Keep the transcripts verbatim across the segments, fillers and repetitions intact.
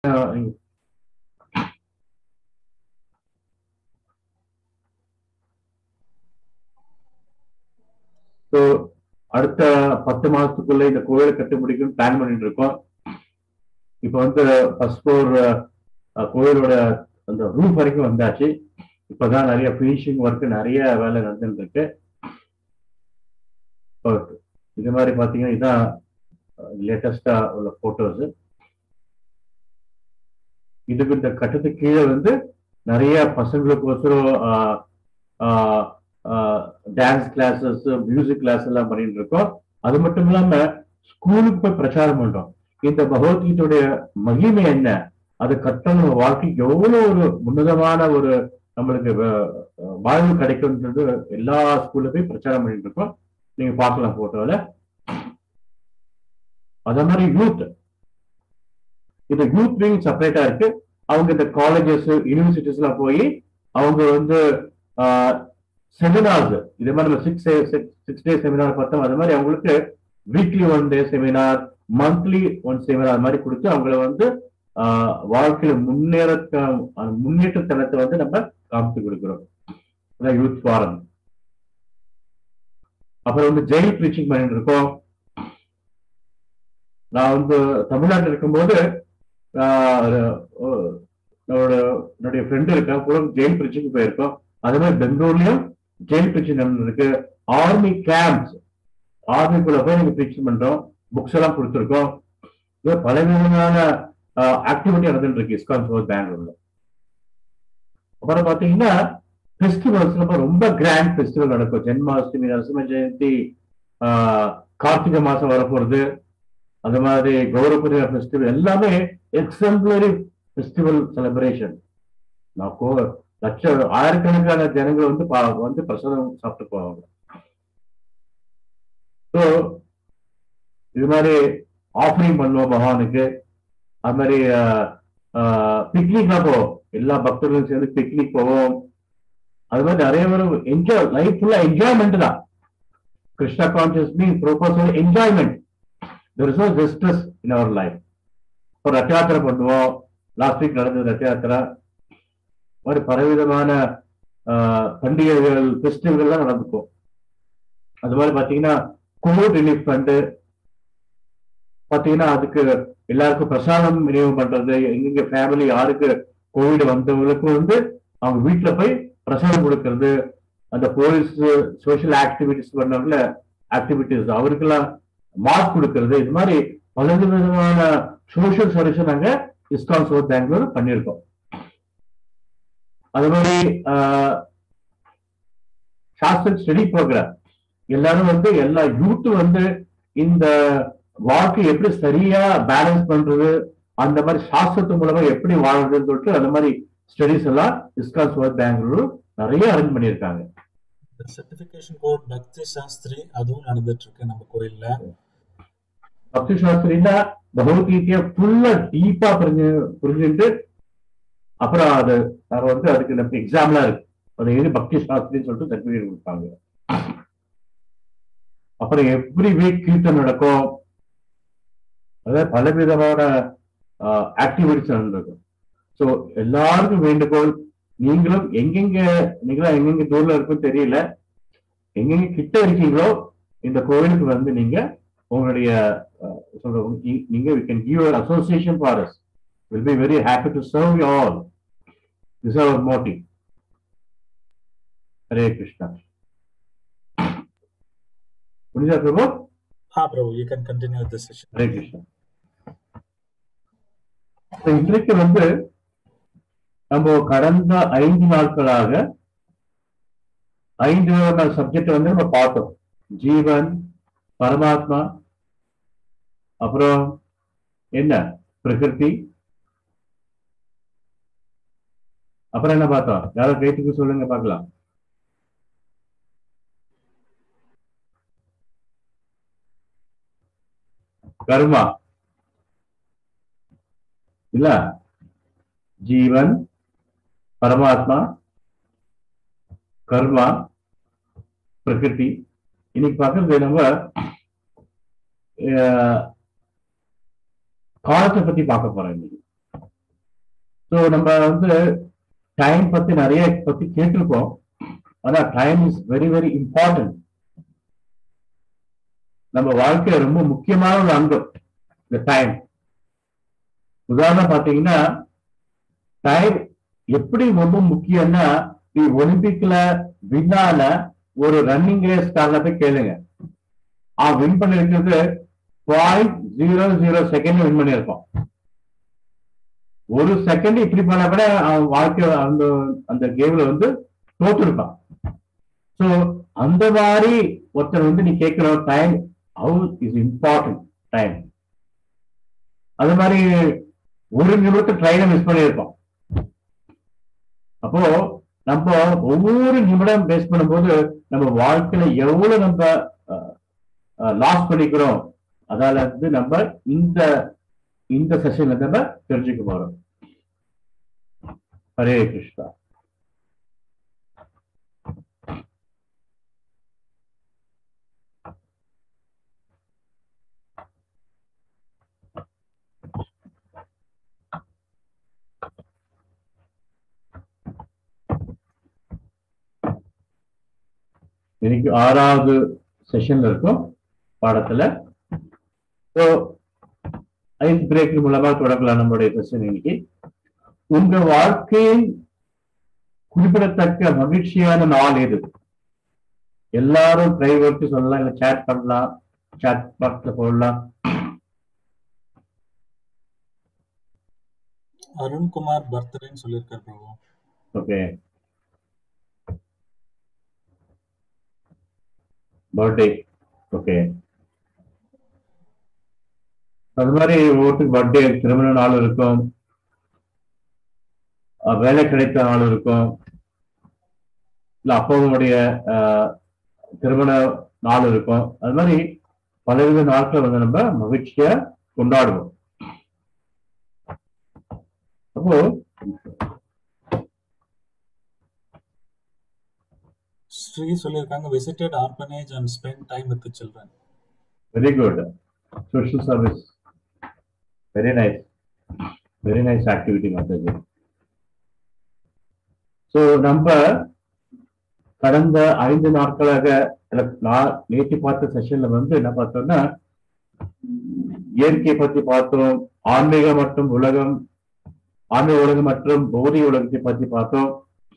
So அடுத்த பத்து மாசத்துக்குள்ள இந்த கோயிலை கட்டி முடிக்கும் பிளான் பண்ணிட்டு இருக்கோம். இப்ப வந்து ஃபர்ஸ்ட் ஃப்ளோர் கோயிலோட அந்த ரூஃப் வரைக்கும் வந்தாச்சு. இப்பதான் நிறைய ஃபினிஷிங் ஒர்க் நிறைய வேலை நடந்துட்டு இருக்கு. இது மாதிரி பாத்தீங்கன்னா இதான் லேட்டஸ்டா உள்ள போட்டோஸ். இதுக்கு இந்த கட்டத்துக்கு கீழே வந்து நிறைய பசங்களுக்கு ஒசரம் டான்ஸ் கிளாஸஸ், மியூசிக் கிளாஸ் எல்லாம் பண்ணிட்டு இருக்கோம். அது மட்டும் இல்லாம ஸ்கூலுக்கு போய் பிரச்சாரம் பண்றோம். இந்த பகவத்கீதையுடைய மகிமை என்ன, அது கற்றவங்க வாழ்க்கைக்கு எவ்வளவு ஒரு உன்னதமான ஒரு நம்மளுக்கு வாழ்வு கிடைக்கும்ன்றது எல்லா ஸ்கூல்ல போய் பிரச்சாரம் பண்ணிட்டு இருக்கோம். நீங்க பார்க்கலாம் போட்டோல. அதே மாதிரி யூத், இந்த யூத் விங் செப்பரேட்டா இருக்கு. அவங்க இந்த காலேஜஸ், யூனிவர்சிட்டிஸ் எல்லாம் போய் அவங்க வந்து செமினார்ஸ், இதே மாதிரி நம்ம சிக்ஸ் சிக்ஸ் டே செமினார் பார்த்தோம். அது மாதிரி அவங்களுக்கு weekly one day seminar, monthly one seminar மாதிரி கொடுத்து அவங்கள வந்து வாழ்க்கையில முன்னேற முன்னேற்ற தளத்தை வந்து நம்ம காமிச்சு கொடுக்கிறோம். Youth forum. அப்புறம் வந்து ஜெயில் ப்ரீச்சிங் பண்ணிட்டு இருக்கோம். நான் வந்து தமிழ்நாட்டில் இருக்கும்போது என்னுடைய ஃப்ரெண்டு இருக்கா கூட ஜெயில் ப்ரீச்சிங் போயிருக்கோம். அதே மாதிரி பெங்களூர்லயும் ஜெயில் ப்ரீச்சிங் நடந்திருக்கு. ஆர்மி கேம்ப்ஸ், ஆர்மிக்குள்ள போய் நீங்க ப்ரீச்சிங் பண்றோம். புக்ஸ் எல்லாம் கொடுத்துருக்கோம். பல விதமான ஆக்டிவிட்டி நடந்துட்டு இருக்கு இஸ்கான் சோர்ஸ் பெங்களூர்ல. அப்புறம் பாத்தீங்கன்னா ஃபெஸ்டிவல்ஸ் ரொம்ப கிராண்ட் ஃபெஸ்டிவல் நடக்கும். ஜென்மாஷ்டமி, நரசிம்ம ஜெயந்தி, கார்த்திகை மாசம் வரப்போறது, அந்த மாதிரி கௌரவ ஃபெஸ்டிவல் எல்லாமே எக்ஸம்பிளரி ஃபெஸ்டிவல் செலிப்ரேஷன். நான் கோ லட்ச ஆயிரக்கணக்கான ஜனங்கள் வந்து வந்து பிரசாதம் சாப்பிட்டு போவாங்க. ஸோ இது மாதிரி ஆஃபரிங் பண்ணுவோம் பகவானுக்கு. அது மாதிரி பிக்னிக்னா போவோம், எல்லா பக்தர்களும் சேர்ந்து பிக்னிக் போவோம். அது மாதிரி நிறைய பேர் என்ஜாய், லைஃப் ஃபுல்லா என்ஜாய்மெண்ட் தான். Krishna conscious means proposal enjoyment. there is no distress in our life. இப்போ ரத்த யாத்திரை பண்ணுவோம். லாஸ்ட் வீக் நடந்தது ரத்த யாத்திரை. மாதிரி பலவிதமான பண்டிகைகள், ஃபெஸ்டிவல்கள்லாம் நடந்துக்கும். அது மாதிரி பாத்தீங்கன்னா கோவிட் ரிலீஃப் ஃபண்டு பாத்தீங்கன்னா அதுக்கு எல்லாருக்கும் பிரசாதம் விநியோகம் பண்றது. எங்க ஃபேமிலி யாருக்கு கோவிட் வந்தவங்களுக்கு வந்து அவங்க வீட்டுல போய் பிரசாதம் கொடுக்கறது. அந்த போலீஸ் சோசியல் ஆக்டிவிட்டிஸ் பண்ணவங்கள ஆக்டிவிட்டிஸ் அவருக்கெல்லாம் மாஸ்க் கொடுக்கறது. இது மாதிரி பல விதமான சோசியல் சர்வீஸ் நாங்க இஸ்கான் சோர்ஸ் பெங்களூர் பண்ணியிருக்கோம். அது மாதிரி சாஸ்திர ஸ்டடி ப்ரோக்ராம் எல்லாரும் வந்து எல்லா யூத் வந்து இந்த வாழ்க்கை எப்படி சரியா பேலன்ஸ் பண்றது, அந்த மாதிரி சாஸ்திரத்து மூலமா எப்படி வாழ்றதுன்னு சொல்லிட்டு அந்த மாதிரி ஸ்டடிஸ் எல்லாம் இஸ்கான் சோர்ஸ் பெங்களூர் நிறைய அரேஞ்ச் பண்ணியிருக்காங்க. சர்டிபிகேஷன் கோர்ஸ் பக்தி சாஸ்திரி அதுவும் நடந்துட்டு இருக்கு நம்ம கோயில்ல. பக்தி சாஸ்திரின்னா பகவத்கீதைய ஃபுல்லா டீப்பா புரிஞ்சு புரிஞ்சுட்டு அப்புறம் அது வந்து அதுக்கு நம்ம எக்ஸாம்லாம் இருக்கு. அது எது பக்தி சாஸ்திரின்னு சொல்லிட்டு சர்டிபிகேட் கொடுப்பாங்க. அப்புறம் எவ்ரி வீக் கீர்த்தன் நடக்கும். அதாவது பல விதமான ஆக்டிவிட்டிஸ் நடந்திருக்கும். ஸோ எல்லாருக்கும் வேண்டுகோள், நீங்களும் எங்கெங்க நீங்களும் எங்கெங்க தூரம் இருக்குன்னு தெரியல, எங்கெங்க கிட்ட இருக்கீங்களோ இந்த கோவிலுக்கு வந்து நீங்க உங்களுடைய நீங்க we can give your association for us. We'll be very happy to serve you all. This is our motive. Hare Krishna. Punija Prabhu? Ha Prabhu, you can continue with the session. Hare Krishna. இன்றைக்கு வந்து நம்ம கடந்த ஐந்து நாட்களாக ஐந்து subject வந்து நம்ம பார்த்தோம். ஜீவன், பரமாத்மா, அப்புறம் என்ன பிரகிருதி, அப்புறம் என்ன பார்த்தோம்? யாரும் கைத்துக்கு சொல்லுங்க பார்க்கலாம். கர்மா இல்ல, ஜீவன், பரமாத்மா, கர்மா, பிரகிருதி. இன்னைக்கு பார்க்கறது நம்ம காலத்தை பத்தி பார்க்க போறோம். இன்னைக்கு ஸோ நம்ம வந்து டைம் பத்தி நிறைய பத்தி கேட்டிருக்கோம். ஆனா time is very very important. நம்ம வாழ்க்கை ரொம்ப முக்கியமான ஒரு அங்கம் இந்த டைம். உதாரணம் பாத்தீங்கன்னா டைம் எப்படி ரொம்ப முக்கியம்னா, நீ ஒலிம்பிக்ல வின்னான ஒரு ரன்னிங் ரேஸ்காரன போய் கேளுங்க, அவன் வின் பண்ணிருக்கிறது point zero zero second win பண்ணியிருப்பான். ஒரு செகண்ட் இப்படி பண்ண கூட அவன் வாழ்க்கை அந்த அந்த கேம்ல வந்து தோத்துருப்பான். ஸோ அந்த மாதிரி ஒருத்தர் வந்து நீ கேட்கிற time how is important time. அது மாதிரி ஒரு நிமிடத்தை ட்ரெயினை மிஸ் பண்ணியிருப்பான். அப்போ நம்ம ஒவ்வொரு நிமிடம் பேஸ் பண்ணும்போது நம்ம வாழ்க்கையில எவ்வளவு நம்ம லாஸ் பண்ணிக்கிறோம், அதால இருந்து நம்ம இந்த இந்த செஷன்ல நம்ம தெரிஞ்சுக்க போறோம். ஹரே கிருஷ்ணா. இன்னைக்கு ஆறாவது செஷன்ல இருக்கும் பாடத்துல. ஐஸ் பிரேக் மூலமா தொடங்கலாம் நம்மளுடைய செஷன். இன்னைக்கு உங்க வாழ்க்கையின் குறிப்பிடத்தக்க மகிழ்ச்சியான நாள் எது? எல்லாரும் டிரைவருக்கு சொல்லலாம், இல்ல சேட் பண்ணலாம், சேட் பாக்ஸ்ல போடலாம். அருண்குமார் பர்த்டேன்னு சொல்லியிருக்காரு பிரபு. Okay, birthday. ஓகே, அது மாதிரி ஒவ்வொருத்துக்கு பர்த்டே, திருமண நாள் இருக்கும், வேலை கிடைத்த நாள் இருக்கும், இல்ல அப்பாவுடைய திருமண நாள் இருக்கும். அது மாதிரி பலவித நாட்களை வந்து நம்ம மகிழ்ச்சியா கொண்டாடுவோம். அப்போ ஸ்ரீ சொல்லியிருக்காங்க, visited orphanage and spend time with children. Very good. Social service, very nice, very nice activity Mataji. So நம்ம கடந்த ஐந்து நாட்களாக நேற்று பார்த்த செஷன்ல வந்து என்ன பார்த்தோம்னா, இயற்கையை பத்தி பார்த்தோம், ஆன்மீக மற்றும் உலகம், ஆன்மீக உலகம் மற்றும் பௌதிக உலகத்தை பத்தி பார்த்தோம்.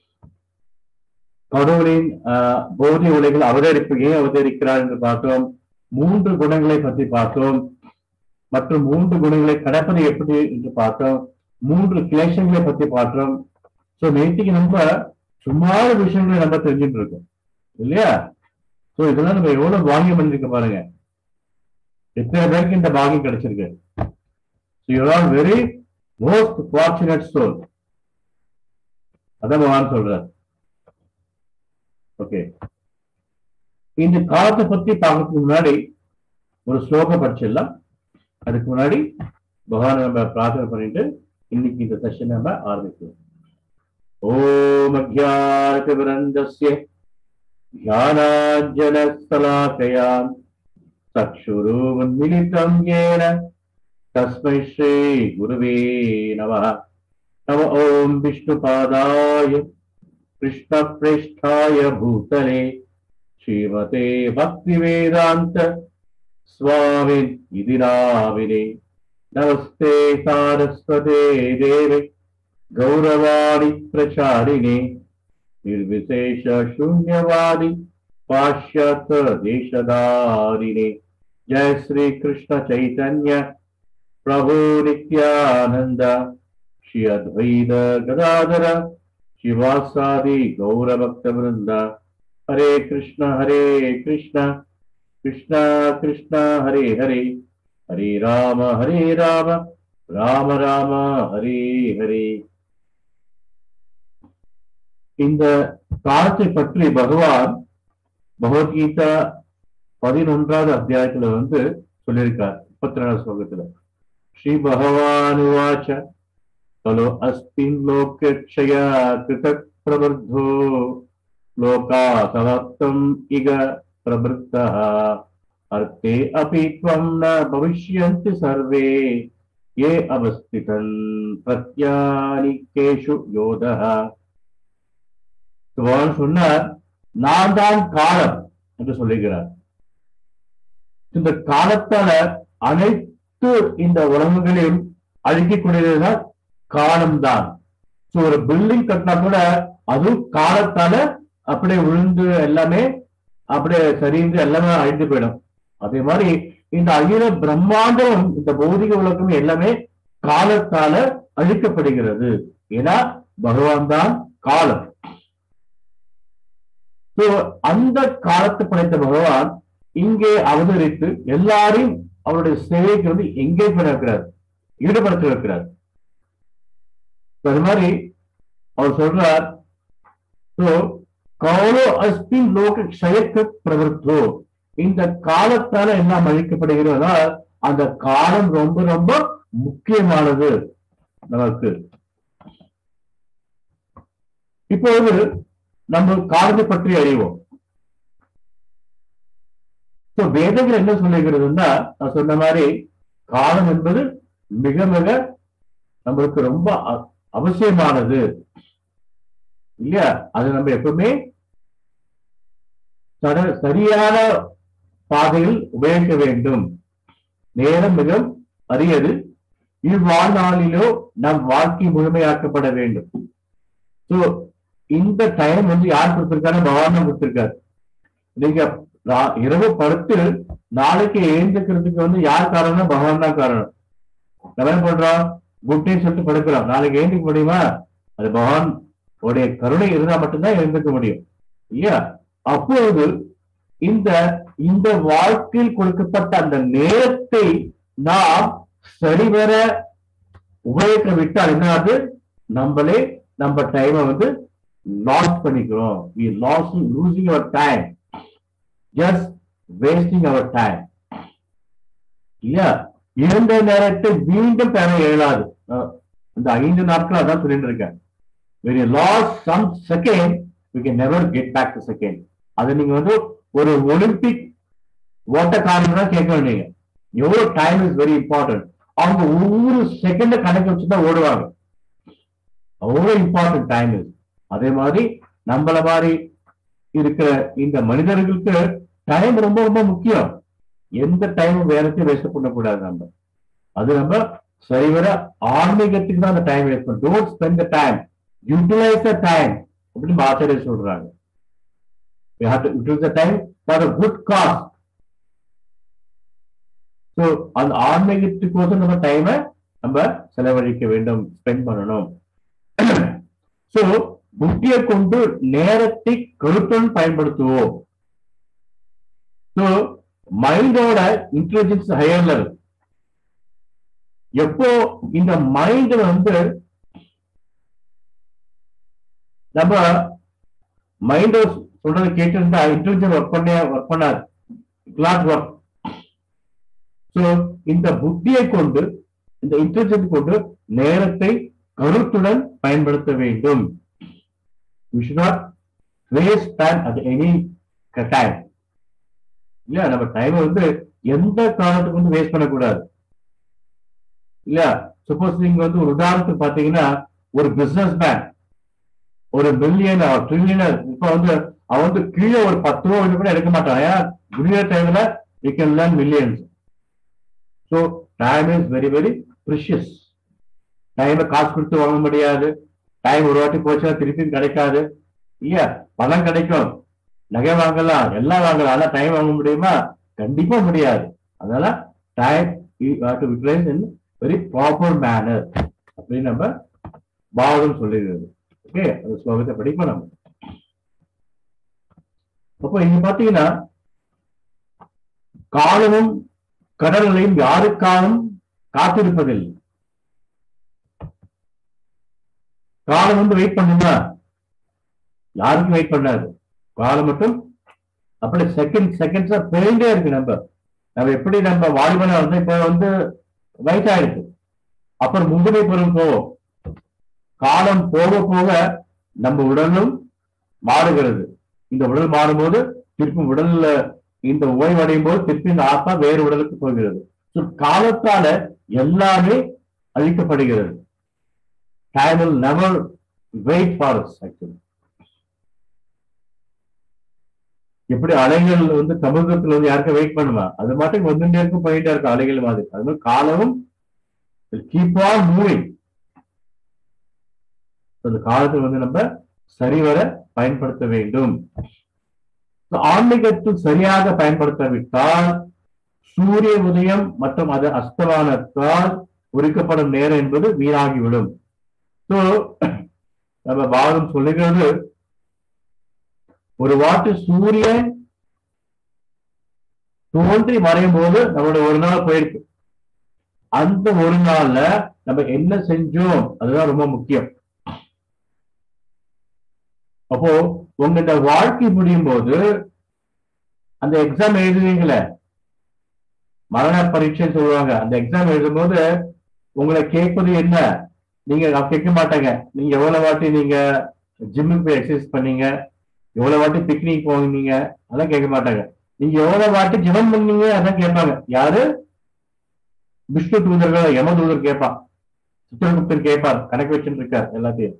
கடவுளின் ஆஹ் பௌதிக உலகில் அவதரிப்பு ஏன் அவதரிக்கிறார் என்று பார்த்தோம். மூன்று குணங்களை பற்றி பார்த்தோம் மற்றும் மூன்று குணங்களை கடப்பது எப்படி என்று பார்த்தோம். மூன்று கிளேஷங்களை பத்தி பார்த்தோம். ஸோ நேற்றுக்கு நம்ம சும்மாத விஷயங்களை நம்ம தெரிஞ்சுட்டு இருக்கோம் இல்லையா? ஸோ இதெல்லாம் நம்ம எவ்வளவு பாகியம் பண்ணிருக்க பாருங்க. எத்தனை பேருக்கு இந்த பாகியம் கிடைச்சிருக்கு? So you are very most fortunate soul. அதான் பகவான் சொல்றார். ஓகே, இந்த காலத்தை பத்தி பார்க்கறதுக்கு முன்னாடி ஒரு ஸ்லோகம் படிச்சிடலாம். அதுக்கு முன்னாடி பகவான் நம்ம பிரார்த்தனை பண்ணிட்டு இன்னைக்கு இந்த செஷன் நம்ம ஆரம்பிக்கலாம். ஓம் அக்ஞானதிமிரந்தஸ்ய ஞானாஞ்சனஸ்தலாகயா சக்ஷுருன்மிலிதம் யேன தஸ்மை ஸ்ரீ குருவே நமः. நம ஓம் விஷ்ணுபாதாய कृष्णप्रेष्ठाय भूतले श्रीमते भक्तिवेदांत स्वामी इति नामिने. नमस्ते सारस्वते देवे गौरवाणी प्रचारिणे निर्विशेष शून्यवादी पाश्चात्य देशधारिणे. जय श्री कृष्ण चैतन्य प्रभु नित्यानंद श्री अद्वैत गदाधर शिवासादि गौर भक्त वृंद. हरे कृष्ण हरे कृष्ण कृष्ण कृष्ण हरे हरे, हरे राम हरे राम राम राम हरे हरे. இந்த காலத்தை பற்றி பகவான் பகவத்கீதா பதினொன்றாவது அத்தியாயத்துல வந்து சொல்லியிருக்கார். முப்பத்தி ரெண்டாவது ஸ்லோகத்துல ஸ்ரீ பகவான் உவாச்ச खलु अस्मिन् लोके क्षया कृतः प्रवृद्धो लोकासमर्थम् इग प्रवृत्तः अर्थे अपि त्वं न भविष्यन्ति सर्वे ஏ அவஸ்திதன் பிரத்யானிகேஷு யோதஹ. பகவான் சொன்னார், நான் தான் காலம் என்று சொல்லுகிறார். இந்த காலத்தால அனைத்து இந்த உலகங்களையும் அழிக்கக்கூடியதுதான் காலம்தான். சோ ஒரு பில்டிங் கட்டினா கூட அதுவும் காலத்தால அப்படியே விழுந்து எல்லாமே அப்படியே சரிந்து எல்லாமே அழிந்து போயிடும். அதே மாதிரி இந்த அகில பிரம்மாண்டம் இந்த பௌதிக உலகம் எல்லாமே காலத்தால அழிக்கப்படுகிறது. ஏன்னா பகவான் தான் காலம். அந்த காலத்தை படைத்த பகவான் இங்கே அவதரித்து எல்லாரையும் அவருடைய சேவைக்கு வந்து எங்கேஜ் பண்ண வைக்கிறார், ஈடுபடுத்த வைக்கிறார். அது மாதிரி அவர் சொல்றார், காலோ அஸ்தி லோக க்ஷயக்க பிரவர்த்தோ. இந்த காலத்தால எல்லாம் அழிக்கப்படுகிறதா, அந்த காலம் ரொம்ப ரொம்ப முக்கியமானது நமக்கு. இப்போது நம்ம காலத்தை பற்றி அறிவோம். வேதங்கள் என்ன சொல்லுகிறதுன்னா, நான் சொன்ன மாதிரி காலம் என்பது மிக மிக நம்மளுக்கு ரொம்ப அவசியமானது இல்லையா? அது நம்ம எப்பவுமே சரியான பாதையில் உபயோகிக்க வேண்டும். நேரம் மிக அரியது. இவ்வாழ்நாளிலோ நம் வாழ்க்கை முழுமையாக்கப்பட வேண்டும். சோ இந்த டைம் வந்து யார் கொடுத்திருக்காரு? பகவான் கொடுத்திருக்காரு. நீங்க இரவு படுத்து நாளைக்கு எழுந்துக்கிறதுக்கு வந்து யார் காரணம்? பகவான் தான் காரணம். நம்ம என்ன பண்றோம்? குட்டின்னு சொல்லிட்டு படுக்கிறோம். நாளைக்கு எழுந்துக்க முடியுமா? அது பகவான் உடைய கருணை இருந்தா மட்டும்தான் எழுந்துக்க முடியும் இல்லையா? அப்போது இந்த இந்த வாழ்க்கையில் கொடுக்கப்பட்ட அந்த நேரத்தை நாம் சரிவர உபயோகிக்க விட்டால் என்ன ஆகுது? நம்மளே நம்ம டைமை வந்து லாஸ் பண்ணிக்கிறோம். we lost losing our time, just wasting our time இல்லையா? இருந்த நேரத்தை மீண்டும் பெற இயலாது. இந்த ஐந்து நாட்கள் அதான் சொல்லிட்டு இருக்கேன். when you lost some second, we can never get back the second. அது நீங்க வந்து ஒரு ஒலிம்பிக் ஓட்டக்காரன் தான் கேட்க வேண்டிய எவ்வளவு டைம் இஸ் வெரி இம்பார்ட்டன்ட். அவங்க ஒவ்வொரு செகண்ட் கணக்கு வச்சுதான் ஓடுவாங்க. அவ்வளவு இம்பார்ட்டன்ட் டைம் இஸ். அதே மாதிரி நம்மள மாதிரி இருக்கிற இந்த மனிதர்களுக்கு டைம் ரொம்ப ரொம்ப முக்கியம். எந்த டைமும் வேறத்தையும் வேஸ்ட் பண்ணக்கூடாது. நம்ம அது நம்ம சரிவர ஆன்மீகத்துக்கு தான் அந்த டைம் வேஸ்ட் பண்ணணும். Don't spend the time, utilise the time அப்படின்னு ஆச்சாரியர் சொல்றாங்க. we have to utilize the time for a good cause. so அந்த ஆன்மீகத்துக்கு நம்ம டைமை நம்ம செலவழிக்க வேண்டும், ஸ்பெண்ட் பண்ணணும். சோ புத்தியை கொண்டு நேரத்தை கருத்துடன் பயன்படுத்துவோம். சோ மைண்டோட இன்டெலிஜென்ஸ் ஹையர் லெவல். எப்போ இந்த மைண்ட் வந்து நம்ம மைண்ட் சொல்றதை கேட்டிருந்தா இன்டெலிஜென்ஸ் ஒர்க் பண்ண ஒர்க் பண்ணாது, கிளாஸ் ஒர்க். சோ இந்த புத்தியை கொண்டு இந்த இன்டெலிஜென்ஸ் கொண்டு நேரத்தை கருத்துடன் பயன்படுத்த வேண்டும். we should not waste time at any time. இல்லையா? நம்ம டைம் வந்து எந்த காரணத்துக்கு வந்து வேஸ்ட் பண்ணக்கூடாது இல்லையா? சப்போஸ் நீங்க வந்து ஒரு உதாரணத்துக்கு பாத்தீங்கன்னா, ஒரு பிசினஸ் மேன் ஒரு மில்லியன் ட்ரில்லியனர் இப்ப வந்து அவன் வந்து கீழே ஒரு பத்து ரூபா கூட எடுக்க மாட்டான். ஏன்னா குடியர் டைம்ல you can learn millions. So time is very very precious. டைமை காசு கொடுத்து வாங்க முடியாது. டைம் ஒரு வாட்டி போச்சுன்னா திருப்பியும் கிடைக்காது இல்லையா? பணம் கிடைக்கும், நகை வாங்கலாம், எல்லாம் வாங்கலாம். ஆனா டைம் வாங்க முடியுமா? கண்டிப்பா முடியாது. அதனால time utilise in very proper manner அப்படின்னு நம்ம பாவம் சொல்லுகிறது. ஓகே, அந்த ஸ்லோகத்தை படிப்போம் நம்ம. அப்போ இங்க பாத்தீங்கன்னா, காலமும் கடல்களையும் யாருக்காலும் காத்திருப்பதில்லை. காலம் வந்து வெயிட் பண்ணுமா? யாருக்கும் வெயிட் பண்ணாது. காலம் மட்டும் அப்படி செகண்ட் செகண்ட்ஸா போயிட்டே இருக்கு. நம்ம நம்ம எப்படி நம்ம வாலிபனா வந்து இப்ப வந்து வயசாயிருக்கு, அப்புறம் முதுமை பருவம் போவோம். காலம் போக போக நம்ம உடலும் மாறுகிறது. இந்த உடல் மாறும்போது திருப்பி உடல்ல இந்த ஓய்வடையும் போது திருப்பி இந்த ஆத்மா வேறு உடலுக்கு போகிறது. காலத்தால எல்லாமே அழிக்கப்படுகிறது. Time will never wait for us actually. எப்படி அலைகள் வந்து சமுதிரத்துல வந்து யாருக்கும் வெயிட் பண்ணுமா, அது மட்டும் வந்துட்டே இருக்கும், போயிட்டே இருக்கும் அலைகள் மாதிரி. அது மாதிரி காலமும் கீப் ஆன் மூவிங். அந்த காலத்தை வந்து நம்ம சரிவர பயன்படுத்த வேண்டும். ஆன்மீகத்தில் சரியாக பயன்படுத்தாவிட்டால் சூரிய உதயம் மற்றும் அது அஸ்தமானத்தால் உரிக்கப்படும் நேரம் என்பது வீணாகிவிடும். சோ நம்ம பாரதம் சொல்லுகிறது, ஒரு வாட்டு சூரியன் தோன்றி மறையும் போது நம்மளோட ஒரு நாள் போயிருக்கு. அந்த ஒரு நாள்ல நம்ம என்ன செஞ்சோம் அதுதான் ரொம்ப முக்கியம். அப்போ உங்களோட வாழ்க்கை முடியும் போது அந்த எக்ஸாம் எழுதுவீங்களே, மரண பரீட்சை சொல்லுவாங்க, அந்த எக்ஸாம் எழுதும் போது உங்களை கேட்பது என்ன, நீங்க கேட்க மாட்டாங்க நீங்க எவ்வளவு வாட்டி நீங்க ஜிம்முக்கு போய் எக்ஸசைஸ் பண்ணீங்க, எவ்வளவு வாட்டி பிக்னிக் போனீங்க, அதான் கேட்க மாட்டாங்க. நீங்க எவ்வளவு வாட்டி ஜெபம் பண்ணீங்க அதான் கேட்பாங்க. யாரு? விஷ்ணு தூதர்கள், யம தூதர் கேட்பான், சித்திரகுப்தன் கேட்பார், கணக்கு வச்சுட்டு இருக்கார் எல்லாத்தையும்.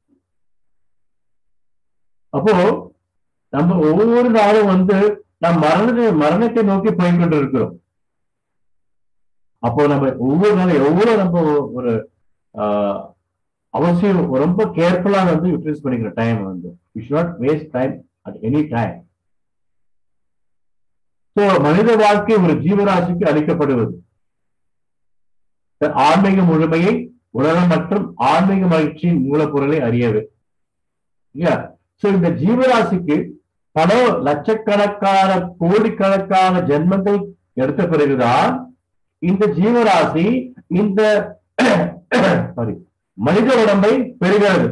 அப்போ நம்ம ஒவ்வொரு நாளும் வந்து நம் மரணத்தை மரணத்தை நோக்கி போய்கொண்டு இருக்கிறோம். அப்போ நம்ம ஒவ்வொரு நாளும் எவ்வளவு நம்ம ஒரு ஆஹ் அவசியம் ரொம்ப கேர்ஃபுல்லா வந்து யூட்டிலைஸ் பண்ணிக்கிற டைம் வந்து we should not waste time at any time. So மனித வாழ்க்கை ஒரு ஜீவராசிக்கு அளிக்கப்படுவது ஆன்மீக முழுமையை உலகம் மற்றும் ஆன்மீக மகிழ்ச்சியின் மூலப்பொருளை அறியவே. சோ இந்த ஜீவராசிக்கு பல லட்சக்கணக்கான கோடிக்கணக்கான ஜென்மங்கள் எடுத்த பிறகுதான் இந்த ஜீவராசி இந்த சாரி மனித உடம்பை பெறுகிறது.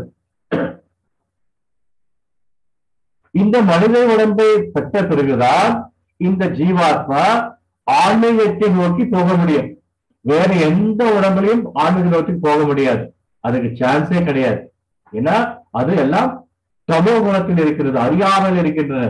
இந்த மனித உடம்பை பெற்ற பிறகுதான் இந்த ஜீவாத்மா ஆன்மீகத்தை நோக்கி போக முடியும். வேற எந்த உடம்புலையும் ஆன்மீக நோக்கி போக முடியாது, அதுக்கு சான்ஸே கிடையாது. ஏன்னா அது எல்லாம் தமோ குணத்தில் இருக்கிறது, அறியாமல் இருக்கின்றனர்.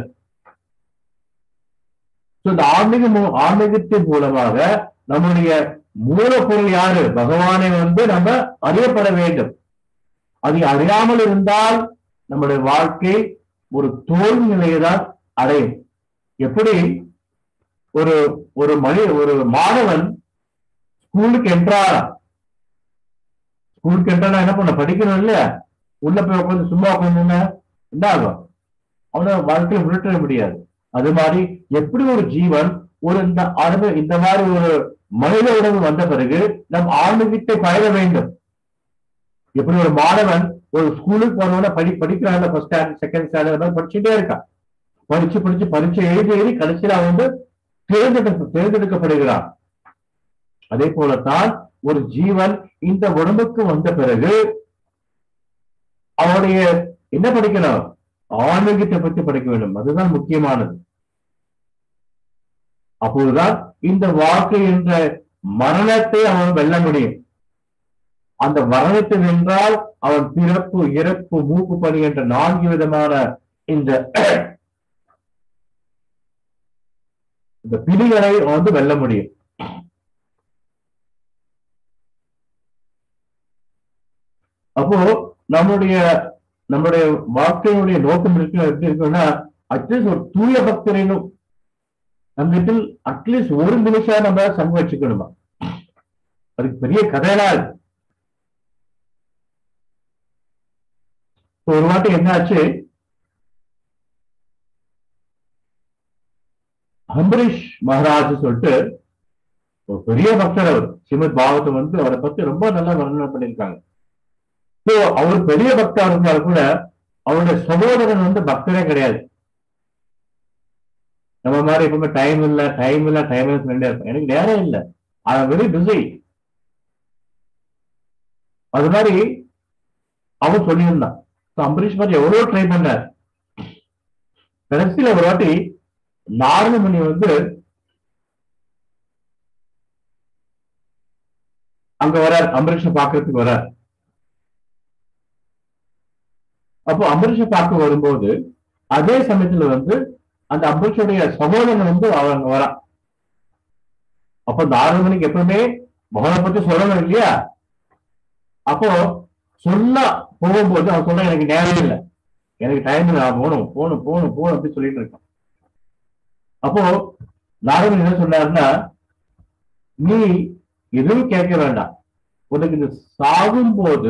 இந்த ஆன்மீக ஆன்மீகத்தின் மூலமாக நம்முடைய மூலப்பொருள் யாரு, பகவானை வந்து நம்ம அறியப்பட வேண்டும். அதை அறியாமல் இருந்தால் நம்முடைய வாழ்க்கை ஒரு தோல்வி நிலையை தான் அடையும். எப்படி ஒரு ஒரு மணி ஒரு மாணவன் ஸ்கூலுக்கு என்றாரா, ஸ்கூலுக்கு என்றா என்ன பண்ண படிக்கணும் இல்லையா, உள்ள போய் உட்காந்து சும்மா உட்காந்து என்ன ஆகும், அவனை வாழ்க்கையை முன்னேற்ற முடியாது. அது மாதிரி எப்படி ஒரு ஜீவன் ஒரு இந்த அனுபவ இந்த மாதிரி ஒரு மனித உணவு வந்த பிறகு நம் ஆன்மீகத்தை பழக வேண்டும். எப்படி ஒரு மாணவன் ஒரு ஸ்கூலுக்கு போனவன படி படிக்கிறாங்க, ஃபர்ஸ்ட் ஸ்டாண்டர்ட் செகண்ட் ஸ்டாண்டர்ட் படிச்சுட்டே இருக்கான், படிச்சு படிச்சு பரீட்சை எழுதி எழுதி கடைசியில் அவன் வந்து தேர்ந்தெடுக்க தேர்ந்தெடுக்கப்படுகிறான். அதே போலத்தான் ஒரு ஜீவன் இந்த உடம்புக்கு வந்த பிறகு அவனுடைய என்ன படிக்கணும், ஆன்மீகத்தை பற்றி படிக்க வேண்டும். அதுதான் முக்கியமானது. அப்போதுதான் இந்த வாழ்க்கை என்ற மரணத்தை அவன் வெல்ல முடியும். அந்த மரணத்தை வென்றால் அவன் பிறப்பு இறப்பு மூக்கு பணி என்ற நான்கு விதமான இந்த இந்த பிடிகளை வந்து வெல்ல முடியும். அப்போ நம்முடைய நம்முடைய வாழ்க்கையினுடைய நோக்கம் இருக்கு எப்படி இருக்குன்னா, அட்லீஸ்ட் ஒரு தூய பக்தரையும் நம்ம வீட்டில் அட்லீஸ்ட் ஒரு நிமிஷம் நம்ம சங்க வச்சுக்கணுமா, அதுக்கு பெரிய கதையெல்லாம் இருக்கு. ஒரு வாட்டி என்னாச்சு, அம்பரீஷ் மகாராஜ் சொல்லிட்டு ஒரு பெரிய பக்தர், அவர் ஸ்ரீமத் பாகவதம் வந்து அவரை பத்தி ரொம்ப நல்லா வர்ணனை பண்ணியிருக்காங்க. ஸோ அவர் பெரிய பக்தர் இருந்தாலும் கூட அவருடைய சகோதரன் வந்து பக்தரே கிடையாது. நம்ம மாதிரி எப்பவுமே டைம் இல்ல டைம் இல்ல டைம் இல்ல சொல்லிட்டே இருப்பேன், எனக்கு நேரம் இல்லை, ஐ ஆம் வெரி பிஸி. அது மாதிரி அவன் சொல்லியிருந்தான். அம்பரீஷ் மாதிரி எவ்வளவு ட்ரை பண்ணார். கடைசியில ஒரு வாட்டி நாரதமுனி வந்து அங்க வரார், அம்பரீஷை பார்க்கறதுக்கு வரார். அப்போ அம்பரீஷை பார்க்க வரும்போது அதே சமயத்துல வந்து அந்த அம்பரீஷுடைய சகோதரன் வந்து அவங்க வரான். அப்ப நாரதமுனிக்கு எப்பவுமே பகவானை பத்தி சொல்லணும் இல்லையா, அப்போ சொல்ல போகும்போது அவன் சொல்றான் எனக்கு நேரம் இல்லை, எனக்கு டைம் இல்லை, நான் போகணும் போகணும் போகணும் போகணும் அப்படின்னு சொல்லிட்டு இருக்கான். அப்போ நாரதன் என்ன சொன்னாருன்னா, நீ எதுவும் கேட்க வேண்டாம், உனக்கு இந்த சாகும் போது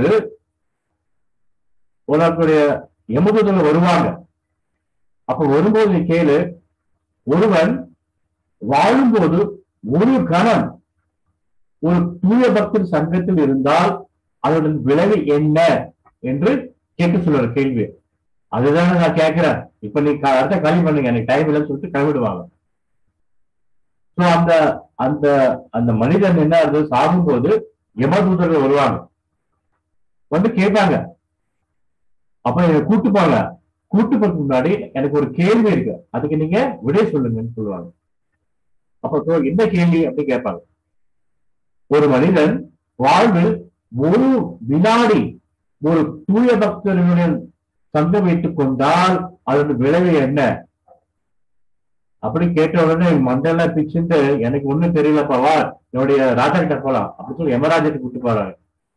உனக்குடைய யமதூதர்கள் வருவாங்க. அப்ப வரும்போது நீ கேளு, ஒருவன் வாழும்போது ஒரு கணம் ஒரு தூய பக்தர் சங்கத்தில் இருந்தால் அதனுடைய விளைவு என்ன என்று கேட்க சொல்ற கேள்வி. அதுதானே நான் கேட்கிறேன். இப்ப நீ அடுத்த கல்வி பண்ணுங்க, எனக்கு டைம் இல்லைன்னு சொல்லிட்டு கைவிடுவாங்க. சோ அந்த அந்த அந்த மனிதன் என்ன ஆகுது, சாகும்போது யமதூதர்கள் வருவாங்க, வந்து கேட்பாங்க. அப்ப என்னை கூட்டு போங்க, கூட்டு போறதுக்கு முன்னாடி எனக்கு ஒரு கேள்வி இருக்கு, அதுக்கு நீங்க விடை சொல்லுங்கன்னு சொல்லுவாங்க. அப்ப என்ன கேள்வி அப்படின்னு கேட்பாங்க. ஒரு மனிதன் வாழ்வில் ஒரு வினாடி ஒரு தூய பக்தர்களுடன் சங்கம் வைத்துக் கொண்டால் அதோட விளைவு என்ன அப்படி கேட்ட உடனே மண்டெல்லாம் பிச்சுட்டு எனக்கு ஒண்ணும் தெரியலப்பாவா, என்னுடைய ராஜா கிட்ட போலாம் அப்படின்னு சொல்லி யமராஜத்தை கூட்டு போறாங்க.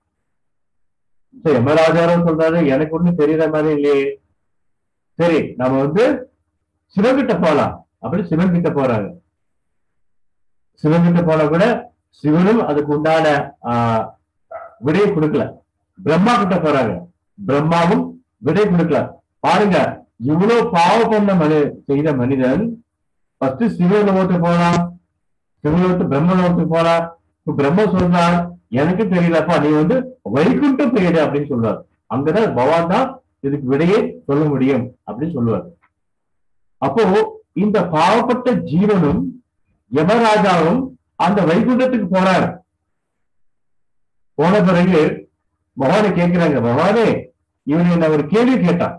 யமராஜாரும் சொல்றாரு எனக்கு ஒண்ணும் தெரியற மாதிரி இல்லையே, சரி நம்ம வந்து சிவன் கிட்ட போலாம் அப்படின்னு சிவன் கிட்ட போறாங்க. சிவன் கிட்ட போன கூட சிவனும் அதுக்கு உண்டான ஆஹ் விடையை கொடுக்கல. பிரம்மா கிட்ட போறாங்க, பிரம்மாவும் விடை கொடுக்கல. பாருங்க, இவ்வளவு பாவ பண்ண மனி செய்த மனிதன் ஃபர்ஸ்ட் சிவலோகத்துக்கு போனான், சிவலோகத்து பிரம்மலோகத்துக்கு போனான். இப்ப பிரம்ம சொல்றான் எனக்கு தெரியலப்பா, நீ வந்து வைகுண்டம் போயிடு அப்படின்னு சொல்றாரு. அங்கதான் பகவான் தான் இதுக்கு விடையே சொல்ல முடியும் அப்படின்னு சொல்லுவார். அப்போ இந்த பாவப்பட்ட ஜீவனும் யமராஜாவும் அந்த வைகுண்டத்துக்கு போறாரு. போன பிறகு பகவானை கேட்கிறாங்க, பகவானே இவன் என்ன ஒரு கேள்வி கேட்டான்,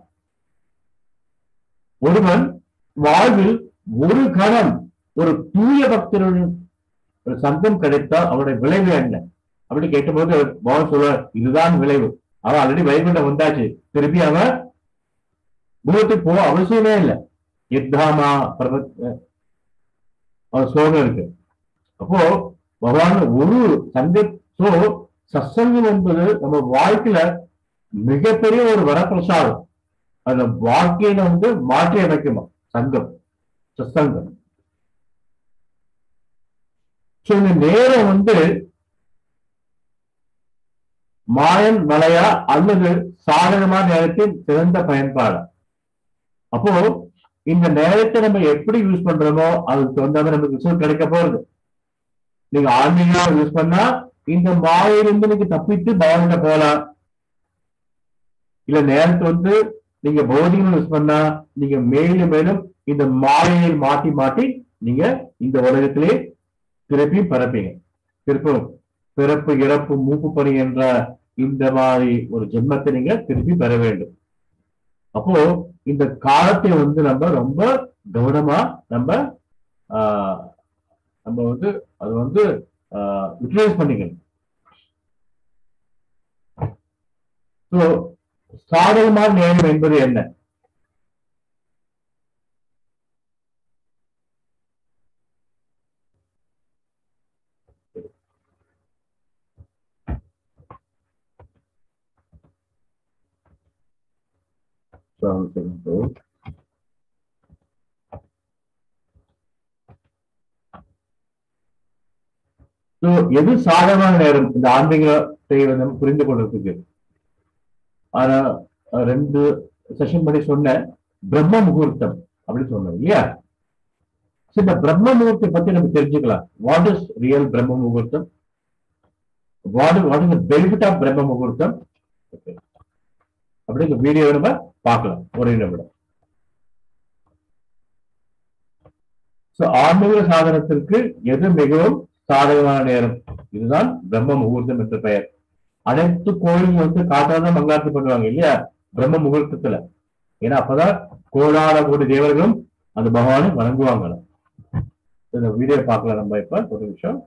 ஒருவன் வாழ்வில் ஒரு கணம் ஒரு தூய பக்தருடன் ஒரு சங்கம் கிடைத்தால் அவருடைய விளைவு என்ன அப்படி கேட்டபோது பகவான் சொல்றார், இதுதான் விளைவு. அவன் ஆல்ரெடி வைகுண்டம் வந்தாச்சு, திருப்பி அவன் பூலத்துக்கு போக அவசியமே இல்லை. யுத்தாமா பிரபத் அவன் சோகம் இருக்கு. அப்போ பகவான் ஒரு சங்க சோ சத்சங்கம் என்பது நம்ம வாழ்க்கையில மிகப்பெரிய ஒரு வரப்பிரசாதம். அந்த வாழ்க்கையில வந்து மாற்றி அமைக்குமா சங்கம், சத்சங்கம். சோ இந்த நேரம் வந்து மாயன் மலையா அல்லது சாதகமான நேரத்தின் சிறந்த பயன்பாடு. அப்போ இந்த நேரத்தை நம்ம எப்படி யூஸ் பண்றோமோ அதுக்கு தகுந்த மாதிரி நமக்கு ரிசல்ட் கிடைக்க போறது. நீங்க ஆன்மீகமா யூஸ் பண்ணா இந்த மாயிலிருந்து நீங்க தப்பித்து பகவான்கிட்ட போகலாம். இல்ல நேரத்தை வந்து நீங்க பௌதிகம் யூஸ் பண்ணா நீங்க மேலும் மேலும் இந்த மாயையில் மாட்டி மாட்டி நீங்க இந்த உலகத்திலே திருப்பி பரப்பீங்க. திருப்பும் பிறப்பு இறப்பு மூப்பு பணி என்ற இந்த மாதிரி ஒரு ஜென்மத்தை நீங்க திருப்பி பெற வேண்டும். அப்போ இந்த காலத்தை வந்து நம்ம ரொம்ப கவனமா நம்ம ஆஹ் நம்ம வந்து அது வந்து ஆஹ் யூட்டிலைஸ் பண்ணிக்கணும். ஸோ சாதகமான நேரம் என்பது என்ன? எது சாதகமான நேரம் இந்த ஆன்மீகத்தை நம்ம புரிந்து கொள்றதுக்கு? ஆனா ரெண்டு செஷன் பண்ணி சொன்ன பிரம்ம முகூர்த்தம் அப்படின்னு சொன்னோம் இல்லையா? இந்த பிரம்ம முகூர்த்தத்தை பத்தி நம்ம தெரிஞ்சுக்கலாம். வாட் இஸ் ரியல் பிரம்ம முகூர்த்தம்? What what is the benefit of பிரம்ம முகூர்த்தம்? அப்படி இந்த வீடியோ நம்ம பார்க்கலாம் ஒரே நிமிடம். ஆன்மீக சாதனத்திற்கு எது மிகவும் சாதகமான நேரம்? இதுதான் பிரம்ம முகூர்த்தம் என்ற பெயர். அனைத்து கோயிலும் வந்து காட்டாதான் மங்காரத்து பண்ணுவாங்க இல்லையா பிரம்ம முகூர்த்தத்துல. ஏன்னா அப்பதான் கோடான கோடி தேவர்களும் அந்த பகவானை வணங்குவாங்க. இந்த வீடியோ பார்க்கலாம் நம்ம இப்ப ஒரு நிமிஷம்.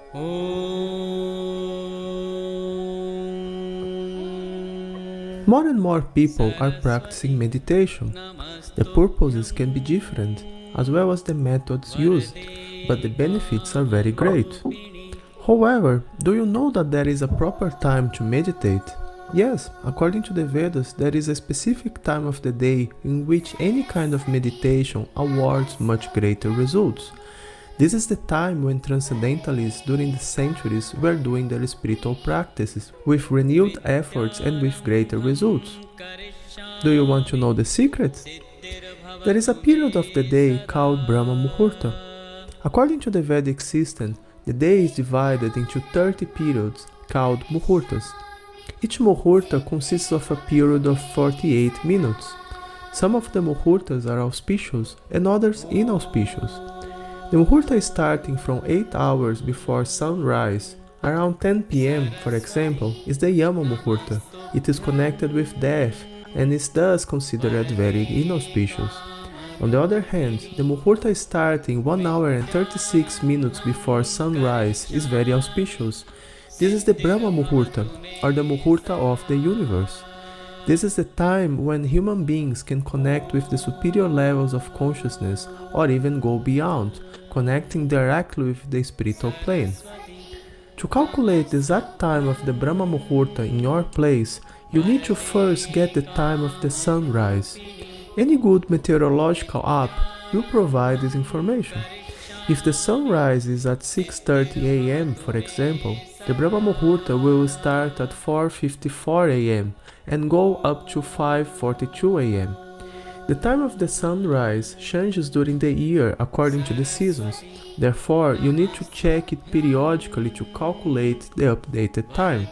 More and more people are practicing meditation. The purposes can be different, as well as the methods used, but the benefits are very great. However, do you know that there is a proper time to meditate? Yes, according to the Vedas, there is a specific time of the day in which any kind of meditation awards much greater results. This is the time when transcendentalists during the centuries were doing their spiritual practices with renewed efforts and with greater results. Do you want to know the secret? There is a period of the day called Brahma Muhurta. According to the Vedic system, the day is divided into thirty periods called Muhurtas. Each Muhurta consists of a period of forty-eight minutes. Some of the Muhurtas are auspicious and others inauspicious. The Muhurta is starting from eight hours before sunrise. Around ten p m, for example, is the Yama Muhurta. It is connected with death and is thus considered very inauspicious. On the other hand, the Muhurta starting one hour and thirty-six minutes before sunrise is very auspicious. This is the Brahma Muhurta, or the Muhurta of the universe. This is the time when human beings can connect with the superior levels of consciousness or even go beyond, connecting directly with the spiritual plane. To calculate the exact time of the Brahma Muhurta in your place, you need to first get the time of the sunrise. Any good meteorological app will provide this information. If the sunrise is at six thirty a m, for example, the Brahma Muhurta will start at four fifty-four a m and go up to five forty-two a m The time of the sunrise changes during the year according to the seasons. Therefore, you need to check it periodically to calculate the updated time.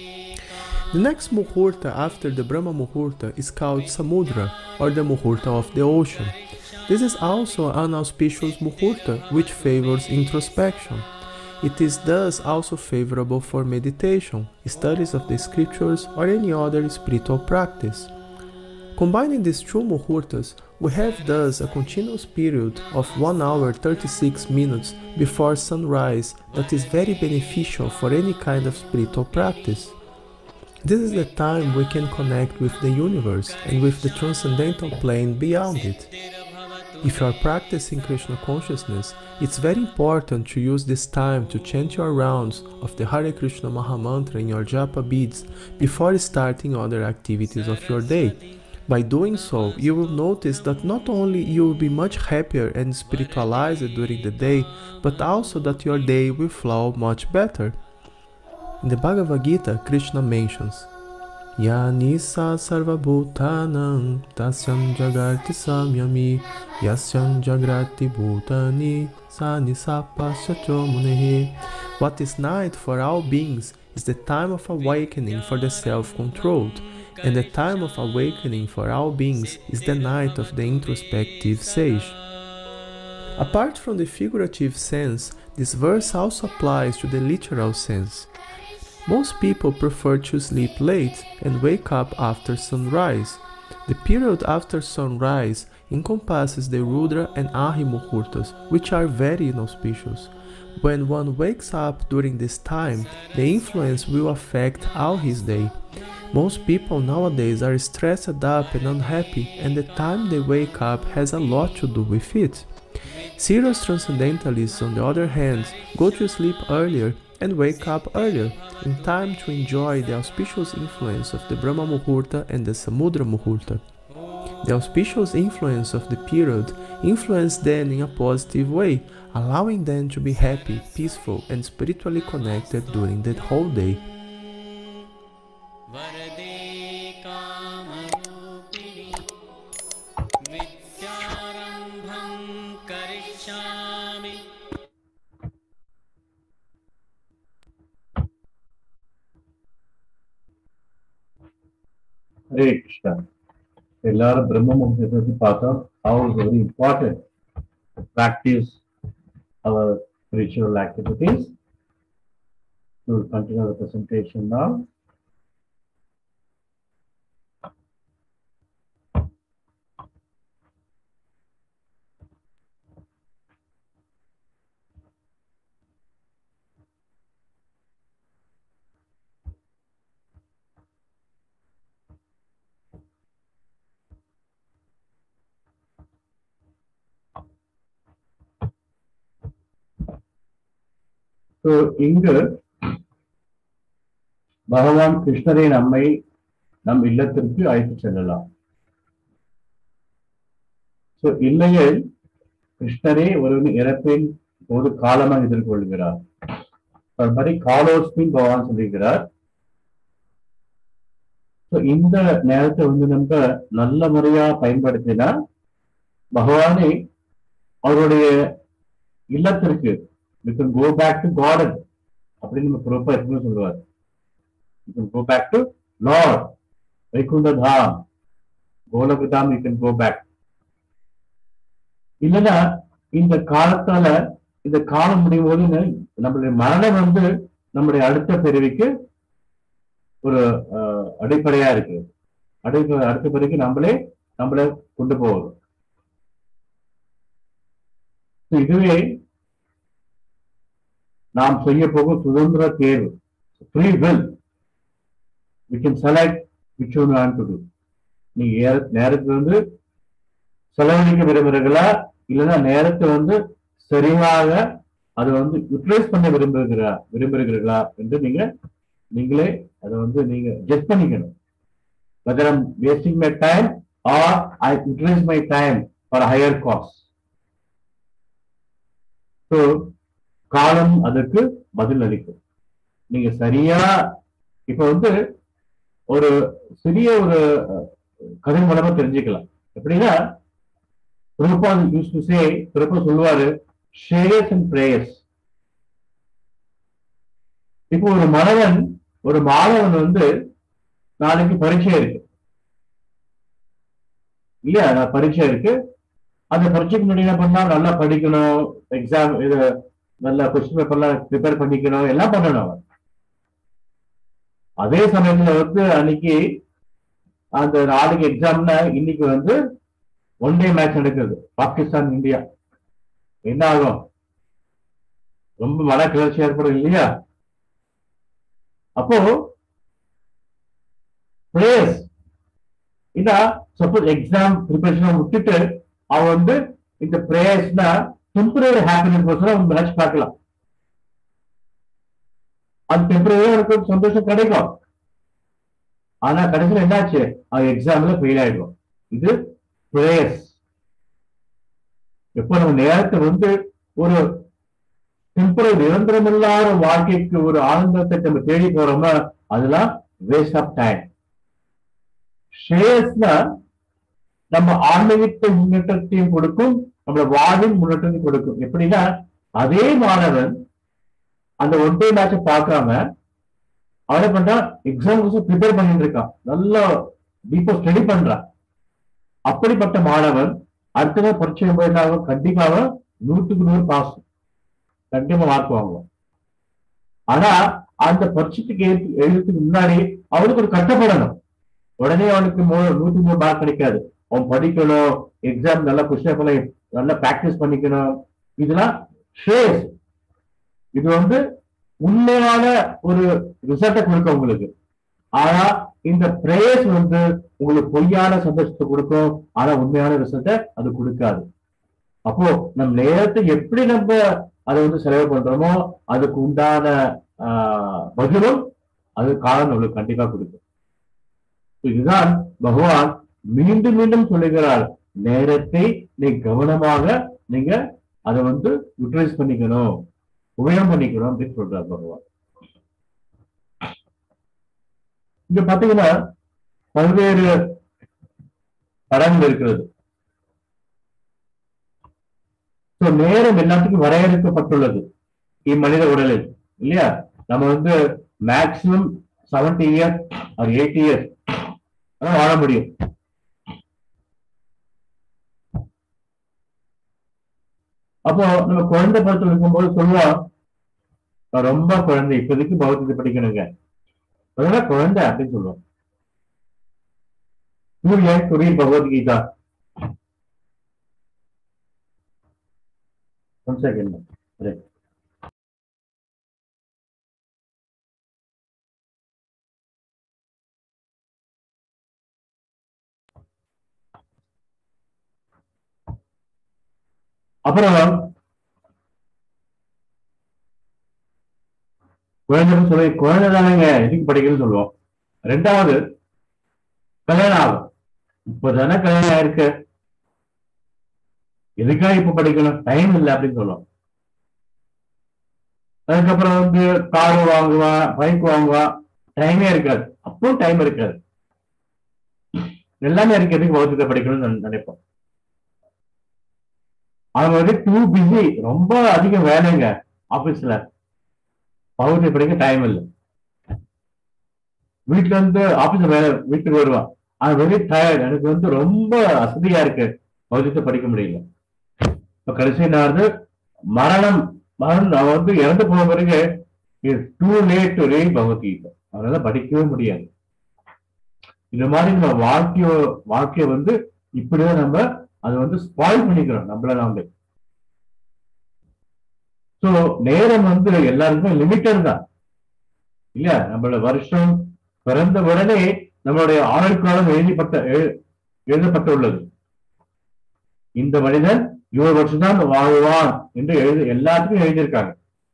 The next Muhurta after the Brahma Muhurta is called Samudra, or the Muhurta of the ocean. This is also an auspicious Muhurta which favors introspection. It is thus also favorable for meditation, studies of the scriptures, or any other spiritual practice. Combining these two Muhurtas, we have thus a continuous period of one hour thirty-six minutes before sunrise that is very beneficial for any kind of spiritual practice. This is the time we can connect with the universe and with the transcendental plane beyond it. If you are practicing Krishna consciousness, it's very important to use this time to chant your rounds of the Hare Krishna Mahamantra in your japa beads before starting other activities of your day. By doing so, you will notice that not only you will be much happier and spiritualized during the day, but also that your day will flow much better. In the Bhagavad Gita, Krishna mentions, Ya nisa sarva bhutanam tasyam jagarti samyami yasyam jagrati bhutani sa nisa pasyacho munehi. What is night for all beings is the time of awakening for the self-controlled, and the time of awakening for all beings is the night of the introspective sage. Apart from the figurative sense, this verse also applies to the literal sense. Most people prefer to sleep late and wake up after sunrise. The period after sunrise encompasses the Rudra and Ahi Muhurtas, which are very inauspicious. When one wakes up during this time, the influence will affect all his day. Most people nowadays are stressed up and unhappy, and the time they wake up has a lot to do with it. Serious transcendentalists, on the other hand, go to sleep earlier and wake up earlier, in time to enjoy the auspicious influence of the Brahma Muhurta and the Samudra Muhurta. The auspicious influence of the period influences them in a positive way, allowing them to be happy, peaceful, and spiritually connected during the whole day. Hare Krishna. எல்லாரும் பிரம்ம முகூர்த்தத்தை பத்தி பார்த்தோம். How is very important to practice our spiritual activities. We will continue the presentation now. So இங்கு பகவான் கிருஷ்ணரை நம்மை நம் இல்லத்திற்கு அழைத்து செல்லலாம். ஸோ இல்லையே கிருஷ்ணரே ஒரு இறப்பின் ஒரு காலமாக எதிர்கொள்கிறார். அது மாதிரி காலோஸ்மின் பகவான் சொல்லியிருக்கிறார். ஸோ இந்த நேரத்தை வந்து நம்ம நல்ல முறையா பயன்படுத்தினா பகவானை அவருடைய இல்லத்திற்கு we can go back to God அப்படின்னு நம்ம ப்ரோப்பா எப்பவுமே சொல்லுவார். You can go back to Lord, Vaikunta தாம், கோலக தாம், you can go back. இல்லைன்னா இந்த காலத்தால இந்த காலம் முடியும் போது நம்மளுடைய மரணம் வந்து நம்முடைய அடுத்த பிறவிக்கு ஒரு அடிப்படையா இருக்கு. அடி அடுத்த பிறகு நம்மளே நம்மளை கொண்டு போவோம். இதுவே நாம் செய்ய போகும் சுதந்திர தேர்வு, free will. we can select which one we want to do. நீங்க நேரத்தை வந்து செலவழிக்க விரும்புகிறீர்களா இல்லைன்னா நேரத்தை வந்து சரியாக அதை வந்து யூட்டிலைஸ் பண்ண விரும்புகிறா விரும்புகிறீர்களா என்று நீங்க நீங்களே அதை வந்து நீங்க ஜட்ஜ் பண்ணிக்கணும். whether I'm wasting my time or I utilize my time for a higher cause. so காலம் அதற்கு பதில் அளிக்கும். நீங்க சரியா இப்ப வந்து ஒரு சிறிய ஒரு கதை மூலமா தெரிஞ்சுக்கலாம். எப்படின்னா சொல்லுவாரு ஷேர்ஸ் அண்ட் பிரேயர்ஸ். இப்போ ஒரு மாணவன் ஒரு மாணவன் வந்து நாளைக்கு பரீட்சை இருக்கு இல்லையா, பரீட்சை இருக்கு. அந்த பரீட்சைக்கு முன்னாடி என்ன பண்ணா நல்லா படிக்கணும், எக்ஸாம் இது நல்லா கொஸ்டின் பேப்பர்லாம் ப்ரிப்பேர் பண்ணிக்கணும், எல்லாம் பண்ணணும் அவன். அதே சமயத்துல வந்து அன்னைக்கு அந்த நாளைக்கு எக்ஸாம்னா இன்னைக்கு வந்து ஒன் டே மேட்ச் நடக்குது பாகிஸ்தான் இந்தியா. என்ன ஆகும்? ரொம்ப மன கிளர்ச்சி ஏற்படும் இல்லையா? அப்போ பிரேயர்ஸ் இல்ல சப்போஸ் எக்ஸாம் ப்ரிப்பரேஷன் விட்டுட்டு அவன் வந்து இந்த பிரேயர்ஸ்னா டெம்பரரி ஹாப்பினஸ் மேட்ச் பார்க்கலாம். அது டெம்பரரியா எனக்கு சந்தோஷம் கிடைக்கும். ஆனா கடைசியில் என்னாச்சு? அவன் எக்ஸாம்ல ஃபெயில் ஆயிடுவான். இது பிரேயர்ஸ். எப்போ நம்ம நேரத்தை வந்து ஒரு டெம்பரரி நிரந்தரமில்லாத வாழ்க்கைக்கு ஒரு ஆனந்தத்தை நம்ம தேடி போறோமோ அதெல்லாம் வேஸ்ட் ஆஃப் டைம். ஷேர்ஸ்னா நம்ம ஆன்மீகத்தை முன்னேற்றத்தையும் கொடுக்கும், நம்மளோட வாழ்வின் முன்னேற்றத்தையும் கொடுக்கும். எப்படின்னா அதே மாணவன் அந்த ஒன் டே மேட்சை பார்க்காம அவனை பண்றான் எக்ஸாம் ப்ரிப்பேர் பண்ணிட்டு இருக்கான், நல்லா டீப்பா ஸ்டடி பண்றான். அப்படிப்பட்ட மாணவன் அடுத்த பரீட்சை போயிட்டாங்க கண்டிப்பாக நூற்றுக்கு நூறு பாஸ், கண்டிப்பா மார்க் வாங்குவான். ஆனா அந்த பரீட்சைக்கு எழுதுறதுக்கு முன்னாடி அவனுக்கு ஒரு கட்டப்படணும். உடனே அவனுக்கு நூத்தி மூணு மார்க் கிடைக்காது. அவன் படிக்கணும், எக்ஸாம் நல்லா கொஸ்டின் நல்லா பிராக்டிஸ் பண்ணிக்கணும். இதெல்லாம் ஷேர்ஸ். இது வந்து உண்மையான ஒரு ரிசல்ட்டை கொடுக்கும் உங்களுக்கு. ஆனா இந்த பிரேயர்ஸ் வந்து உங்களுக்கு பொய்யான சந்தோஷத்தை கொடுக்கும், ஆனா உண்மையான ரிசல்ட்டை அது கொடுக்காது. அப்போ நம்ம நேரத்தை எப்படி நம்ம அதை வந்து செலவு பண்றோமோ அதுக்கு உண்டான ஆஹ் பதிலும் அது காலம் நம்மளுக்கு கண்டிப்பா கொடுக்கும். இதுதான் பகவான் மீண்டும் மீண்டும் சொல்லுகிறார், நேரத்தை நீ கவனமாக நீங்க அதை வந்து யூட்டிலைஸ் பண்ணிக்கணும், உபயோகம் பண்ணிக்கணும் அப்படின்னு சொல்றார் பகவான். இங்க பாத்தீங்கன்னா பல்வேறு படங்கள் இருக்கிறது. நேரம் எல்லாத்துக்கும் வரையறுக்கப்பட்டுள்ளது இம்மனித உடலில் இல்லையா? நம்ம வந்து மேக்சிமம் செவன்டி இயர்ஸ் ஒரு எயிட்டி இயர்ஸ் வாழ முடியும். அப்போ நம்ம குழந்தை பருவத்தில் இருக்கும்போது சொல்லுவோம், ரொம்ப குழந்தை இப்போதைக்கு பௌத்தியத்தை படிக்கணுங்க, அதெல்லாம் குழந்தை அப்படின்னு சொல்லுவோம். சூரியன் Thuriyan Bhagavad Gita. One second. Right. அப்புறம் குழந்தைன்னு சொல்லி குழந்தை தானேங்க எதுக்கு படிக்கணும்னு சொல்லுவோம். ரெண்டாவது கல்யாணம் ஆகும். இப்பதானே கல்யாணம் ஆயிருக்கு, எதுக்கா இப்ப படிக்கணும், டைம் இல்லை அப்படின்னு சொல்லுவோம். அதுக்கப்புறம் வந்து கார் வாங்குவான், பைக் வாங்குவான், டைமே இருக்காது. அப்போ டைம் இருக்காது. எல்லாமே இருக்கிறதுக்கு பௌத்தியத்தை படிக்கணும்னு நினைப்போம். அவங்க வந்து டூ பிஸி, ரொம்ப அதிக வேலைங்க ஆபீஸ்ல, பௌத்தியம் படிக்க டைம் இல்லை. வீட்டுல இருந்து ஆபீஸ்ல வேலை வீட்டுக்கு வருவான், அது வெரி டயர்ட், எனக்கு வந்து ரொம்ப அசதியா இருக்கு, பௌத்தியத்தை படிக்க முடியல. இப்ப கடைசி நான் மரணம் மரணம் நான் வந்து இறந்து போன பிறகு too late to read Bhagavad Gita, அதனால படிக்கவே முடியாது. இந்த மாதிரி நம்ம வாழ்க்கைய வாழ்க்கைய வந்து இப்படிதான் நம்ம அதை வந்து ஸ்பாயில் பண்ணிக்கிறோம் நம்மள நாமளே. சோ நேரம் வந்து எல்லாருக்குமே லிமிட்டட் தான் இல்லையா? நம்மளோட வருஷம் பிறந்த உடனே நம்மளுடைய ஆயுள் காலம் எழுதிப்பட்ட எழுதப்பட்டு உள்ளது. இந்த மனிதன் இவ்வளவு வருஷம் தான் வாழ்வான் என்று எழுதி எல்லாத்துக்கும் எழுதியிருக்காங்க.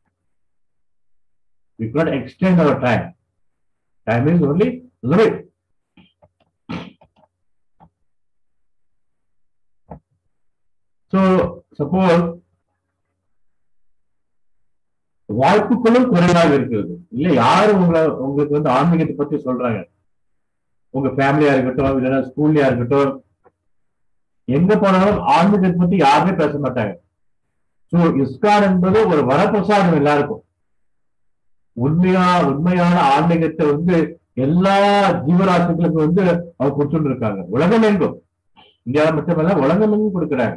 We cannot extend our time. Time is only limit. So suppose வாய்ப்புகளும் குறைவாக இருக்கிறது இல்ல. யாரு உங்களை உங்களுக்கு வந்து ஆன்மீகத்தை பத்தி சொல்றாங்க? உங்க ஃபேமிலியா இருக்கட்டும், இல்லைன்னா ஸ்கூல்லயா இருக்கட்டும், எங்க போனாலும் ஆன்மீகத்தை பத்தி யாருமே பேச மாட்டாங்க. சோ இஸ்கான் என்பது ஒரு வரப்பிரசாதம் எல்லாருக்கும். உண்மையா உண்மையான ஆன்மீகத்தை வந்து எல்லா ஜீவராசிகளுக்கும் வந்து அவங்க கொடுத்துட்டு இருக்காங்க. உலகம் எங்கும், இந்தியாவில் மட்டுமல்ல உலகம் எங்கும் கொடுக்குறாங்க.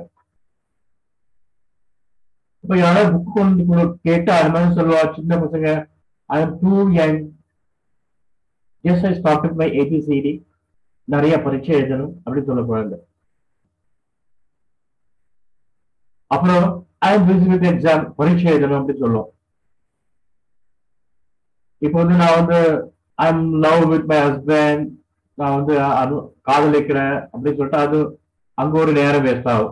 இப்ப யாராவது புக் கொண்டு கேட்டா அது மாதிரி சொல்லுவா, சின்ன பசங்க, I am too young, just I started my ABCD, நிறைய பரீட்சை எழுதணும் அப்படின்னு சொல்ல குழந்தை. அப்புறம் I am busy with exam, பரீட்சை எழுதணும் அப்படின்னு சொல்லுவோம். இப்போ வந்து நான் வந்து I am love with my husband, நான் வந்து அது காதலிக்கிறேன் அப்படின்னு சொல்லிட்டு அது அங்க ஒரு நேரம் வேஸ்ட் ஆகும்.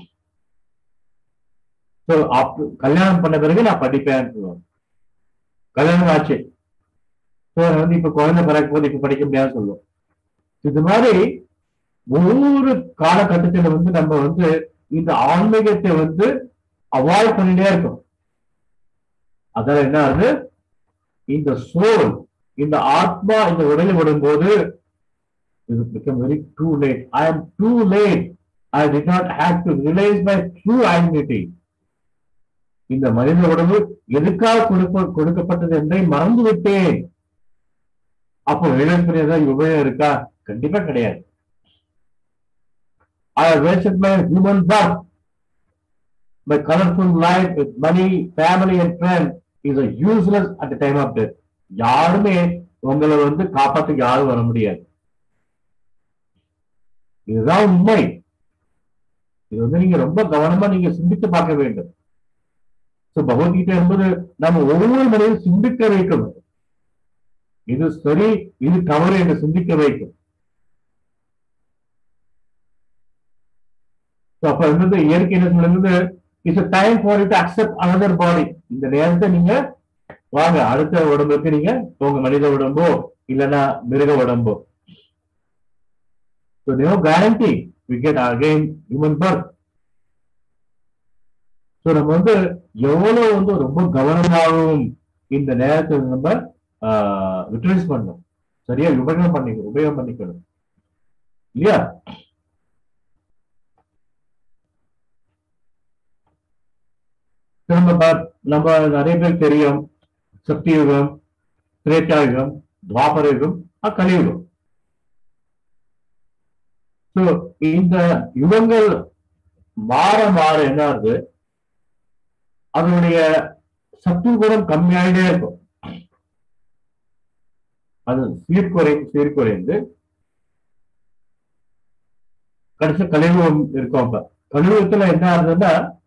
ஸோ கல்யாணம் பண்ண பிறகு நான் படிப்பேன் சொல்லுவேன். கல்யாணம் ஆச்சு, ஸோ வந்து இப்ப குழந்தை பிறக்கும் போது இப்ப படிக்க முடியாதுன்னு சொல்லுவோம். இது மாதிரி ஒவ்வொரு காலகட்டத்துல வந்து நம்ம வந்து இந்த ஆன்மீகத்தை வந்து அவாய்ட் பண்ணிட்டே இருக்கோம். அதால என்ன ஆகுது, இந்த சோல், இந்த ஆத்மா இந்த உடலை விடும்போது இது become very too late. I am too late. I did not have to realize my true identity. இந்த மனித உடம்பு எதுக்காக கொடுக்க கொடுக்கப்பட்டது என்பதை மறந்து விட்டேன். அப்போ இழப்பினதான் உபயோகம் இருக்கா? கண்டிப்பா கிடையாது. I have wasted my human birth. My colorful life with money, family and friends is a useless at the time of death. யாருமே உங்களை வந்து காப்பாற்ற யாரும் வர முடியாது. இதுதான் உண்மை. இது வந்து நீங்க ரொம்ப கவனமா நீங்க சிந்தித்து பார்க்க வேண்டும். பகவத்கீதை என்பது நம்ம ஒவ்வொரு மனிதனும் சிந்திக்க வைக்கும். இது சரி, இது தவறு என்று சிந்திக்க வைக்கும். அப்ப வந்து இயற்கை என்ன சொல்லுது, it's a time for you to accept another body. இந்த நேரத்தை நீங்க வாங்க, அடுத்த உடம்புக்கு நீங்க உங்க மனித உடம்போ இல்லைன்னா மிருக உடம்போ. So no guarantee we get again human birth. So நம்ம வந்து எவ்வளவு வந்து ரொம்ப கவனமாகவும் இந்த நேரத்தை நம்ம யூட்டிலைஸ் பண்ணணும், சரியா உபயோகம் பண்ணி உபயோகம் பண்ணிக்கணும் இல்லையா? நம்ம நம்ம நிறைய பேர் தெரியும், சக்தி யுகம், திரேதா யுகம், துவாபர யுகம், கலியுகம். ஸோ இந்த யுகங்கள் மாற மாற என்ன ஆகுது, அதனுடைய சக்தி குணம் கம்மியாயிட்டே இருக்கும். அது சீர்குறைந்து சீர்குறைந்து கடைசி கலியுகம் இருக்கும். அப்ப கலியுகத்துல என்ன ஆகுதுன்னா,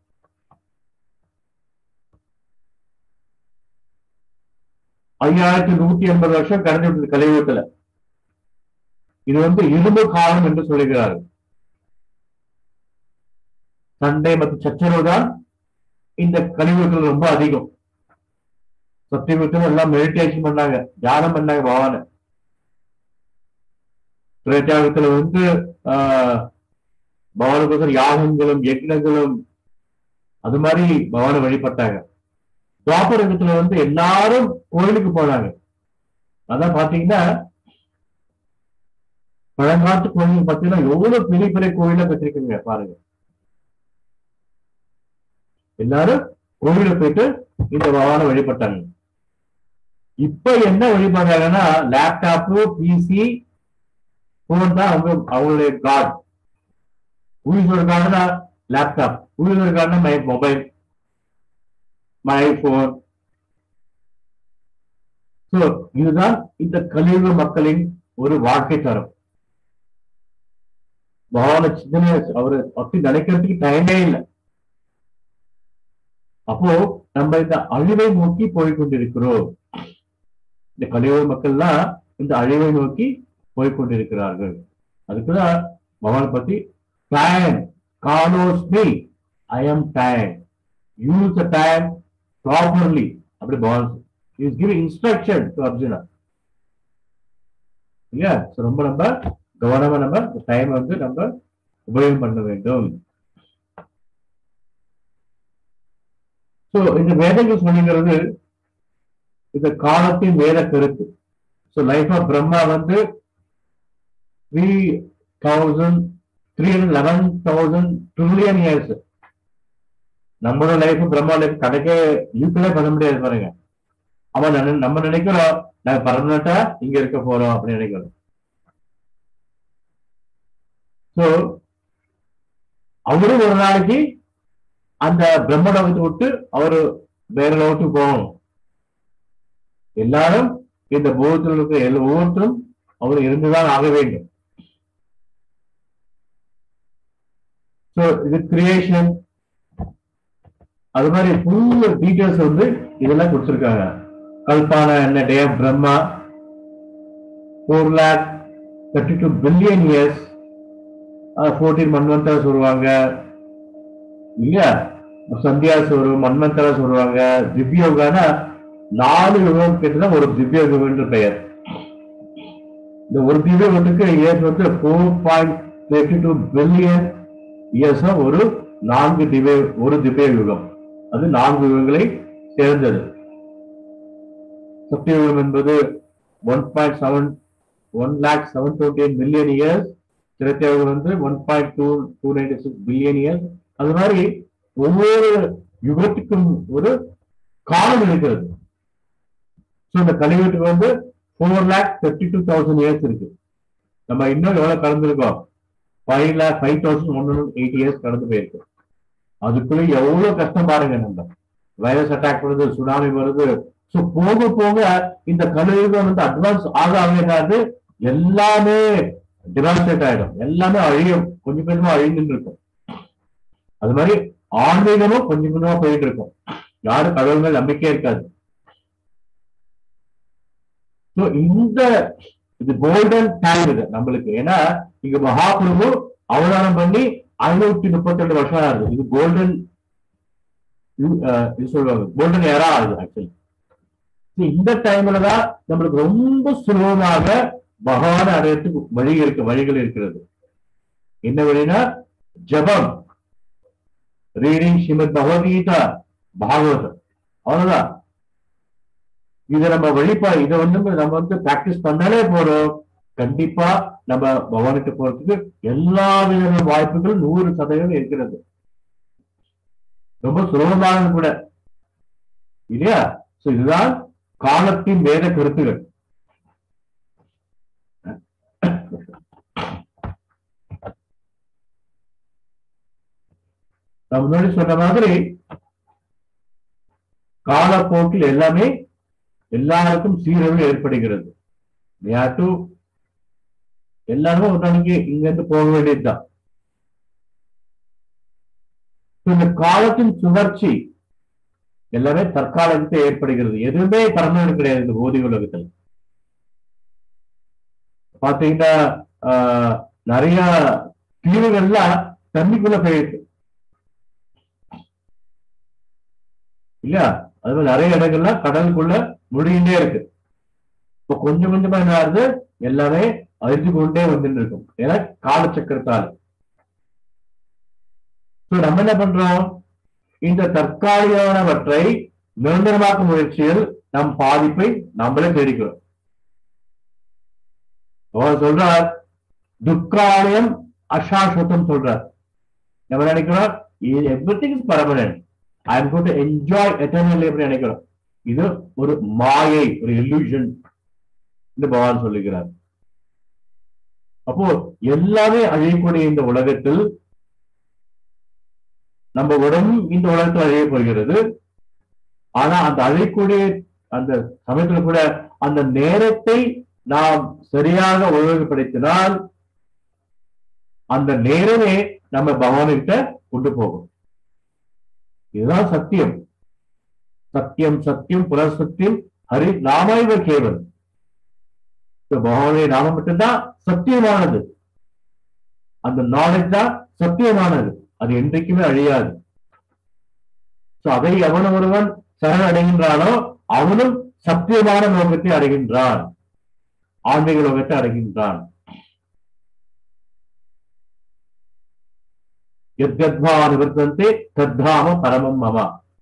ஐயாயிரத்தி நூத்தி எண்பது வருஷம் கடந்து விட்டது கலியுகத்துல. இது வந்து இரும்பு காலம் என்று சொல்லுகிறார்கள். சண்டை மற்றும் சச்சரவு தான் இந்த கலியுகத்தில் ரொம்ப அதிகம். சத்தியகுப்தர் எல்லாம் மெடிடேஷன் பண்ணாங்க, தியானம் பண்ணாங்க பகவான. திரேதாயுகத்துல வந்து ஆஹ் பகவானுக்கு யாகங்களும் யக்னங்களும் அது மாதிரி பகவானை வழிபட்டாங்க. துவாபரகத்துல வந்து எல்லாரும் கோயிலுக்கு போனாங்க. அதான் பாத்தீங்கன்னா பழங்காட்டு கோயில் பாத்தீங்கன்னா எவ்வளவு பெரிய பெரிய கோயில கட்டிருக்குங்க பாருங்க. எல்லாரும் கோவில போயிட்டு இந்த பகவானை வழிபட்டாங்க. இப்ப என்ன வழிபடுறாங்கன்னா லேப்டாப்பு, பிசி, போன் தான் அவங்க அவங்களுடைய காட். உயிரோட கார்டுனா லேப்டாப், உயிரோட கார்டுனா my mobile, my phone. So இதுதான் இந்த கலியுக மக்களின் ஒரு வாழ்க்கை தரம். பகவான சிந்தனை அவரை பத்தி நினைக்கிறதுக்கு டைமே இல்லை. அப்போ நம்ம இந்த அழிவை நோக்கி போய்கொண்டிருக்கிறோம். இந்த கலியுக மக்கள்லாம் இந்த அழிவை நோக்கி போய்கொண்டிருக்கிறார்கள். அதுக்குதான் பகவான் பத்தி time calls me, I am time, use the time properly அப்படி பகவான் is giving instruction to Arjuna. இல்லையா? ரொம்ப நம்ம கவனமா நம்ம டைம் வந்து நம்ம உபயோகம் பண்ண வேண்டும். சோ இந்த வேதங்கள் சொல்லுகிறது இந்த காலத்தின் வேத கருத்து. சோ லைஃப் ஆஃப் பிரம்மா வந்து three thousand three hundred eleven thousand trillion years. நம்மளோட லைஃப் பிரம்மா லைஃப் கணக்கே யூக்கிலே பண்ண முடியாது பாருங்க. அவன் நம்ம நினைக்கிறோம் நாங்க பர்மனண்டா இங்க இருக்க போறோம் அப்படின்னு நினைக்கிறோம். சோ அவரும் ஒரு நாளைக்கு அந்த பிரம்ம லோகத்தை விட்டு அவரு வேற லோகத்துக்கு போகணும். எல்லாரும் இந்த பூதத்தில் இருக்கிற எல்லா ஒவ்வொருத்தரும் அவர் இருந்துதான் ஆக வேண்டும். சோ இது கிரியேஷன் அது மாதிரி ஃபுல் டீட்டெயில்ஸ் வந்து இதெல்லாம் கொடுத்திருக்காங்க. கல்பானா என்ன, day of Brahma, four lakh thirty two billion years, fourteen மன்வந்தரா சொல்லுவாங்க இல்லையா, சந்தியாசோரு மன்வந்தரா சொல்லுவாங்க. திவ்யோகானா நாலு யுகம் கேட்டுதான் ஒரு திவ்ய யுகம் என்று பெயர். இந்த ஒரு திவ்ய யுகத்துக்கு இயர்ஸ் வந்து four point thirty two billion years ஒரு நான்கு திவ்ய ஒரு திவ்ய யுகம். அது நான்கு யுகங்களை சேர்ந்தது. சத்தியயுகம் என்பது one point seven one lakh seven twenty eight million years. திரேதாயுகம் வந்து one point two two ninety six billion years. அது மாதிரி ஒவ்வொரு யுகத்துக்கும் ஒரு காலம் இருக்கிறது. ஸோ இந்த கலியுகத்துக்கு வந்து four lakh thirty two thousand years இருக்கு. நம்ம இன்னும் எவ்வளவு கடந்திருக்கோம்? Five lakh five thousand one hundred eight years கடந்து போயிருக்கு. அதுக்குள்ள எவ்வளவு கஷ்டம் பாருங்க. நம்ம வைரஸ் அட்டாக் வருது, சுனாமி வருது. ஸோ போக போக இந்த கலியுகம் வந்து அட்வான்ஸ் ஆக ஆகாது, எல்லாமே டிவாஸ்டேட் ஆயிடும், எல்லாமே அழியும், கொஞ்சம் கொஞ்சமா அழிந்துட்டு இருக்கும். அது மாதிரி ஆன்மீகமும் கொஞ்சம் கொஞ்சமா போயிட்டு இருக்கும். யாரும் கடவுள்கள் நம்பிக்கையே இருக்காது. இந்த இது கோல்டன் டைம் இது நம்மளுக்கு. ஏன்னா இங்க மகாபிரபு அவதாரம் பண்ணி ஐநூத்தி முப்பத்தி ரெண்டு வருஷம் ஆகுது. இது கோல்டன் இது சொல்லுவாங்க, கோல்டன் ஏரா ஆகுது ஆக்சுவலி. இந்த டைம்ல தான் நம்மளுக்கு ரொம்ப சுலபமாக பகவானை அடையத்துக்கு வழி இருக்கு, வழிகள் இருக்கிறது. என்ன வழினா ஜபம், ரீடிங் ஸ்ரீமத் பகவத்கீதா, பாகவதம், அவ்வளவுதான். இதை நம்ம வழிபா இதை வந்து நம்ம வந்து பிராக்டிஸ் பண்ணாலே போறோம். கண்டிப்பா நம்ம பகவானுக்கு போறதுக்கு எல்லா விதமான வாய்ப்புகளும் நூறு சதவீதம் இருக்கிறது. ரொம்ப சுலபமானது கூட இல்லையா? சோ இதுதான் காலத்தின் வேத கருத்துகள். நான் முன்னாடி சொன்ன மாதிரி காலப்போக்கில் எல்லாமே எல்லாருக்கும் சீரழிவு ஏற்படுகிறது. எல்லாருமே ஒரு நாளைக்கு இங்க இருந்து போக வேண்டியதுதான். இந்த காலத்தின் சுழற்சி எல்லாமே தற்காலத்தை ஏற்படுகிறது. எதுவுமே பர்மனன்ட் கிடையாது இந்த போதி உலகத்தில். பாத்தீங்கன்னா ஆஹ் நிறைய தீவுகள்லாம் தண்ணிக்குள்ள போயிருக்கு இல்லையா? அது மாதிரி நிறைய இடங்கள்ல கடலுக்குள்ள முடிகின்றே இருக்கு. இப்ப கொஞ்சம் கொஞ்சமா என்ன ஆகுது, எல்லாமே அழிஞ்சு கொண்டே வந்துட்டு இருக்கும், ஏன்னா காலச்சக்கரத்தால். நம்ம என்ன பண்றோம், இந்த தற்காலிகமானவற்றை நிரந்தரமாக்கும் முயற்சியில் நம் பாதிப்பை நம்மளே தேடிக்கிறோம். அவர் சொல்றார் துக்காலயம் அசாஸ்வதம் சொல்றார். நம்ம நினைக்கிறோம் everything is permanent, I am going to enjoy eternally அப்படி நினைக்கிறோம். இது ஒரு மாயை, ஒரு illusion என்று பகவான் சொல்லுகிறார். அப்போ எல்லாமே அழியக்கூடிய இந்த உலகத்தில் நம்ம உடம்பு இந்த உலகத்தில் அழிய போகிறது. ஆனா அந்த அழியக்கூடிய அந்த சமயத்துல கூட அந்த நேரத்தை நாம் சரியாக உபயோகப்படுத்தினால் அந்த நேரமே நம்ம பகவான்கிட்ட கொண்டு போகும். இதுதான் சத்தியம். சத்தியம் சத்தியம் புனர்சத்தியம் ஹரி நாமைவ கேவல். பகவானுடைய நாமம் மட்டும்தான் சத்தியமானது. அந்த நாலேஜ் தான் சத்தியமானது, அது என்றைக்குமே அழியாது. அதை எவன் ஒருவன் சரண் அடைகின்றானோ அவனும் சத்தியமான லோகத்தை அடைகின்றான், ஆன்மீக லோகத்தை அடைகின்றான். யத்யத்வா நிவர்த்தந்தே தத்தாம பரமம் மம.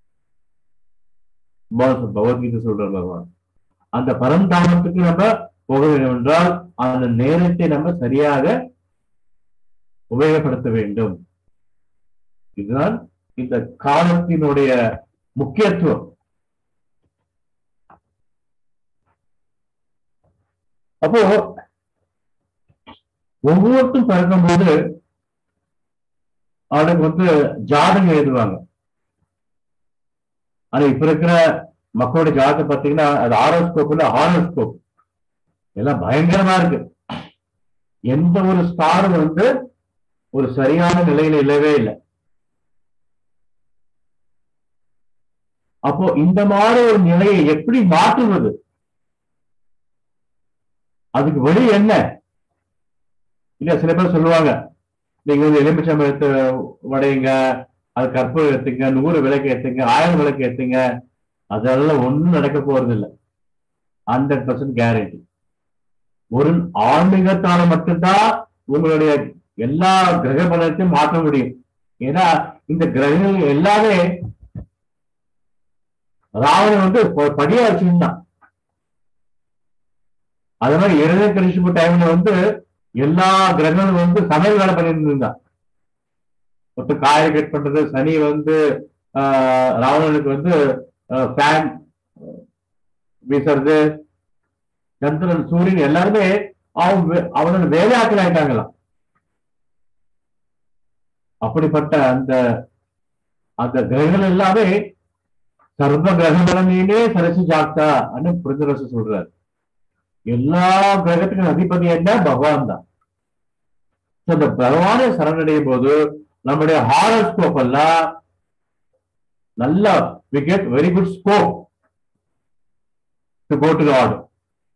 பகவத்கீதை சொல்ற பகவான். அந்த பரந்தாமத்துக்கு நம்ம போக வேண்டும் என்றால் அந்த நேரத்தை நம்ம சரியாக உபயோகப்படுத்த வேண்டும். இதுதான் இந்த காலத்தினுடைய முக்கியத்துவம். அப்போ ஒவ்வொருத்தரும் பிறக்கும் போது அவனுக்கு வந்து ஜாதகம் எழுதுவாங்க. ஆனா இப்ப இருக்கிற மக்களுடைய ஜாதகம் பார்த்தீங்கன்னா அது ஆரோஸ்கோப் இல்ல ஹாரோஸ்கோப், எல்லாம் பயங்கரமா இருக்கு. எந்த ஒரு ஸ்டாரும் வந்து ஒரு சரியான நிலையில இல்லவே இல்லை. அப்போ இந்த மாதிரி ஒரு நிலையை எப்படி மாற்றுவது, அதுக்கு வழி என்ன? இல்ல சில பேர் சொல்லுவாங்க, நீங்க வந்து எலுமிச்சம்பழத்தை உடையுங்க, அது கற்பூரம் ஏத்துங்க, நூறு விளக்கு ஏத்துங்க, ஆயிரம் விளக்கு ஏத்துங்க, அதெல்லாம் ஒண்ணும் நடக்க போறது இல்லை. Hundred percent guarantee. ஒரு ஆன்மீகத்தால மட்டும்தான் உங்களுடைய எல்லா கிரக பலத்தையும் மாற்ற முடியும். ஏன்னா இந்த கிரகங்கள் எல்லாமே ராவணன் வந்து படியா வச்சிருந்தான். அது மாதிரி இறைய கழிச்சு டைம்ல வந்து எல்லா கிரகங்களும் வந்து சமையல் வேலை பண்ணிட்டு இருந்தான். ஒருத்தர் காயை கட் பண்றது, சனி வந்து ஆஹ் ராவணனுக்கு வந்து ஃபேன் வீசுறது, சந்திரன் சூரியன் எல்லாருமே அவன் அவனோட வேலையாட்கள் ஆயிட்டாங்களாம். அப்படிப்பட்ட அந்த அந்த கிரகங்கள் எல்லாமே சர்வ கிரகங்களே சரசி ஜாக்தா அப்படின்னு புரிஞ்சரசு சொல்றாரு. எல்லா கிரகத்துக்கும் அதிபதி என்ன? பகவான் தான். இந்த பகவானை சரணடையும் போது நம்முடைய ஹாரோஸ்கோப் எல்லாம் நல்ல we get very good scope to go to the order.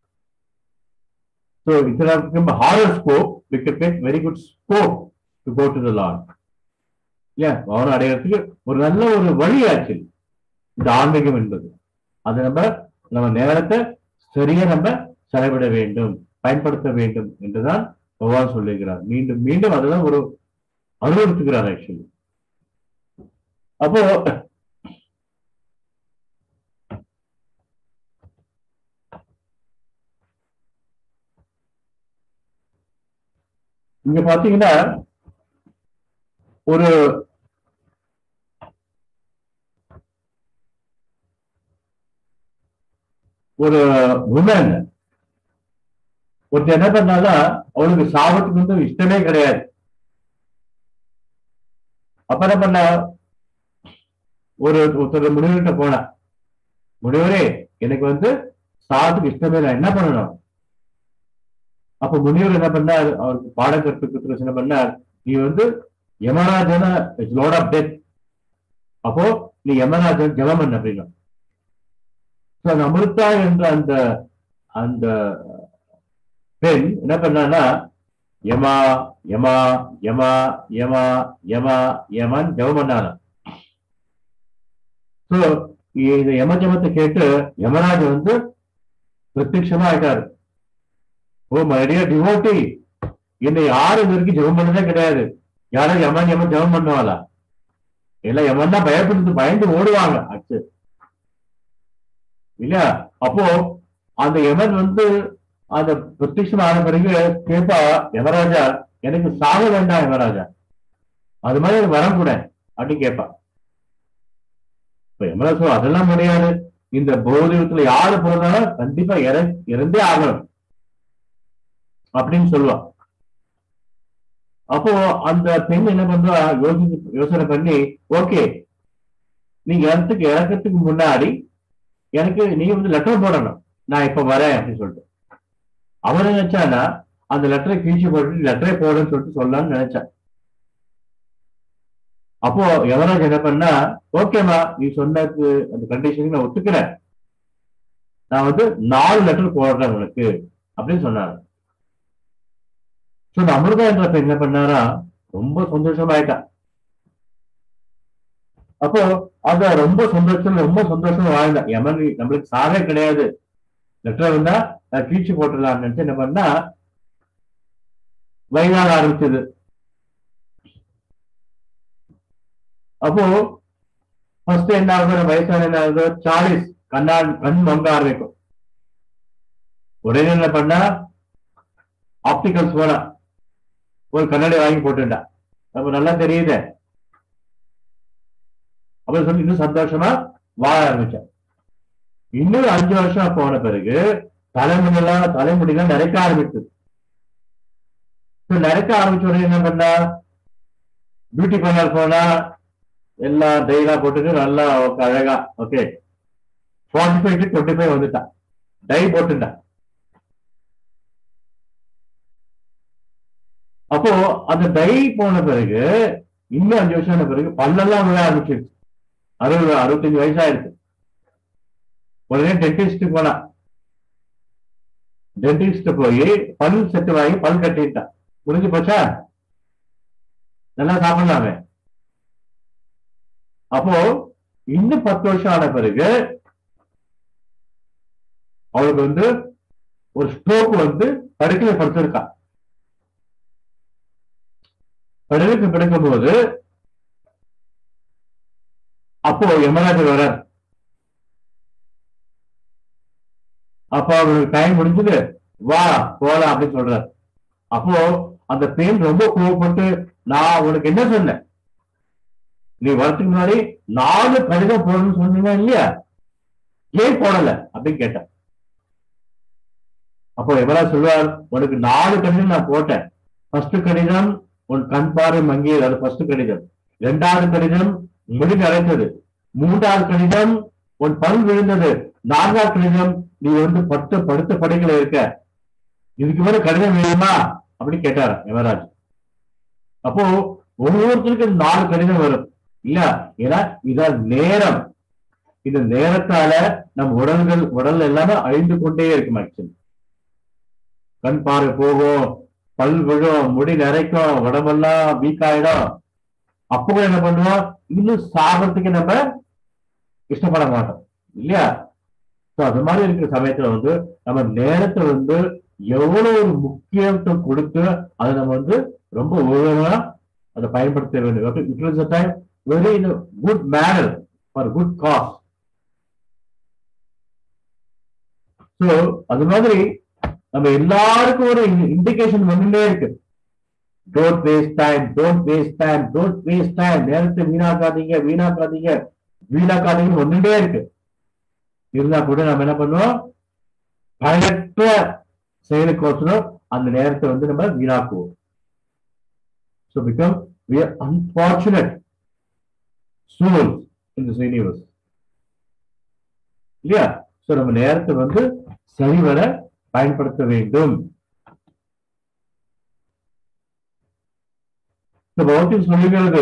So instead of become a horoscope, we can get very good scope to go to the Lord. Yeah, பகவான் அடைகிறதுக்கு ஒரு நல்ல ஒரு வழியாச்சு இந்த ஆன்மீகம் என்பது. அது நம்ம நம்ம நேரத்தை சரியா நம்ம செலவிட வேண்டும், பயன்படுத்த வேண்டும் என்றுதான் பகவான் சொல்லுகிறார். மீண்டும் மீண்டும் அதுதான் ஒரு அனுபவித்துக்கிறார் ஆக்சுவலி. அப்போ இங்க பாத்தீங்கன்னா ஒரு ஒரு உமன் ஒருத்தர் என்ன பண்ணாலும் அவளுக்கு சாபத்துக்கு வந்து இஷ்டமே கிடையாது. அப்ப என்ன பண்ண, ஒரு ஒருத்தர் முனிவர்கிட்ட போன, முனிவரே எனக்கு வந்து சாபத்துக்கு இஷ்டமே இல்லை, என்ன பண்ணணும்? அப்ப முனிவர் என்ன பண்ணார், அவருக்கு பாடம் கற்பிக்கிறதுக்கு என்ன பண்ணார், நீ வந்து யமராஜன லோட் ஆஃப் டெத், அப்போ நீ யமராஜன் ஜெபம் பண்ண அப்படின்னா. அமிர்தா என்ற அந்த அந்த பெண் என்ன பண்ணான்னா யமா யமா யமா யமா யமா யமான் ஜெபம் பண்ணாங்க. சோ இந்த யம ஜபத்தை கேட்டு யமராஜ் வந்து பிரத்யட்சமா ஆயிட்டாரு. ஓ மறுபடிய டிவோட்டி, என்னை யாரும் இது வரைக்கும் ஜபம் பண்ணதே கிடையாது. யாரும் யமன் யமன் ஜபம் பண்ணுவாளா? எல்லாம் யமன்னா பயப்படுத்து பயந்து ஓடுவாங்க ஆச்சு இல்லையா? அப்போ அந்த யமன் வந்து அந்த பிரத்யட்சம் ஆன பிறகு கேட்பா, யமராஜா எனக்கு சாக வேண்டாம் யமராஜா, அது மாதிரி எனக்கு வரம் கூட அப்படின்னு கேட்பா. இப்ப யமராஜா அதெல்லாம் கிடையாது, இந்த போதிவத்துல யாரு பிறந்தாலும் கண்டிப்பா இற இறந்தே ஆகணும் அப்படின்னு சொல்லுவா. அப்போ அந்த பெண் என்ன பண்றா, யோசி யோசனை பண்ணி, ஓகே நீங்க இறத்துக்கு இறக்கத்துக்கு முன்னாடி எனக்கு நீங்க வந்து லெட்டர் போடணும், நான் இப்ப வரேன் அப்படின்னு சொல்லிட்டு. அவன் நினைச்சானா அந்த லெட்டரை கிழிச்சு போட்டு லெட்டரே போடுன்னு சொல்லிட்டு சொல்லலாம்னு நினைச்சான். அப்போ யமராஜ் என்ன பண்ணா, ஓகேமா நீ சொன்னதுக்கு அந்த கண்டிஷனுக்கு நான் ஒத்துக்கிறேன், நான் வந்து நாலு லெட்டர் போடுறேன் உனக்கு அப்படின்னு சொன்னாரு. சோ அமிர்தா என்ற பெண் என்ன பண்ணாரா, ரொம்ப சந்தோஷமாயிட்டா. அப்போ அத ரொம்ப சந்தோஷம் ரொம்ப சந்தோஷமா வாழ்ந்தா. யமன் நம்மளுக்கு சாவே கிடையாது, லெட்டர் வந்தா கீழ்ச்சி போட்டுடலாம்னு நினைச்சு என்ன பண்ணா, வயதாக ஆரம்பிச்சது. அப்போ ஃபர்ஸ்ட் என்ன ஆகுது, வயசான என்ன ஆகுது, சாலிஸ் கண்ணா கண் மங்க ஆரம்பிக்கும். உடனே என்ன பண்ணா, ஆப்டிகல்ஸ் போனா ஒரு கண்ணாடி வாங்கி போட்டுட்டா, அப்ப நல்லா தெரியுது அப்படின்னு சொல்லி இன்னும் சந்தோஷமா வாழ ஆரம்பிச்சா. இன்னும் அஞ்சு வருஷம் போன பிறகு தலைமுடியெல்லாம் தலைமுடியெல்லாம் நிறைக்க ஆரம்பிச்சது. நிறைக்க ஆரம்பிச்ச உடனே என்ன பண்ணா, பியூட்டி பார்லர் போனா எல்லாம் டைலா போட்டுட்டு நல்லா அழகா okay forty five to twenty five வந்துட்டா, டை போட்டுட்டா. அப்போ அந்த டை போன பிறகு இன்னும் அஞ்சு வருஷம் ஆன பிறகு பல்லெல்லாம் விழ ஆரம்பிச்சிருச்சு. அறுபது அறுபத்தஞ்சு வயசாயிருக்கு. உடனே டென்டிஸ்ட் போனா, டென்டிஸ்ட் போய் பல் செட்டு வாங்கி பல் கட்டிட்டா. முடிஞ்சு போச்சா, நல்லா சாப்பிடலாமே. அப்போ இன்னும் பத்து வருஷம் ஆன பிறகு அவளுக்கு வந்து ஒரு ஸ்ட்ரோக் வந்து படுக்கையில படுத்திருக்கா. படுக்கைக்கு படுக்கும் போது அப்போ யமராஜர் வர்றார். அப்போ அவருக்கு டைம் முடிஞ்சது, வா போலாம் அப்படின்னு சொல்றாரு. அப்போ அந்த பெண் ரொம்ப கோவப்பட்டு, நான் உனக்கு என்ன சொன்னேன், நீ வரத்துக்கு முன்னாடி நாலு கடிதம் போடணும்னு சொன்னீங்க இல்லையா, ஏன் போடல அப்படின்னு கேட்டேன். அப்போ யமராஜ் சொல்வார், உனக்கு நாலு கடிதம் நான் போட்டேன். ஃபர்ஸ்ட் கடிதம் உன் கண் பார்வை மங்கியது, அது ஃபர்ஸ்ட் கடிதம். இரண்டாவது கடிதம் முடி நரைத்தது. மூன்றாவது கடிதம் உன் பல் விழுந்தது. நான்காவது கடிதம் நீ வந்து பத்து படுத்த படைகளை இருக்க, இதுக்கு மேல கடிதம் வேணுமா அப்படின்னு கேட்டார் யமராஜ். அப்போ ஒவ்வொருத்தருக்கும் நாலு கடிதம் வரும் இல்ல, ஏன்னா இதான் நேரம். இந்த நேரத்தால நம் உடல்கள் உடல் எல்லாமே அழிந்து கொண்டே இருக்கும். ஆக்சுவலி கண் பார்வை போகும், பல் விழும், முடி நிறைக்கும், உடம்பெல்லாம் வீக் ஆயிடும். அப்போ என்ன பண்ணுவோம், இன்னும் சாபத்துக்கு நம்ம இஷ்டப்பட மாட்டோம் இல்லையா? அது மாதிரி இருக்கிற சமயத்துல வந்து நம்ம நேரத்தை வந்து எவ்வளவு ஒரு முக்கியத்துவம் கொடுத்து அதை நம்ம வந்து ரொம்ப ஒழுங்கா அதை பயன்படுத்த வேண்டும். It was a time very in a good manner for good cause. So அது மாதிரி நம்ம எல்லாருக்கும் ஒரு இண்டிகேஷன் வந்துட்டே இருக்கு. Don't waste time, don't waste time, don't waste time. நேரத்தை வீணாக்காதீங்க, வீணாக்காதீங்க, வீணாக்காதீங்கன்னு வந்துட்டே இருக்கு. இருந்தா கூட நம்ம என்ன பண்ணுவோம், பயனற்ற செயலுக்கோசரம் அந்த நேரத்தை வந்து நம்ம வீணாக்குவோம். So become we are unfortunate souls in this universe. இல்லையா? சோ நம்ம நேரத்தை வந்து சரிவர பயன்படுத்த வேண்டும். இந்த பௌத்தியம் சொல்லுகிறது,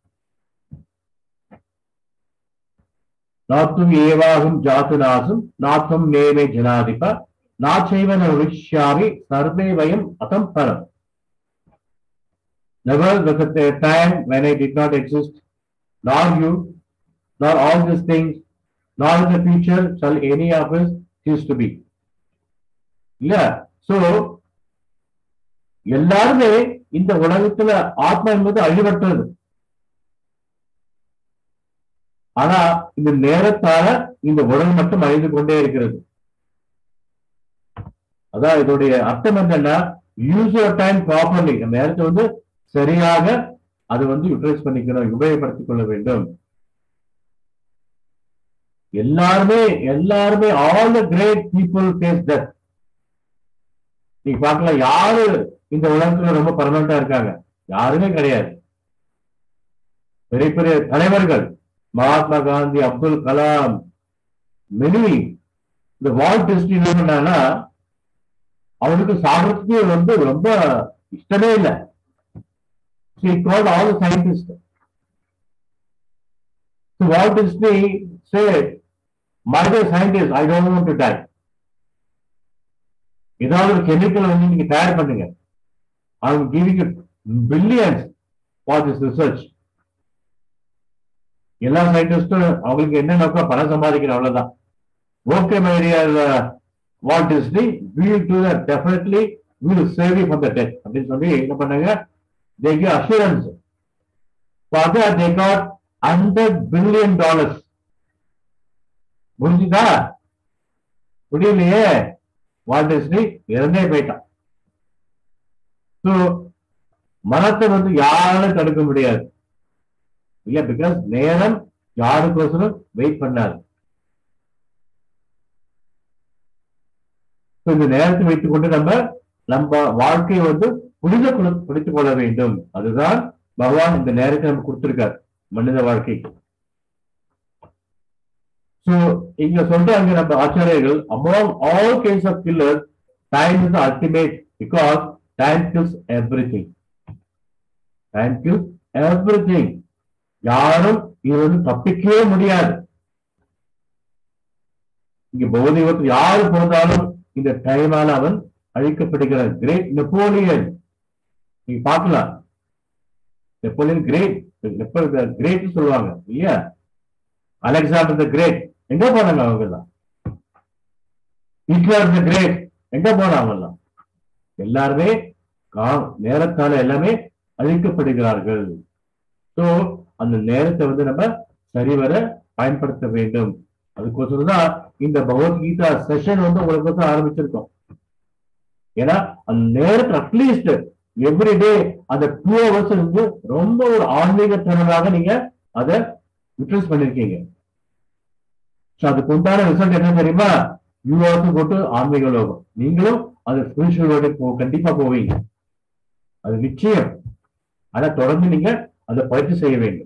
நாத்தும் ஏவாகும் ஜாத்து நாசும் நாத்தும் நேமே ஜனாதிப நாச்சைவன ரிஷ்யாமி சர்வே வயம் அகம் பரம். Never was a time when I did not exist, nor you, nor all these things, nor in the future shall any of us cease to be. இல்ல சோ எல்லாருமே இந்த உலகத்துல ஆத்மா என்பது அழிவற்றது. ஆனா இந்த நேரத்தால இந்த உலகம் மட்டும் அழிந்து கொண்டே இருக்கிறது. அதான் இதோடைய அர்த்தம் என்னன்னா, யூஸ் யுவர் டைம் ப்ராப்பர்லி. அந்த நேரத்தை வந்து சரியாக அதை வந்து யூட்டிலைஸ் பண்ணிக்கணும், உபயோகப்படுத்திக் கொள்ள வேண்டும். எல்லாருமே எல்லாருமே all the great people face death. நீங்க பார்க்கலாம், யாரு இந்த உலகத்துல ரொம்ப பர்மனண்டா இருக்காங்க? யாருமே கிடையாது. பெரிய பெரிய தலைவர்கள், மகாத்மா காந்தி, அப்துல் கலாம், மெனி. இந்த வால்ட் டிஸ்னி என்ன பண்ணாங்கன்னா, அவனுக்கு சாப்பிடறதுக்கு வந்து ரொம்ப இஷ்டமே இல்லை. He called all the scientists. So Walt Disney said, "My dear scientists, I don't want to die. ஏதாவது ஒரு கெமிக்கல் வந்து நீங்க தயார் பண்ணுங்க. I am giving you billions for this research." எல்லா சயின்டிஸ்டும் அவங்களுக்கு என்ன நோக்கம்? பணம் சம்பாதிக்கணும், அவ்வளவுதான். Okay, my dear uh, Walt Disney, we will do that. Definitely, we will save you from the death. அப்படின்னு சொல்லி என்ன பண்ணாங்க? They give assurance. For that, they got hundred billion dollars. முடிஞ்சுதா? முடியலையே. வால்ட் டிஸ்னி இறந்தே போயிட்டான். ஸோ மனத்தை வந்து யாரும் தடுக்க முடியாது இல்லையா? பிகாஸ் நேரம் யாருக்கோசரம் வெயிட் பண்ணாது. இந்த நேரத்தை வைத்துக் கொண்டு நம்ம நம்ம வாழ்க்கையை வந்து புனித பிடித்துக் கொள்ள வேண்டும். அதுதான் பகவான் இந்த நேரத்தை நம்ம கொடுத்திருக்கார் மனித வாழ்க்கைக்கு. சோ இங்க சொல்றாங்க நம்ம ஆச்சாரியர்கள், among all kinds of killers, time is the ultimate because time kills everything. Time kills everything. யாரும் இது வந்து தப்பிக்கவே முடியாது. இங்க பௌதிகத்தில் யாரு போனாலும் இந்த டைமால அவன் அழிக்கப்படுகிறார். கிரேட் நெப்போலியன் நீங்க பார்க்கலாம். நெப்போலியன் கிரேட் கிரேட் சொல்லுவாங்க இல்லையா? அலெக்சாண்டர் த கிரேட் எங்க போனாங்க? அவங்க தான். ஹிட்லர் த கிரேட் எங்க போனாங்க? எல்லாருமே நேரத்தால எல்லாமே அழிக்கப்படுகிறார்கள். சோ அந்த நேரத்தை வந்து நம்ம சரிவர பயன்படுத்த வேண்டும். அதுக்கோசரம் தான் இந்த பகவத்கீதா செஷன் வந்து உங்களுக்கு ஆரம்பிச்சிருக்கோம். ஏன்னா அந்த நேரத்தில் அட்லீஸ்ட் எவ்ரிடே அந்த டூ ஹவர்ஸ் வந்து ரொம்ப ஒரு ஆன்மீகத்தனமாக நீங்க அதை யூட்டிலைஸ் பண்ணிருக்கீங்க. அதுக்கு உண்டான ரிசல்ட் என்ன தெரியுமா? யூ ஆல்சோ கோ டு ஆன்மீக லோகம். நீங்களும் அது ஸ்பிரிச்சுவல் வேர்ல்டுக்கு கண்டிப்பா போவீங்க, அது நிச்சயம். ஆனா தொடர்ந்து நீங்க அதை பயிற்சி செய்ய வேண்டும்.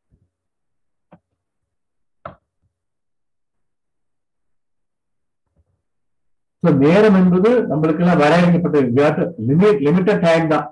நேரம் என்பது நம்மளுக்கு எல்லாம் வரையறுக்கப்பட்ட லிமிட்டட் டைம் தான்.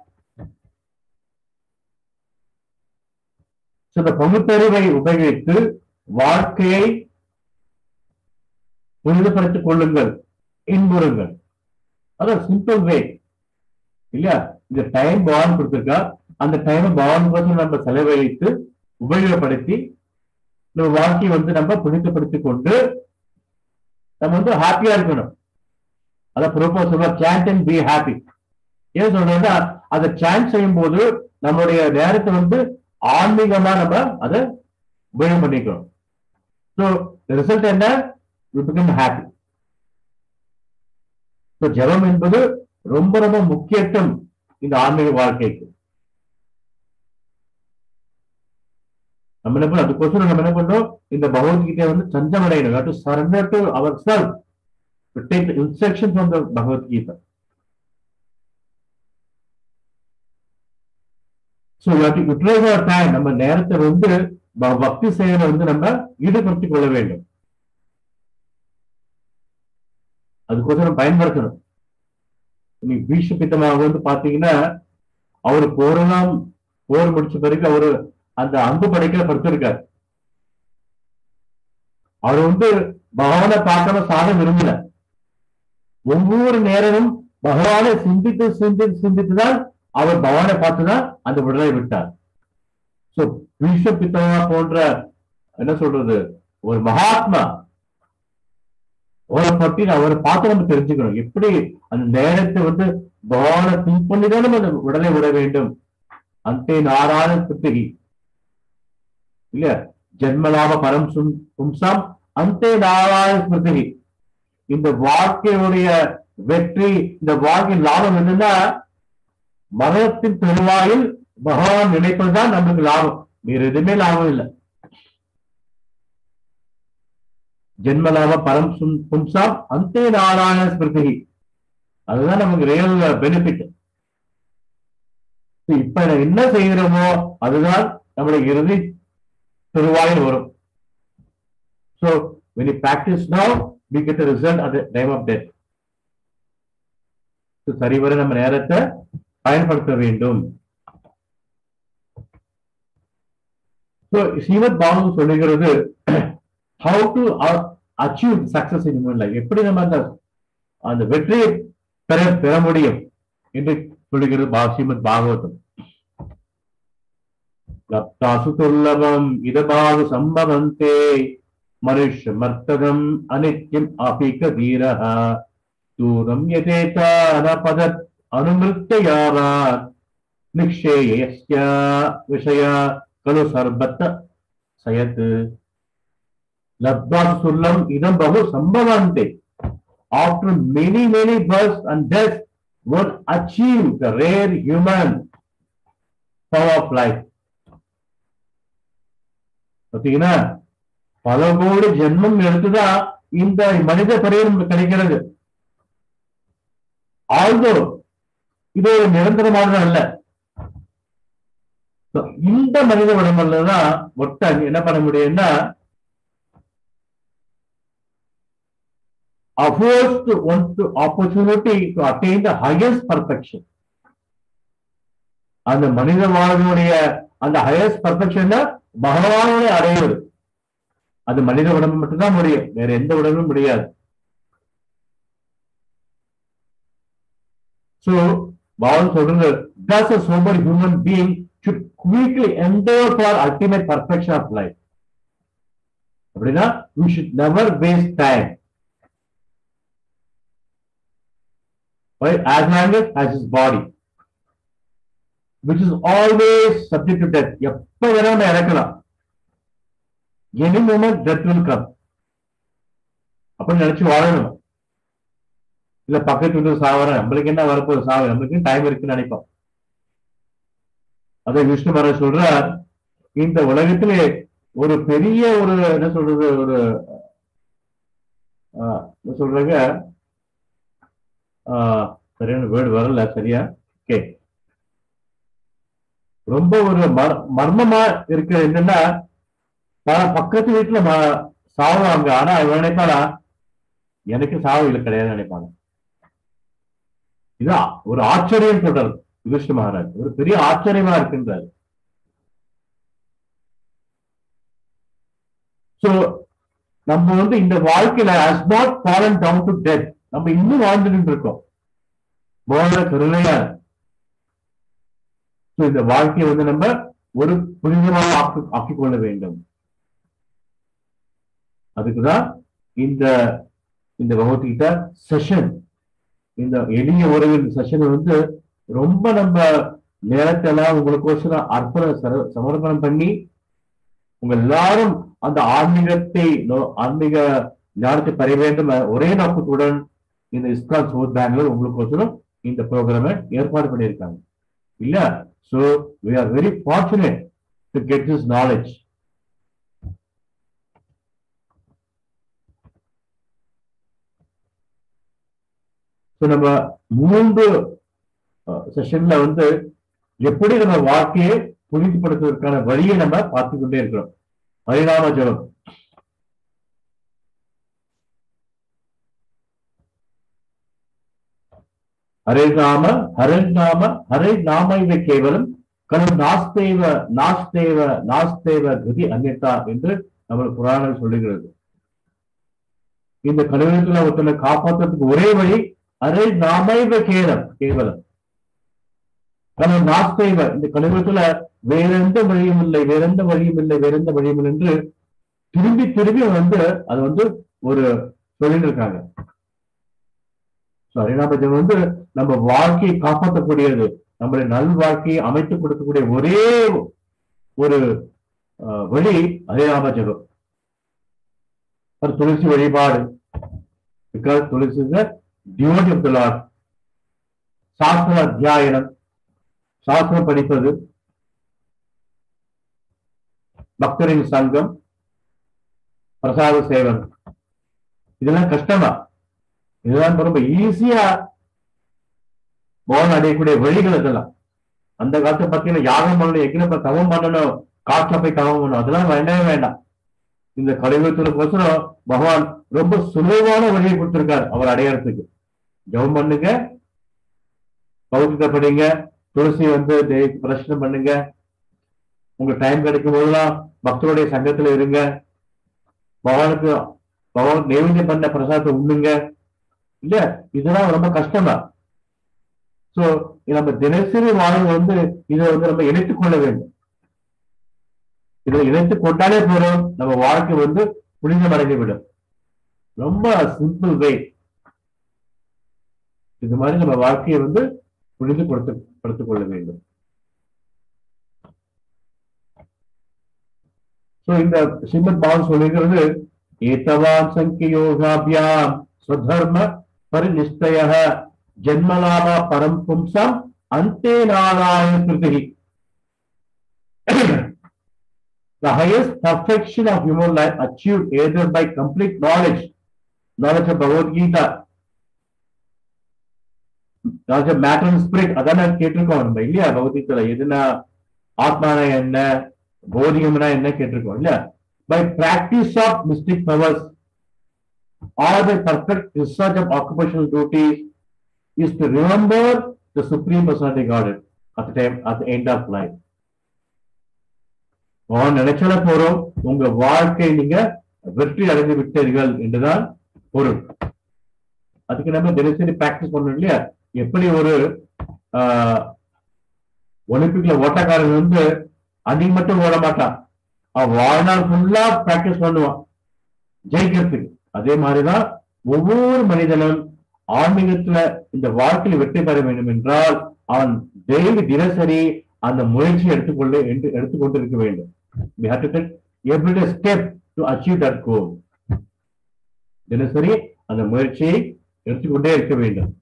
இந்த பகுத்தறிவை உபயோகித்து வாழ்க்கையை புனிதப்படுத்திக் கொள்ளுங்கள், இன்புறுங்கள். அதான் சிம்பிள் வே இல்லையா? இந்த டைம் பகவான் கொடுத்திருக்கா, அந்த டைம் பகவான் பற்றி நம்ம செலவழித்து உபயோகப்படுத்தி நம்ம வாழ்க்கையை வந்து நம்ம புனிதப்படுத்திக் கொண்டு நம்ம வந்து ஹாப்பியா இருக்கணும். அதான் ப்ரோபோஸ் சொல்ற சாண்ட் அண்ட் பி ஹாப்பி. ஏன் சொல்றேன்னா அதை சாண்ட் செய்யும் போது நம்மளுடைய நேரத்தை வந்து ஆன்மீகமா நம்ம அதை உபயோகம் பண்ணிக்கிறோம். ஸோ ரிசல்ட் என்ன? we become happy. ஸோ ஜபம் என்பது ரொம்ப ரொம்ப முக்கியத்துவம் இந்த ஆன்மீக வாழ்க்கைக்கு. நம்ம என்ன பண்ணோம்? அதுக்கோசரம் நம்ம என்ன பண்ணோம்? இந்த பகவத்கீதையை வந்து சஞ்சமடையணும். To surrender to our self, to take the instruction from the Bhagavad Gita. So you have to utilize our time. நம்ம நேரத்தை வந்து பக்தி செயலை வந்து நம்ம ஈடுபடுத்திக் கொள்ள வேண்டும். அதுக்கோசரம் பயன்படுத்தணும். நீ பீஷ்ம பிதாமகர் வந்து பாத்தீங்கன்னா அவரு போரெல்லாம் போர் முடிச்ச பிறகு அவரு அந்த அம்பு படைக்கல படுத்திருக்காரு. அவர் வந்து பகவானை பார்க்காம சாக விரும்பல. ஒவ்வொரு நேரமும் பகவானை சிந்தித்து சிந்தித்து சிந்தித்துதான் அவர் பகவானை பார்த்துதான் அந்த விடுதலை விட்டார். சோ பீஷ்ம பிதாமகர் போன்ற என்ன சொல்றது ஒரு மகாத்மா அவரை பற்றி அவரை பார்த்து நம்ம தெரிஞ்சுக்கணும். எப்படி அந்த நேரத்தை வந்து பகவானை திங்க் பண்ணிதான் நம்ம அந்த உடலை விட வேண்டும். அந்த நாராயண புத்திரி இல்லையா, ஜென்மலாப பரம் சும் பும்சாம் அந்த நாராயண புத்திரி. இந்த வாழ்க்கையுடைய வெற்றி, இந்த வாழ்க்கையின் லாபம் என்னன்னா மரணத்தின் பெருவாயில் பகவான் நினைப்பதுதான் நமக்கு லாபம், வேற எதுவுமே லாபம் இல்லை. ஜென்மலாப பரம் சும் பும்சாம் அந்த நாராயண ஸ்மிருதி, அதுதான் நமக்கு ரியல் பெனிஃபிட். இப்ப என்ன செய்கிறோமோ அதுதான் நம்முடைய இறுதி பெருவாயில் வரும். So when you practice now, we get a result at the time of death. So சரிவர நம்ம நேரத்தை பயன்படுத்த வேண்டும். So ஸ்ரீமத் பாகவதம் சொல்லுகிறது how to achieve success in human life, எப்படி நம்ம அந்த அந்த வெற்றியை பெற பெற முடியும் என்று சொல்லுகிறது ஸ்ரீமத் பாகவதம். லப்தாசு துர்லபம் இதபாகு சம்பவந்தே மனுஷ்ய மர்த்தகம் அனித்யம் அபிக தீரஹ தூரம் யதேதா அனபதத் அனுமிருத்யாவாத் நிக்ஷேயஸ்ய விஷய கலு சர்பத்த சயத். லப்தாசு துர்லபம் இதம் பகு சம்பவந்தே. After many many births and deaths, one achieved the rare human power of life. பார்த்தீங்கன்னா பல கோடி ஜென்மம் எடுத்துதான் இந்த மனித பரியம் கிடைக்கிறது. ஆல்தோ இது ஒரு நிரந்தரமானது அல்ல. இந்த மனித உடம்புலதான் ஒருத்தன் என்ன பண்ண முடியும்னா affords to want to opportunity to attain the highest perfection. அந்த மனித வாழ்வுடைய அந்த ஹையஸ்ட் பர்ஃபெக்ஷன் பகவானுடைய அடைவது. அது மனித உடம்பு மட்டும்தான் முடியும், வேற எந்த உடம்பும் முடியாது. So பகவான் சொல்றது, thus a sober human being should quickly endeavor for ultimate perfection of life. அப்படின்னா we should never waste time. Right? As long as has his body, which is always subject to death. எப்ப வேணாலும் இறக்கலாம். Any moment death will come. அப்படின்னு நினைச்சு வாழணும். இல்ல பக்கத்து வந்து சாவறேன், நம்மளுக்கு என்ன வரப்போது சாவு, நம்மளுக்கு டைம் இருக்குன்னு நினைப்போம். அதை விஷ்ணு மகாராஜ் சொல்றார், இந்த உலகத்திலே ஒரு பெரிய ஒரு என்ன சொல்றது ஒரு என்ன சொல்றாங்க ஆஹ் சரியான வேர்டு வரல சரியா. ஓகே, ரொம்ப ஒரு மர்மமா இருக்கு என்னன்னா பக்கத்து வீட்டுல சாவுவாங்க, ஆனா அவன் நினைப்பானா எனக்கு சாவு இல்லை கிடையாது நினைப்பாங்க. இது ஒரு ஆச்சரியம் சொல்றாரு விஷ்ணு மகாராஜ், ஒரு பெரிய ஆச்சரியமா இருக்கின்றார். சோ நம்ம வந்து இந்த வாழ்க்கையில has not fallen down to death, நம்ம இன்னும் வாழ்ந்துட்டு இருக்கோம். போல கருணையா இந்த வாழ்க்கையை வந்து நம்ம ஒரு புனிதமாக ஆக்கி ஆக்கிக் கொள்ள வேண்டும். அதுக்குதான் இந்த இந்த பகவத்கீதா செஷன், இந்த எளிய உறவின் செஷன் வந்து ரொம்ப நம்ம நேரத்தெல்லாம் உங்களுக்கோசரம் அர்ப்பண சமர்ப்பணம் பண்ணி உங்க எல்லாரும் அந்த ஆன்மீகத்தை ஆன்மீக ஞானத்தை பெற வேண்டும் ஒரே நோக்கத்துடன் இந்த இஸ்கான் சவுத் பெங்களூர் உங்களுக்கோசரம் இந்த ப்ரோக்ராமை ஏற்பாடு பண்ணியிருக்காங்க இல்லையா. So we are very fortunate to get this knowledge. So நம்ம மூன்று செஷன்ல வந்து எப்படி நம்ம வாழ்க்கையை புரிந்துபடுத்துவதற்கான வழியை நம்ம பார்த்து கொண்டே இருக்கிறோம். ஹரிநாம ஜபம். ஹரே நாம ஹரே நாம ஹரே நாமைவ கேவலம் கலு நாஸ்தேவ நாஸ்தேவ நாஸ்தேவ கதி அந்நியதா என்று நம்ம புராணம் சொல்லுகிறது. இந்த கலியுகத்துல ஒருத்தனை காப்பாற்றுறதுக்கு ஒரே வழி ஹரே நாமைவ கேவலம் கேவலம் கலு நாஸ்தேவ. இந்த கலியுகத்துல வேற எந்த வழியும் இல்லை, வேற எந்த வழியும் இல்லை, வேற எந்த வழியும் இல்லை என்று திரும்பி திரும்பி வந்து அது வந்து ஒரு சொல்லிட்டு இருக்காங்க. ஹரிநாமஜம் வந்து நம்ம வாழ்க்கையை காப்பாற்றக்கூடியது, நம்மளுடைய நல் வாழ்க்கையை அமைத்து கொடுக்கக்கூடிய ஒரே ஒரு வழி ஹரிநாம ஜபம். ஒரு துளசி வழிபாடு, because tulsi is the devotee of the lord. சாஸ்திர அத்தியாயனம், சாஸ்திரம் படிப்பது, பக்தரின் சங்கம், பிரசாத சேவன், இதெல்லாம் கஷ்டமா? இதெல்லாம் ரொம்ப ஈஸியா பகவான் அடையக்கூடிய வழிகள் இதெல்லாம். அந்த காலத்தை பார்த்தீங்கன்னா யாகம் பண்ணணும், எக்ன தவம் பண்ணணும், காட்டுல போய் தவம் பண்ணணும், அதெல்லாம் வேண்டவே வேண்டாம். இந்த கலியுகத்துக்கோசரம் பகவான் ரொம்ப சுலபமான வழியை கொடுத்திருக்காரு அவர் அடையறதுக்கு. ஜபம் பண்ணுங்க, பௌத்தியத்தை படிங்க, துளசி வந்து பிரச்சனை பண்ணுங்க, உங்க டைம் கிடைக்கும் போதெல்லாம் பக்தருடைய சங்கத்துல இருங்க, பகவானுக்கு பகவான் நைவேத்தியம் பண்ண பிரசாதத்தை உண்ணுங்க. இல்ல இதெல்லாம் ரொம்ப கஷ்டமா. சோ நம்ம தினசரி வாழ்வு வந்து இதை வந்து நம்ம இணைத்துக் கொள்ள வேண்டும். இதை இணைத்துக் கொண்டாலே போறோம், நம்ம வாழ்க்கை வந்து புனிதம் அடைந்து விடும். ரொம்ப சிம்பிள் வே. இது மாதிரி நம்ம வாழ்க்கையை வந்து புனிது கொடுத்து படுத்திக் கொள்ள வேண்டும். சோ இந்த ஸ்ரீமத் பாகவத் சொல்லுகிறது, ஏதவான் சங்கிய யோகாபியாம் ஸ்வதர்ம பரிநிஷ்டயः ஜன்மலாபா பரம் பும்சம் அந்தே நாராயண கிருதி. The highest perfection of human life achieved either by complete knowledge, knowledge of Bhagavad Gita, knowledge of matter and spirit, அதான் கேட்டிருக்கோம் நம்ம இல்லையா? பகவத்கீதையில எதுனா ஆத்மானா என்ன, போதிகம்னா என்ன கேட்டிருக்கோம் இல்லையா? By practice of mystic powers or by perfect discharge of occupational duties is to remember the Supreme Personality Godhead at the time, at the end of life. நினைச்சல போறோம், உங்க வாழ்க்கை நீங்க வெற்றி அடைந்து விட்டீர்கள் என்றுதான் பொருள். அதுக்கு நம்ம தினசரி பிராக்டிஸ் பண்ணணும் இல்லையா? எப்படி ஒரு ஆஹ் ஒலிம்பிக்ல ஓட்டக்காரன் வந்து அன்னைக்கு மட்டும் ஓட மாட்டான், அவன் வாழ்நாள் ஃபுல்லா பிராக்டிஸ் பண்ணுவான் ஜெயிக்கிறதுக்கு. அதே மாதிரிதான் ஒவ்வொரு மனிதனும் ஆன்மீகத்துல இந்த வாழ்க்கையில் வெற்றி பெற வேண்டும் என்றால் அவன் டெய்லி தினசரி அந்த முயற்சியை எடுத்துக்கொண்டு எடுத்துக்கொண்டு இருக்க வேண்டும். We have to take every day step to achieve that goal. தினசரி அந்த முயற்சியை எடுத்துக்கொண்டே இருக்க வேண்டும்.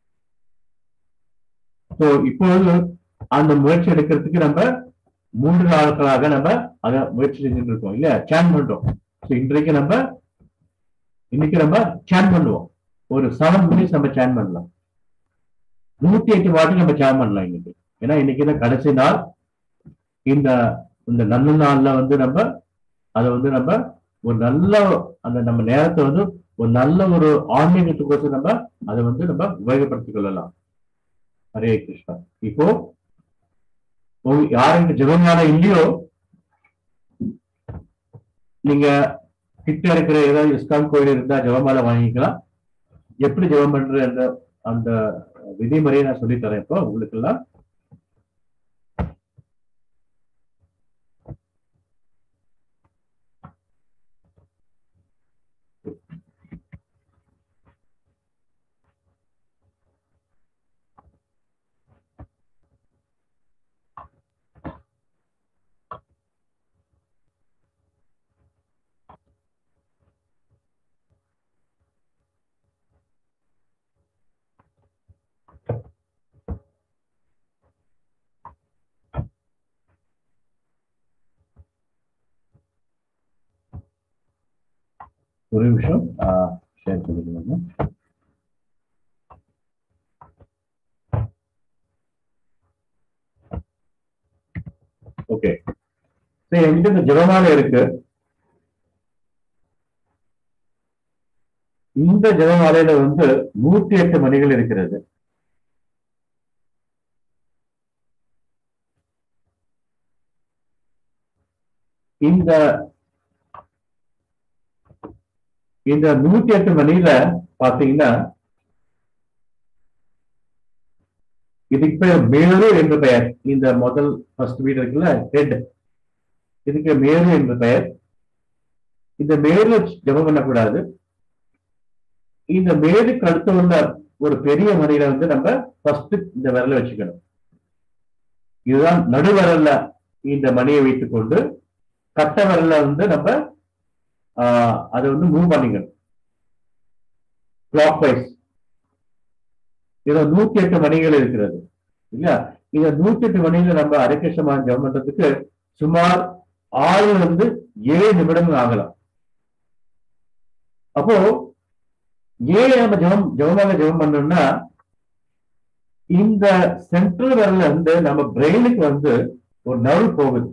சோ இப்பொழுது அந்த முயற்சி எடுக்கிறதுக்கு நம்ம மூன்று நாட்களாக நம்ம அதை முயற்சி செஞ்சுட்டு இருக்கோம் இல்லையா? சேன் பண்றோம். இன்றைக்கு நம்ம இன்னைக்கு நம்ம சேன் பண்ணுவோம். ஒரு செவன் மினிட்ஸ் நம்ம சேன் பண்ணலாம். நூத்தி எட்டு வாட்டி நம்ம சேன் பண்ணலாம் இன்னைக்கு. ஏன்னா இன்னைக்கு தான் கடைசி நாள். இந்த இந்த நல்ல நாள்ல வந்து நம்ம அதை வந்து நம்ம ஒரு நல்ல அந்த நம்ம நேரத்தை வந்து ஒரு நல்ல ஒரு ஆன்மீகத்துக்கோசம் நம்ம அதை வந்து நம்ம உபயோகப்படுத்திக் கொள்ளலாம். ஹரே கிருஷ்ணா. இப்போ யாருக்கு ஜெபமால இல்லையோ நீங்க கிட்ட இருக்கிற ஏதாவது இஸ்கான் கோயில் இருந்தா ஜெபமாலை வாங்கிக்கலாம். எப்படி ஜெபம் பண்ற அந்த அந்த விதிமுறையை நான் சொல்லி தரேன் இப்போ உங்களுக்கு எல்லாம். ஒரு நிமிஷம் ஷேர் பண்ணிக்கணும். ஓகே, என்கிட்ட இந்த ஜெபமாலை இருக்கு. இந்த ஜெபமாலையில வந்து நூத்தி எட்டு மணிகள் இருக்கிறது. இந்த இந்த நூத்தி எட்டு மணியில பாத்தீங்கன்னா இதுக்கு பேர் மேரு என்று பெயர். இந்த முதல் ஃபர்ஸ்ட் வீடு இருக்குல்ல, ஹெட், இதுக்கு மேரு என்று பெயர். இந்த மேல ஜெபம் பண்ணக்கூடாது. இந்த மேலுக்கு அடுத்து உள்ள ஒரு பெரிய மணியில வந்து நம்ம ஃபர்ஸ்ட் இந்த விரல வச்சுக்கணும். இதுதான் நடுவரல்ல இந்த மணியை வைத்துக் கொண்டு கட்ட விரல்ல வந்து நம்ம ஆஹ் அதை வந்து மூவ் பண்ணிக்கணும் கிளாக் வைஸ். இதுல நூத்தி எட்டு மணிகள் இருக்கிறது இல்லையா? இந்த நூத்தி எட்டு மணிகளை நம்ம அரகேஷமா ஜெபம் பண்றதுக்கு சுமார் ஆறுல இருந்து ஏழு நிமிடங்கள் ஆகலாம். அப்போ ஏன் நம்ம ஜெபம் ஜெபமாக ஜெபம் பண்ணோம்னா, இந்த சென்ட்ரல் விரல்ல இருந்து நம்ம பிரெயினுக்கு வந்து ஒரு நர்வ் போகுது,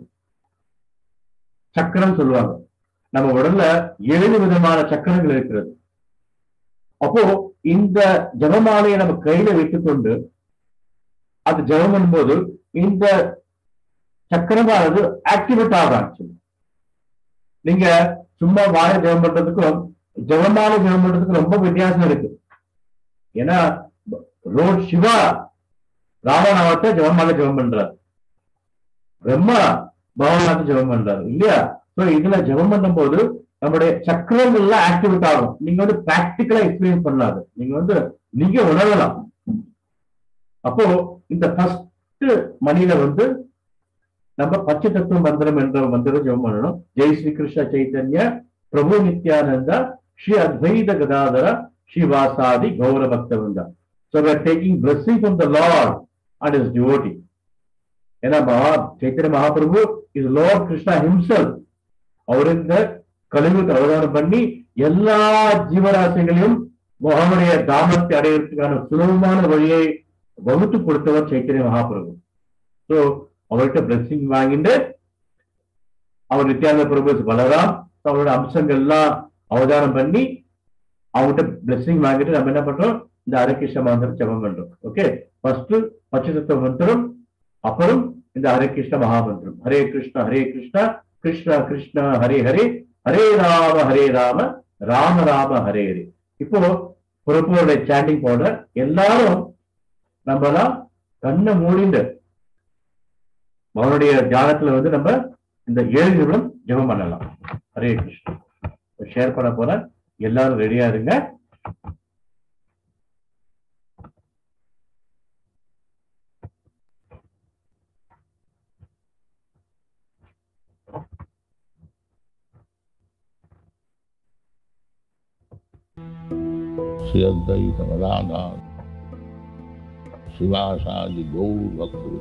சக்கரம் சொல்லுவாங்க. நம்ம உடல்ல ஏழு விதமான சக்கரங்கள் இருக்கிறது. அப்போ இந்த ஜெபமாலையை நம்ம கையில வைத்துக் கொண்டு அது ஜெபம் பண்ணும்போது இந்த சக்கரமானது ஆக்டிவேட் ஆகும். நீங்க சும்மா வாய ஜெபம் பண்றதுக்கும் ஜெபமாலை ஜெபம் பண்றதுக்கு ரொம்ப வித்தியாசம் இருக்கு. ஏன்னா ரோட் சிவா ராமநாமத்தை ஜெபமாலை ஜெபம் பண்றாரு, பிரம்மா பகவானாத்தை ஜெபம் பண்றாரு இல்லையா? சோ இதுல ஜெபம் பண்ணும் போது நம்முடைய சக்கரம் எல்லாம் ஆக்டிவேட் ஆகும். நீங்க வந்து பிராக்டிக்கலா எக்ஸ்பீரியன்ஸ் பண்ணாது, நீங்க வந்து நீங்க உணரலாம். அப்போ இந்த ஃபர்ஸ்ட் மணியில வந்து நம்ம பச்சை தத்துவ மந்திரம் என்ற மந்திரம் ஜெபம் பண்ணணும். ஜெய் ஸ்ரீ கிருஷ்ண சைத்தன்ய பிரபு நித்யானந்தா ஸ்ரீ அத்வைத Gadadhara ஸ்ரீவாசாதி Gaura பக்தவந்தா. So we are taking blessing from the Lord and his devotee. ஏன்னா மகா Chaitanya Mahaprabhu is Lord Krishna himself. அவர் இந்த கலியுகத்தை அவதாரம் பண்ணி எல்லா ஜீவராசிகளையும் அவனுடைய தாமத்தை அடையிறதுக்கான சுலபமான வழியை வகுத்து கொடுத்தவர் சைத்தன்ய மகாபிரபு. சோ அவர்கிட்ட பிளெஸிங் வாங்கிட்டு அவர் நித்யானந்த பிரபு பலராம் அவரோட அம்சங்கள் எல்லாம் அவதாரம் பண்ணி அவங்ககிட்ட பிளெஸிங் வாங்கிட்டு நம்ம என்ன பண்றோம், இந்த ஹரே கிருஷ்ண மந்திரம் ஜெபம் பண்றோம். ஓகே, ஃபர்ஸ்ட் பச்சதத்துவ மந்திரம், அப்புறம் இந்த ஹரே கிருஷ்ண மகாமந்திரம். ஹரே கிருஷ்ண ஹரே கிருஷ்ண கிருஷ்ண கிருஷ்ண ஹரே ஹரே ஹரே ராம ஹரே ராம ராம ராம ஹரே ஹரே. இப்போ பிரபுவோட சாண்டிங் போட எல்லாரும் நம்மலாம் கண்ணை மூடிண்டு அவனுடைய தியானத்துல வந்து நம்ம இந்த ஏழு நிமிடம் ஜெபம் பண்ணலாம். ஹரே கிருஷ்ணா ஷேர் பண்ண போற எல்லாரும் ரெடியா இருங்க. श्री अद्वैत गदाधर शिवासादि गौर भक्त।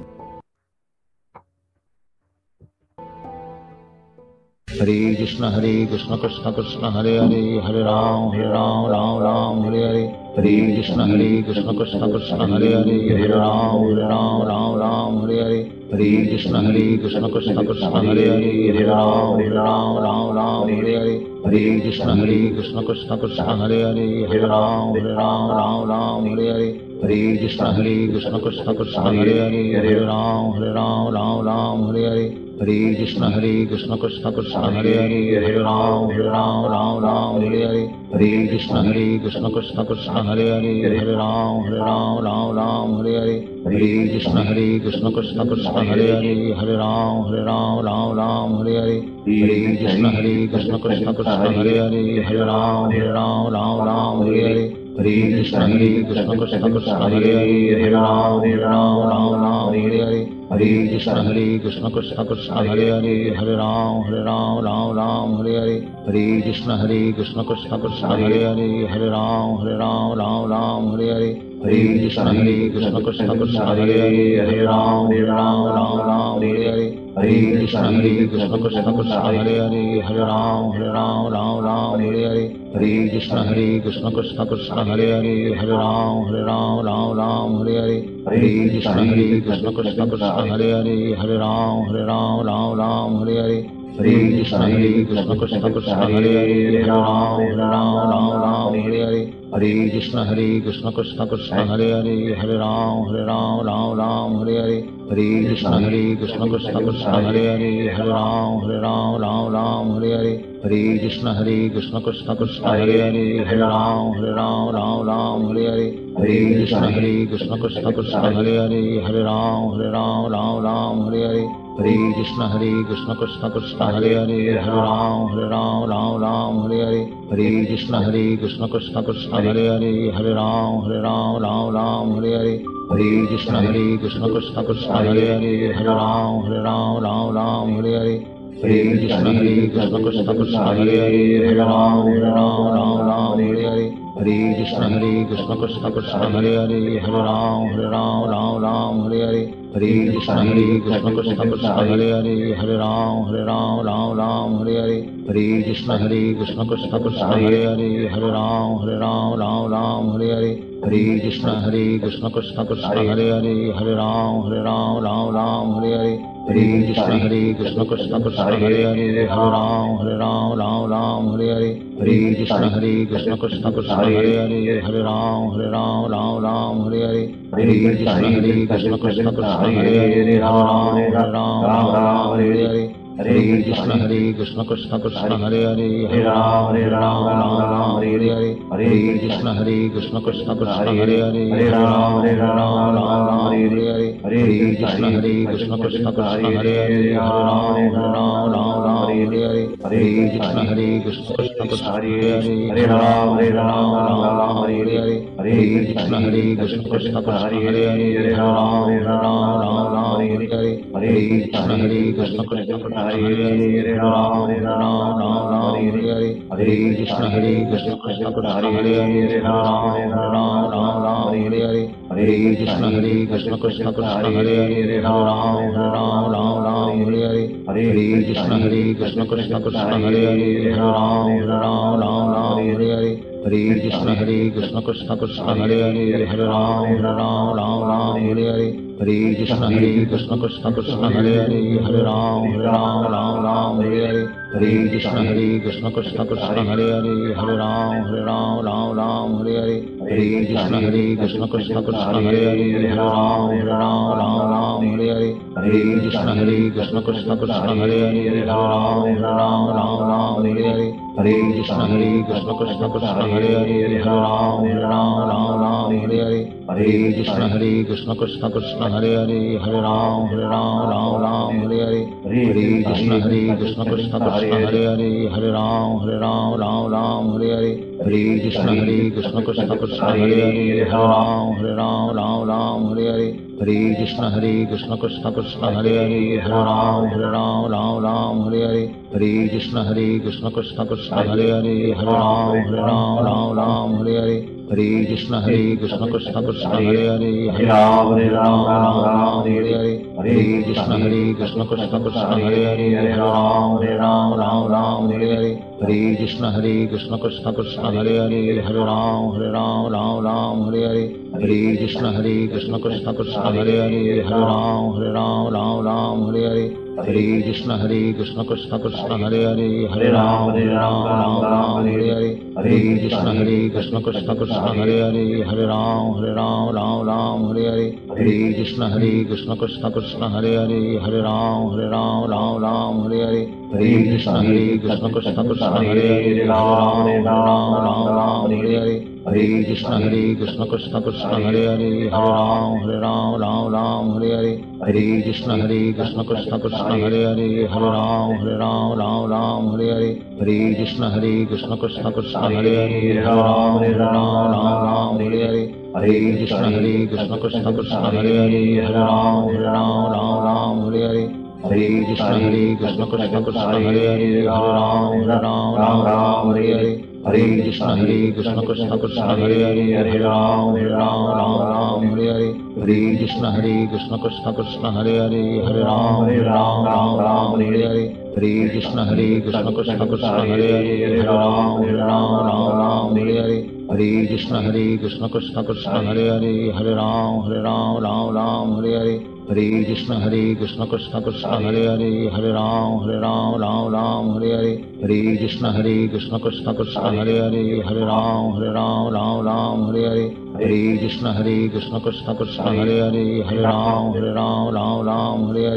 हरे कृष्ण हरे कृष्ण कृष्ण कृष्ण हरे हरे हरे राम हरे राम राम राम हरे हरे। हरे कृष्ण हरे कृष्ण कृष्ण कृष्ण हरे हरे हरे राम हरे राम राम राम हरे हरे। हरे कृष्ण हरे कृष्ण कृष्ण कृष्ण हरे हरे हरे राम हरे राम राम राम हरे हरे। हरे कृष्ण हरे कृष्ण कृष्ण कृष्ण हरे हरे हरे राम हरे राम राम राम हरे हरे। हरे कृष्ण हरे कृष्ण कृष्ण कृष्ण हरे हरे हरे राम हरे राम राम राम हरे हरे। हरे कृष्ण हरे कृष्ण कृष्ण कृष्ण हरे हरे हरे राम हरे राम राम राम हरे हरे। हरे कृष्ण हरे कृष्ण कृष्ण कृष्ण हरे हरे हरे राम हरे राम राम राम हरे हरे। हरे कृष्ण हरे कृष्ण कृष्ण कृष्ण हरे हरे हरे राम हरे राम राम राम हरे हरे। हरे कृष्ण हरे कृष्ण कृष्ण कृष्ण हरे हरे हरे राम हरे राम राम राम हरे हरे। हरे कृष्ण हरे कृष्ण कृष्ण कृष्ण हरे हरे हरे राम हरे राम राम राम हरे हरे। हरे कृष्ण हरे कृष्ण कृष्ण कृष्ण हरे हरे हरे राम हरे राम राम राम हरे हरे। हरे कृष्ण हरे कृष्ण कृष्ण कृष्ण हरे हरे हरे राम हरे राम राम राम हरे हरे। हरे कृष्ण हरे कृष्ण कृष्ण कृष्ण हरे हरे हरे राम हरे राम राम राम हरे हरे। हरे कृष्ण हरे कृष्ण कृष्ण कृष्ण हरे हरे हरे राम हरे राम राम राम हरे हरे। हरे कृष्ण हरे कृष्ण कृष्ण कृष्ण हरे हरे हरे राम हरे राम राम राम हरे हरे। हरे कृष्ण हरे कृष्ण कृष्ण कृष्ण हरे हरे हरे राम हरे राम राम राम हरे हरे। हरे कृष्ण हरे कृष्ण कृष्ण कृष्ण हरे हरे हरे राम हरे राम राम राम हरे हरे। हरे कृष्ण हरे कृष्ण कृष्ण कृष्ण हरे हरे हरे राम हरे राम राम राम हरे हरे। हरे कृष्ण हरे कृष्ण कृष्ण कृष्ण हरे हरे हरे राम हरे Ram Ram Ram Hare Hare. Hare Krishna Hare Krishna Krishna Krishna Hare Hare Hare Ram Hare Ram Ram Ram Hare Hare Hare Krishna Hare Krishna Krishna Krishna Hare Hare Hare Ram Hare Ram Ram Ram Hare Hare Hare Krishna Hare Krishna Krishna Krishna Hare Hare Hare Ram Hare Ram Ram Ram Hare Hare Hare Krishna Hare Krishna Krishna Krishna Hare Hare Hare Ram Hare Ram Ram Ram Hare Hare Hare Krishna Hare Krishna Krishna Krishna Hare Hare Hare Ram Hare Ram Ram Ram Hare Hare Hare Krishna Hare Krishna Krishna Krishna Hare Hare Hare Ram Hare Ram Ram Ram Hare Hare Hare Krishna Hare Krishna Krishna Krishna Hare Hare Hare Ram Hare Ram Ram Ram Hare Hare Hare Krishna Hare Krishna Krishna Krishna Hare Hare Hare Ram Hare Ram Ram Ram Hare Hare Hare Krishna Hare Krishna Krishna Krishna Hare Hare Hare Ram Hare Ram Ram Ram Hare Hare Hare Krishna Hare Krishna Krishna Krishna Hare Hare Hare Ram Hare Ram Ram Ram Hare Hare Hare Krishna Hare Krishna Krishna Krishna Hare Hare Hare Ram Hare Ram Ram Ram Hare Hare Hare Krishna Hare Krishna Krishna Krishna Hare Hare Hare Ram Hare Ram Ram Ram Hare Hare Hare Krishna Hare Krishna Krishna Krishna Hare Hare Hare Ram Hare Ram Ram Ram Hare Hare Hare Krishna Hare Krishna Krishna Krishna Hare Hare Hare Ram Hare Ram Ram Ram Hare Hare Hare Krishna Hare Krishna Krishna Krishna Hare Hare Hare Ram Hare Ram Ram Ram Hare Hare Hare Krishna Hare Krishna Krishna Krishna Hare Hare Hare Ram Hare Ram Ram Ram Hare Hare Hare Krishna Hare Krishna Krishna Krishna Hare Hare Hare Ram Hare Ram Ram Ram Hare Hare Hare Krishna Hare Krishna Krishna Krishna Hare Hare Hare Ram Hare Ram Ram Ram Hare Hare Hare Krishna Hare Krishna Krishna Krishna Hare Hare Hare Ram Hare Ram Ram Ram Hare Hare Hare Krishna Hare Krishna Krishna Krishna Hare Hare Hare Ram Hare Ram Ram Ram Hare Hare Hare Krishna Hare Krishna Krishna Krishna Hare Hare Hare Ram Hare Ram Ram Ram Hare Hare Hare Krishna Hare Krishna Krishna Krishna Hare Hare Hare Ram Hare Ram Ram Ram Hare Hare Hare Krishna Hare Krishna Krishna Krishna Hare Hare Hare Ram Hare Ram Ram Ram Hare Hare Hare Krishna Hare Krishna Krishna Krishna Hare Hare Hare Ram Hare Ram Ram Ram Hare Hare Hare Krishna Hare Krishna Krishna Krishna Hare Hare Hare Ram Hare Ram Ram Ram Hare Hare Hare Krishna Hare Krishna Krishna Krishna Hare Hare Hare Ram Hare Ram Ram Ram Hare Hare Hare Krishna Hare Krishna Krishna Krishna Hare Hare Hare Ram Hare Ram Ram Ram Hare Hare Hare Krishna Hare Krishna Krishna Krishna Hare Hare Hare Ram Hare Ram Ram Ram Hare Hare Hare Krishna Hare Krishna Krishna Krishna Hare Hare Hare Ram Hare Ram Ram Ram Hare Hare Hare Krishna Hare Krishna Krishna Krishna Hare Hare Hare Ram Hare Ram Ram Ram Hare Hare Hare Krishna Hare Krishna Krishna Krishna Hare Hare Hare Ram Hare Ram Ram Ram Hare Hare Hare Krishna Hare Krishna Krishna Krishna Hare Hare Hare Ram Hare Ram Ram Ram Hare Hare Hare Krishna Hare Krishna Krishna Krishna Hare Hare Hare Ram Hare Ram Ram Ram Hare Hare Hare Krishna Hare Krishna Krishna Krishna Hare Hare Hare Ram Hare Ram Ram Ram Hare Hare Hare Krishna Hare Krishna Krishna Krishna Hare Hare Hare Ram Hare Ram Ram Ram Hare Hare Hare Krishna Hare Krishna Krishna Krishna Hare Hare Hare Ram Hare Ram Ram Ram Hare Hare Hare Krishna Hare Krishna Krishna Krishna Hare Hare Hare Ram Hare Ram Ram Ram Hare Hare Hare Krishna Hare Krishna Krishna Krishna Hare Hare Hare Ram Hare Ram Ram Ram Hare Hare Hare Krishna Hare Krishna Krishna Krishna Hare Hare Hare Ram Hare Ram Ram Ram Hare Hare Hare Krishna Hare Krishna Krishna Krishna Hare Hare Hare Ram Hare Ram Ram Ram Hare Hare Hare Krishna Hare Krishna Krishna Krishna Hare Hare Hare Ram Hare Ram Ram Ram Hare Hare Hare Krishna Hare Krishna Krishna Krishna Hare Hare Hare Ram Hare Ram Ram Ram Hare Hare Hare Krishna Hare Krishna Krishna Krishna Hare Hare Hare Ram Hare Ram Ram Ram Hare Hare Hare Krishna Hare Krishna Krishna Krishna Hare Hare Hare Ram Hare Ram Ram Ram Hare Hare Hare Krishna Hare Krishna Krishna Krishna Hare Hare Hare Ram Hare Ram Ram Ram Hare Hare Hare Krishna Hare Krishna Krishna Krishna Hare Hare Hare Ram Hare Ram Ram Ram Hare Hare Hare Krishna Hare Krishna Krishna Krishna Hare Hare Hare Ram Hare Ram Ram Ram Hare Hare Hare Krishna Hare Krishna Krishna Krishna Hare Hare Hare Ram Hare Ram Ram Ram Hare Hare Hare Krishna Hare Krishna Krishna Krishna Hare Hare Hare Ram Hare Ram Ram Ram Hare Hare Hare Krishna Hare Krishna Krishna Krishna Hare Hare Hare Ram Hare Ram Ram Ram Hare Hare Hare Krishna Hare Krishna Krishna Krishna Hare Hare Hare Ram Hare Ram Ram Ram Hare Hare Hare Krishna Hare Krishna Krishna Krishna Hare Hare Hare Ram Hare Ram Ram Ram Hare Hare Hare Krishna Hare Krishna Krishna Krishna Hare Hare Hare Ram Hare Ram Ram Ram Hare Hare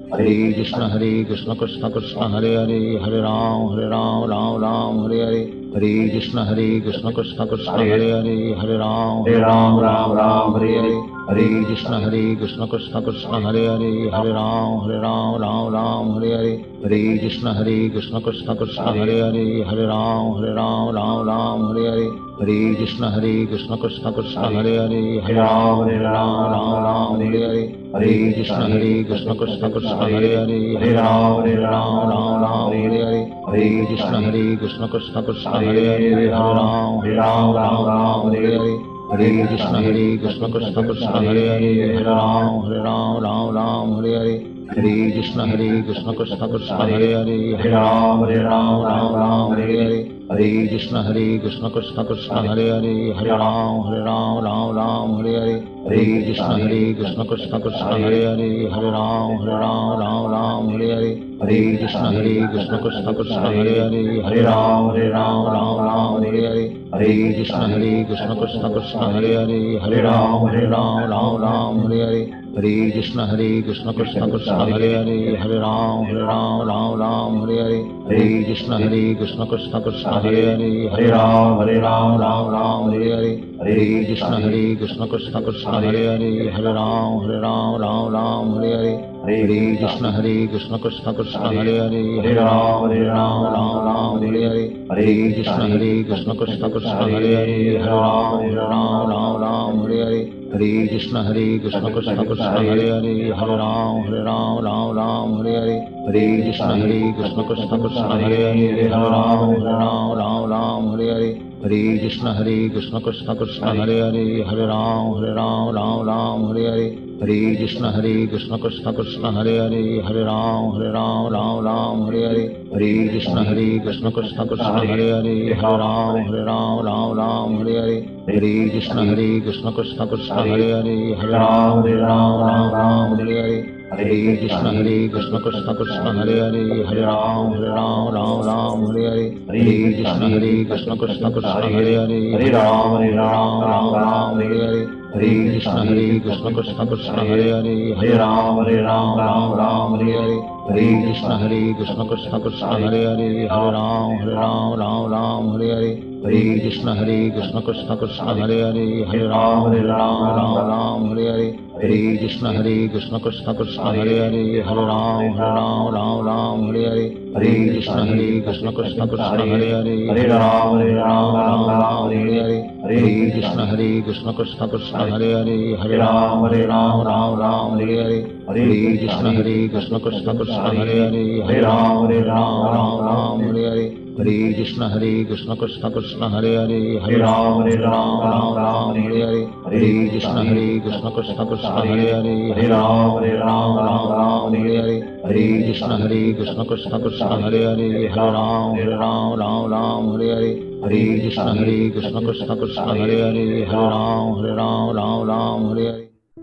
Hare Krishna Hare Krishna Krishna Krishna Hare Hare Hare Ram Hare Ram Ram Ram Hare Hare Hare Krishna Hare Krishna Krishna Krishna Hare Hare Hare Ram Hare Ram Ram Ram Hare Hare Hare Krishna Hare Krishna Krishna Krishna Hare Hare Hare Ram Hare Ram Ram Ram Hare Hare Hare Krishna Hare Krishna Krishna Krishna Hare Hare Hare Ram Hare Ram Ram Ram Hare Hare Hare Krishna Hare Krishna Krishna Krishna Hare Hare Hare Ram Hare Ram Ram Ram Hare Hare Hare Krishna Hare Krishna Krishna Krishna Hare Hare Hare Ram Hare Ram Ram Ram Hare Hare Hare Krishna Hare Krishna Krishna Krishna Hare Hare Hare Ram Hare Ram Ram Ram Hare Hare Hare Krishna Hare Krishna Krishna Krishna Hare Hare Hare Ram Hare Ram Ram Ram Hare Hare Hare Krishna Hare Krishna Krishna Krishna Hare Hare Hare Ram Hare Ram Ram Ram Hare Hare Hare Krishna Hare Krishna Krishna Krishna Hare Hare Hare Ram Hare Ram Ram Ram Hare Hare Hare Krishna Hare Krishna Krishna Krishna Hare Hare Hare Ram Hare Ram Ram Ram Hare Hare Hare Krishna Hare Krishna Krishna Krishna Hare Hare Hare Ram Hare Ram Ram Ram Hare Hare Hare Krishna Hare Krishna Krishna Krishna Hare Hare Hare Ram Hare Ram Ram Ram Hare Hare Hare Krishna Hare Krishna Krishna Krishna Hare Hare Hare Ram Hare Ram Ram Ram Hare Hare Hare Krishna Hare Krishna Krishna Krishna Hare Hare Hare Ram Hare Ram Ram Ram Hare Hare Hare Krishna Hare Krishna Krishna Krishna Hare Hare Hare Ram Hare Ram Ram Ram Hare Hare Hare Krishna Hare Krishna Krishna Krishna Hare Hare Hare Ram Hare Ram Ram Ram Hare Hare Hare Krishna Hare Krishna Krishna Krishna Hare Hare Hare Ram Hare Ram Ram Ram Hare Hare Hare Krishna Hare Krishna Krishna Krishna Hare Hare Hare Ram Hare Ram Ram Ram Hare Hare Hare Krishna Hare Krishna Krishna Krishna Hare Hare Hare Ram Hare Ram Ram Ram Hare Hare Hare Krishna Hare Krishna Krishna Krishna Hare Hare Hare Ram Hare Ram Ram Ram Hare Hare Hare Krishna Hare Krishna Krishna Krishna Hare Hare Hare Ram Hare Ram Ram Ram Hare Hare Hare Krishna Hare Krishna Krishna Krishna Hare Hare Hare Ram Hare Ram Ram Ram Hare Hare Hare Krishna Hare Krishna Krishna Krishna Hare Hare Hare Ram Hare Ram Ram Ram Hare Hare Hare Krishna Hare Krishna Krishna Krishna Hare Hare Hare Ram Hare Ram Ram Ram Hare Hare Hare Krishna Hare Krishna Krishna Krishna Hare Hare Hare Ram Hare Ram Ram Ram Hare Hare Hare Krishna Hare Krishna Krishna Krishna Hare Hare Hare Ram Hare Ram Ram Ram Hare Hare Hare Krishna Hare Krishna Krishna Krishna Hare Hare Hare Ram Hare Ram Ram Ram Hare Hare Hare Krishna Hare Krishna Krishna Krishna Hare Hare Hare Ram Hare Ram Ram Ram Hare Hare Hare Krishna Hare Krishna Krishna Krishna Hare Hare Hare Ram Hare Ram Ram Ram Hare Hare Hare Krishna Hare Krishna Krishna Krishna Hare Hare Hare Ram Hare Ram Ram Ram Hare Hare Hare Krishna Hare Krishna Krishna Krishna Hare Hare Hare Ram Hare Ram Ram Ram Hare Hare Hare Krishna Hare Krishna Krishna Krishna Hare Hare Hare Ram Hare Ram Ram Ram Hare Hare Hare Krishna Hare Krishna Krishna Krishna Hare Hare Hare Ram Hare Ram Ram Ram Hare Hare Hare Krishna Hare Krishna Krishna Krishna Hare Hare Hare Ram Hare Ram Ram Ram Hare Hare Hare Krishna Hare Krishna Krishna Krishna Hare Hare Hare Ram Hare Ram Ram Ram Hare Hare Hare Krishna Hare Krishna Krishna Krishna Hare Hare Hare Ram Hare Ram Ram Ram Hare Hare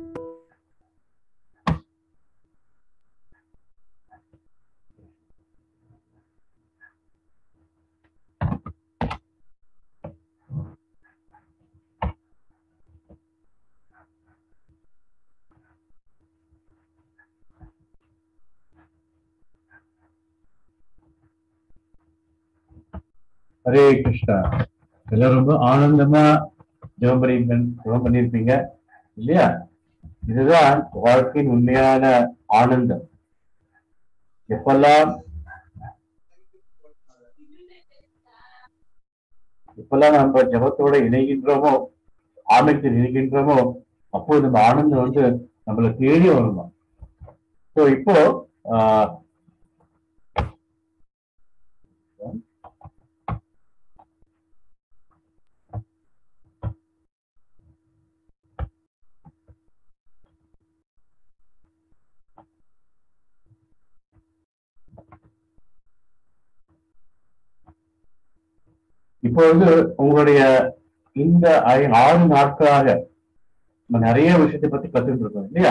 Hare Krishna. எல்லாம் ரொம்ப ஆனந்தமா ஜெபம் பண்ணி ஜெபம் பண்ணியிருப்பீங்க இல்லையா? இதுதான் வாழ்க்கையின் உண்மையான ஆனந்தம். எப்பெல்லாம் எப்பெல்லாம் நம்ம ஜெபத்தோட இணைகின்றோமோ, ஆன்மீகத்தில் இணைகின்றோமோ, அப்போ நம்ம ஆனந்தம் வந்து நம்மளை தேடி வரணும். ஸோ இப்போ ஆஹ் இப்போ வந்து உங்களுடைய இந்த ஆறு நாட்களாக நம்ம நிறைய விஷயத்தை பத்தி கத்துட்டு இருக்கோம் இல்லையா?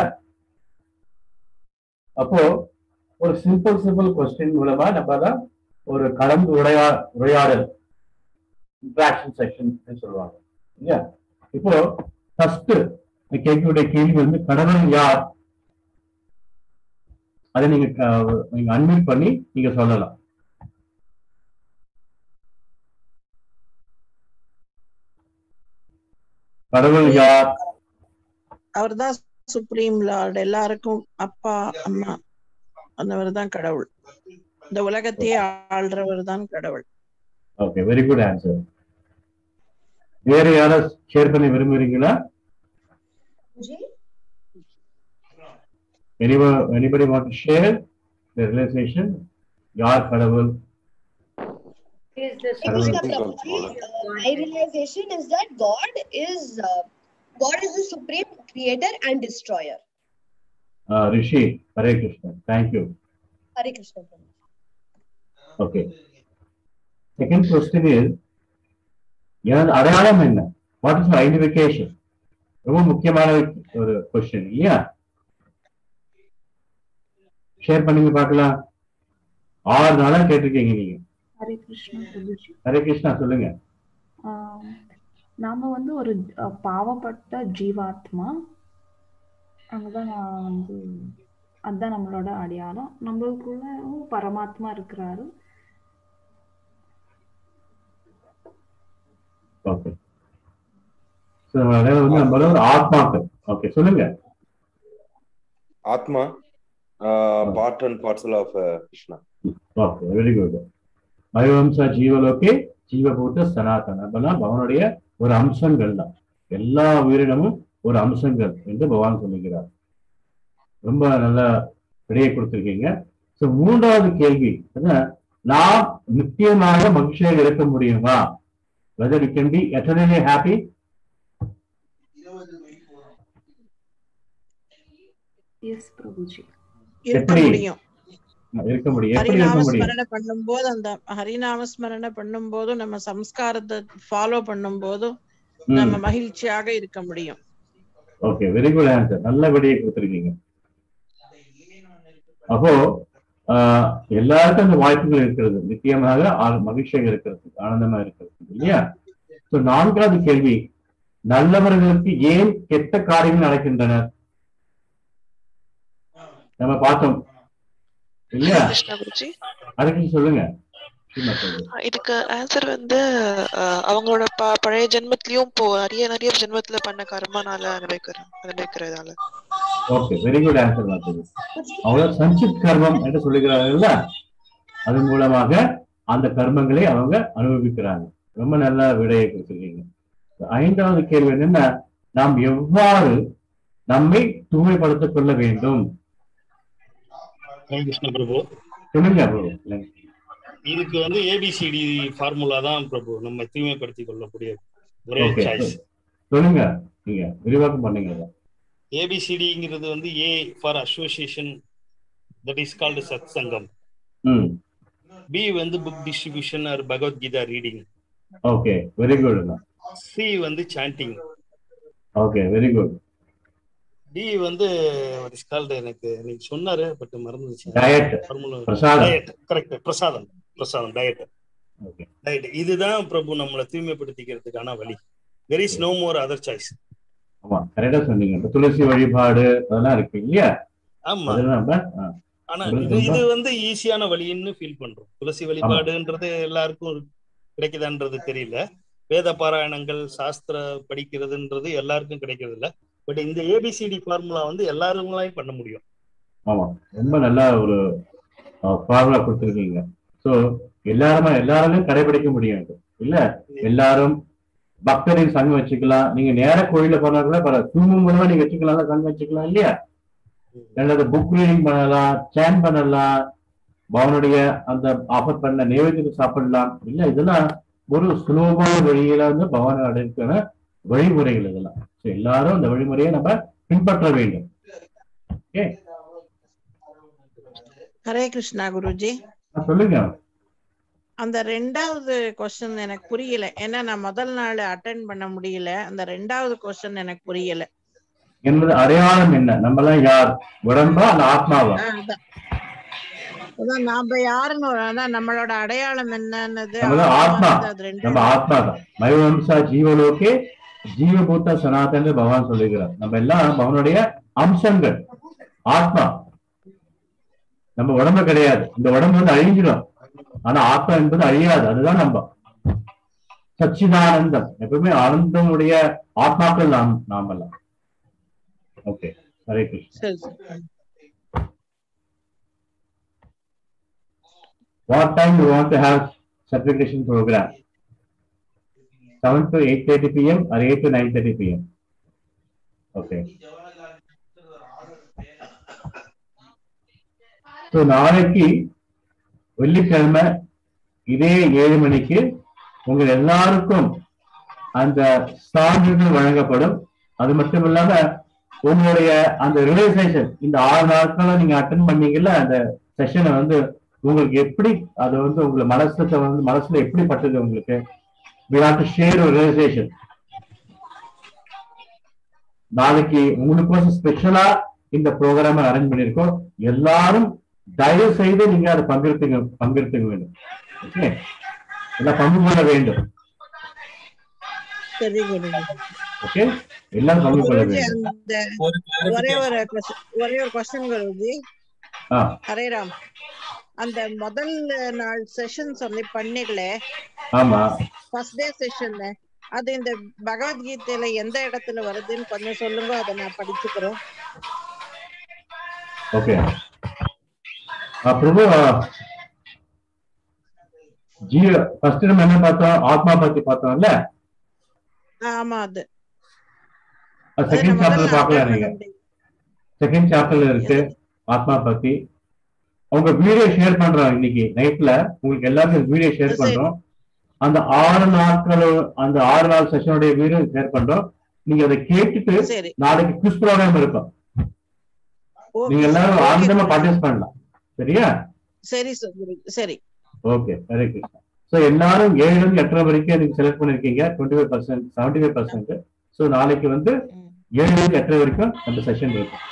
அப்போ ஒரு சிம்பிள் சிம்பிள் கொஸ்டின் மூலமா நம்ம தான் ஒரு கலந்து உரையா உரையாடல் இன்ட்ராக்ஷன் செக்ஷன் சொல்லுவாங்க இல்லையா? இப்போ ஃபர்ஸ்ட் கேட்கக்கூடிய கேள்வி வந்து கடவுள் யார்? அதை நீங்க நீங்க அன்மியூட் பண்ணி நீங்க சொல்லலாம். கடவுள் யார்? அவர்தான் சுப்ரீம் லார்ட், எல்லாருக்கும் அப்பா அம்மா, அந்தவர் தான் கடவுள். இந்த உலகத்தையே ஆள்றவர் தான் கடவுள். Okay, very good answer. வேற யாராவது ஷேர் பண்ணி விரும்புறீங்களா? Anybody, anybody want to share the realization? யார் கடவுள்? My realization is that God is uh, God is the supreme creator and destroyer. Uh, Rishi, Hare Krishna. Thank you. Hare Krishna. Okay. Second question is, எனது அடையாளம் என்ன? What is my identification? ரொம்ப முக்கியமான ஒரு question இல்லையா? Share பண்ணுங்க பார்க்கலாம். ஆறு நாளா கேட்டிருக்கீங்க நீங்க. ஹரே கிருஷ்ணா பிரபுஜி. ஹரே கிருஷ்ணா, சொல்லுங்க. நாம வந்து ஒரு பாவப்பட்ட ஜீவாத்மா, அங்கதான் நான் வந்து அதுதான் நம்மளோட அடையாளம். நம்மளுக்குள்ள பரமாத்மா இருக்கிறாரு. ஓகே, சோ அதாவது வந்து நம்மளோட ஒரு ஆத்மாக்கள். ஓகே, சொல்லுங்க. Atma part and parcel of Krishna. Okay, very good. மயோவம்ச ஜீவலோகே ஜீவபூத சனாதன, அப்படின்னா பகவானுடைய ஒரு அம்சங்கள் தான். எல்லா உயிரினமும் ஒரு அம்சங்கள் என்று பகவான் சொல்லுகிறார். ரொம்ப நல்ல விடையை கொடுத்திருக்கீங்க. சோ மூன்றாவது கேள்வி, நாம் நித்தியமாக மகிழ்ச்சியாக இருக்க முடியுமா? Whether you can be eternally happy? Yes, Prabhuji. இருக்க முடியும். இருக்க முடியும். எப்படி இருக்க ஹரிநாம முடியும்? ஸ்மரணை பண்ணும்போது, அந்த ஹரிநாம ஸ்மரணை பண்ணும்போது நம்ம சம்ஸ்காரத்தை ஃபாலோ பண்ணும்போது நம்ம மகிழ்ச்சியாக இருக்க முடியும். Okay, very good answer. நல்ல விடையை கொடுத்திருக்கீங்க. அப்போ எல்லாருக்கும் அந்த வாய்ப்புகள் இருக்கிறது, நிச்சயமாக மகிழ்ச்சியாக இருக்கிறது, ஆனந்தமா இருக்கிறது இல்லையா? சோ நான்காவது கேள்வி, நல்லவர்களுக்கு ஏன் கெட்ட காரியங்கள் நடக்கின்றன? நம்ம பார்த்தோம் இல்லையா? அதுக்கு சொல்லுங்க. இதுக்கு ஆன்சர் வந்து அவங்களோட பழைய ஜென்மத்திலயும் இப்போ நிறைய நிறைய ஜென்மத்துல பண்ண கர்மனால அனுபவிக்கிறோம் அனுபவிக்கிறதால. Okay, very good answer. அவங்க சஞ்சித் கர்மம் என்று சொல்லுகிறார்கள், அதன் மூலமாக அந்த கர்மங்களை அவங்க அனுபவிக்கிறாங்க. ரொம்ப நல்ல விடையை கொடுத்துருக்கீங்க. ஐந்தாவது கேள்வி என்னன்னா, நாம் எவ்வாறு நம்மை தூய்மைப்படுத்திக் கொள்ள வேண்டும்? கிருஷ்ண பிரபு, சொல்லுங்க பிரபு. இதுக்கு வந்து ஏபிசிடி ஃபார்முலா தான் பிரபு நம்ம தூய்மைப்படுத்திக் கொள்ளக்கூடிய ஒரே சாய்ஸ். சொல்லுங்க, நீங்க விரிவாக்கம் பண்ணுங்க. ஏபிசிடிங்கிறது வந்து A for association, that is called sat sangam. B வந்து book distribution or Bhagavad Gita reading. Okay, very good. C வந்து chanting. Okay, very good. D வந்து வாட் இஸ் கால்டு, எனக்கு நீங்க சொன்னாரு பட் மறந்துச்சு. Diet. Prasadam. Diet, correct. Prasadam, prasadam, diet. Okay, diet. இதுதான் பிரபு நம்மளை தூய்மைப்படுத்திக்கிறதுக்கான வழி. there is no more other choice. ஆமா, கரெக்டா சொன்னீங்க. துளசி வழிபாடு அதெல்லாம் இருக்கு இல்லையா? ஆமா. ஆனா இது இது வந்து ஈஸியான வழின்னு ஃபீல் பண்றோம். துளசி வழிபாடுன்றது எல்லாருக்கும் கிடைக்குதான்றது தெரியல. வேத பாராயணங்கள், சாஸ்திர படிக்கிறதுன்றது எல்லாருக்கும் கிடைக்கிறது இல்ல. பட் இந்த ஏபிசிடி ஃபார்முலா வந்து எல்லாருங்களாயும் பண்ண முடியும். ஆமா, ரொம்ப நல்ல ஒரு ஃபார்முலா கொடுத்துருக்கீங்க. சோ எல்லாருமே எல்லாராலையும் கடைபிடிக்க முடியும் இல்ல? எல்லாரும் பக்தரின் சங்கம் வச்சுக்கலாம். நீங்க நேர கோயில போனா கூட பல தூங்கும் மூலமா நீங்க வச்சுக்கலாம், சங்கம் வச்சுக்கலாம் இல்லையா? ரெண்டாவது புக் ரீடிங் பண்ணலாம், சேன் பண்ணலாம், பவனுடைய அந்த ஆஃபர் பண்ண நைவேத்தியத்தை சாப்பிடலாம் இல்ல? இதெல்லாம் ஒரு சுலபமான வழியில வந்து பவன அடைக்கான வழிமுறைகள் இதெல்லாம். எல்லாரும் அந்த வழிமுறையை நம்ம பின்பற்ற வேண்டும். ஹரே கிருஷ்ணா குருஜி. சொல்லுங்க. அந்த ரெண்டாவது கொஸ்டின் எனக்கு புரியல. ஏன்னா நான் முதல் நாள் அட்டென்ட் பண்ண முடியல. அந்த ரெண்டாவது கொஸ்டின் எனக்கு புரியல. என்பது அடையாளம் என்ன? நம்ம எல்லாம் யார்? உடம்பா அந்த ஆத்மாவா? அதான் நாம யாருன்னு, அதான் நம்மளோட அடையாளம் என்னன்னது ஆத்மா. நம்ம ஆத்மா தான். மயோவம்சா ஜீவலோகே ஜீவபூத்த சனாதன் பகவான் சொல்லுகிறார். நம்ம எல்லாம் பகவானுடைய அம்சங்கள், ஆத்மா. நம்ம உடம்பு கிடையாது. இந்த உடம்பு வந்து அழிஞ்சிடும், ஆனா ஆத்மா என்பது அழியாது. அதுதான் நம்ம சச்சிதானந்தம், எப்பவுமே ஆனந்தமுடைய ஆத்மாக்கள் நாம் நாமெல்லாம். Okay, Hare Krishna. What time you want to have certification program? seven to eight thirty p m or eight to nine thirty p m? Okay. So நாளைக்கு வெள்ளிக்கிழமை இதே ஏழு மணிக்கு உங்கள் எல்லாருக்கும் அந்த சான்றிதழ் வழங்கப்படும். அது மட்டும் இல்லாம உங்களுடைய அந்த ரியலைசேஷன், இந்த ஆறு நாட்கள நீங்க அட்டென்ட் பண்ணீங்கல்ல அந்த செஷனை வந்து உங்களுக்கு எப்படி அது வந்து உங்களை மனசுல வந்து மனசுல எப்படி பட்டது உங்களுக்கு? we have to share a realization. நாளைக்கு உங்களுக்கு ஸ்பெஷலா இந்த ப்ரோக்ராம் அரேஞ்ச் பண்ணிருக்கோம். எல்லாரும் தயவு செய்து நீங்க அதை பங்கெடுத்துங்க பங்கெடுத்துக்க வேண்டும். ஓகே, எல்லாம் பங்கு கொள்ள வேண்டும். ஓகே, எல்லாம் பங்கு கொள்ள வேண்டும். ஒரே ஒரு ஒரே ஒரு क्वेश्चन குருஜி. ஹரே ராம். அந்த முதல் நாள் செஷன் சொல்லி பண்ணீங்களே, ஆமா, ஃபர்ஸ்ட் டே செஷன்ல, அது இந்த பகவத்கீதையில எந்த இடத்துல வருதுன்னு கொஞ்சம் சொல்லுங்க, அதை நான் படிச்சுக்கிறோம். ஓகே பிரபு ஜி, ஃபர்ஸ்ட் நம்ம என்ன பார்த்தோம்? ஆத்மா பத்தி பார்த்தோம்ல. ஆமா, அது செகண்ட் சாப்டர்ல பார்க்கலாம். நீங்க செகண்ட் சாப்டர்ல இருக்கு ஆத்மா பத்தி. அவங்க வீடியோ ஷேர் பண்றோம் இன்னைக்கு நைட்ல, உங்களுக்கு எல்லாருக்கும் வீடியோ ஷேர் பண்றோம். அந்த ஆறு நாட்கள் அந்த ஆறு நாள் செஷனுடைய வீடியோ ஷேர் பண்றோம். நீங்க அதை கேட்டுட்டு நாளைக்கு குவிஸ் ப்ரோக்ராம் இருக்கும், நீங்க எல்லாரும் ஆனந்தமா பார்ட்டிசிபேட் பண்ணலாம். சரியா? சரி சரி. ஓகே, ஹரே கிருஷ்ணா. சோ எல்லாரும் ஏழுல இருந்து எட்டரை வரைக்கும் நீங்க செலக்ட் பண்ணிருக்கீங்க, twenty five percent seventy five percent. So நாளைக்கு வந்து ஏழுல இருந்து எட்டரை வரைக்கும் அந்த செஷன் இருக்கும்.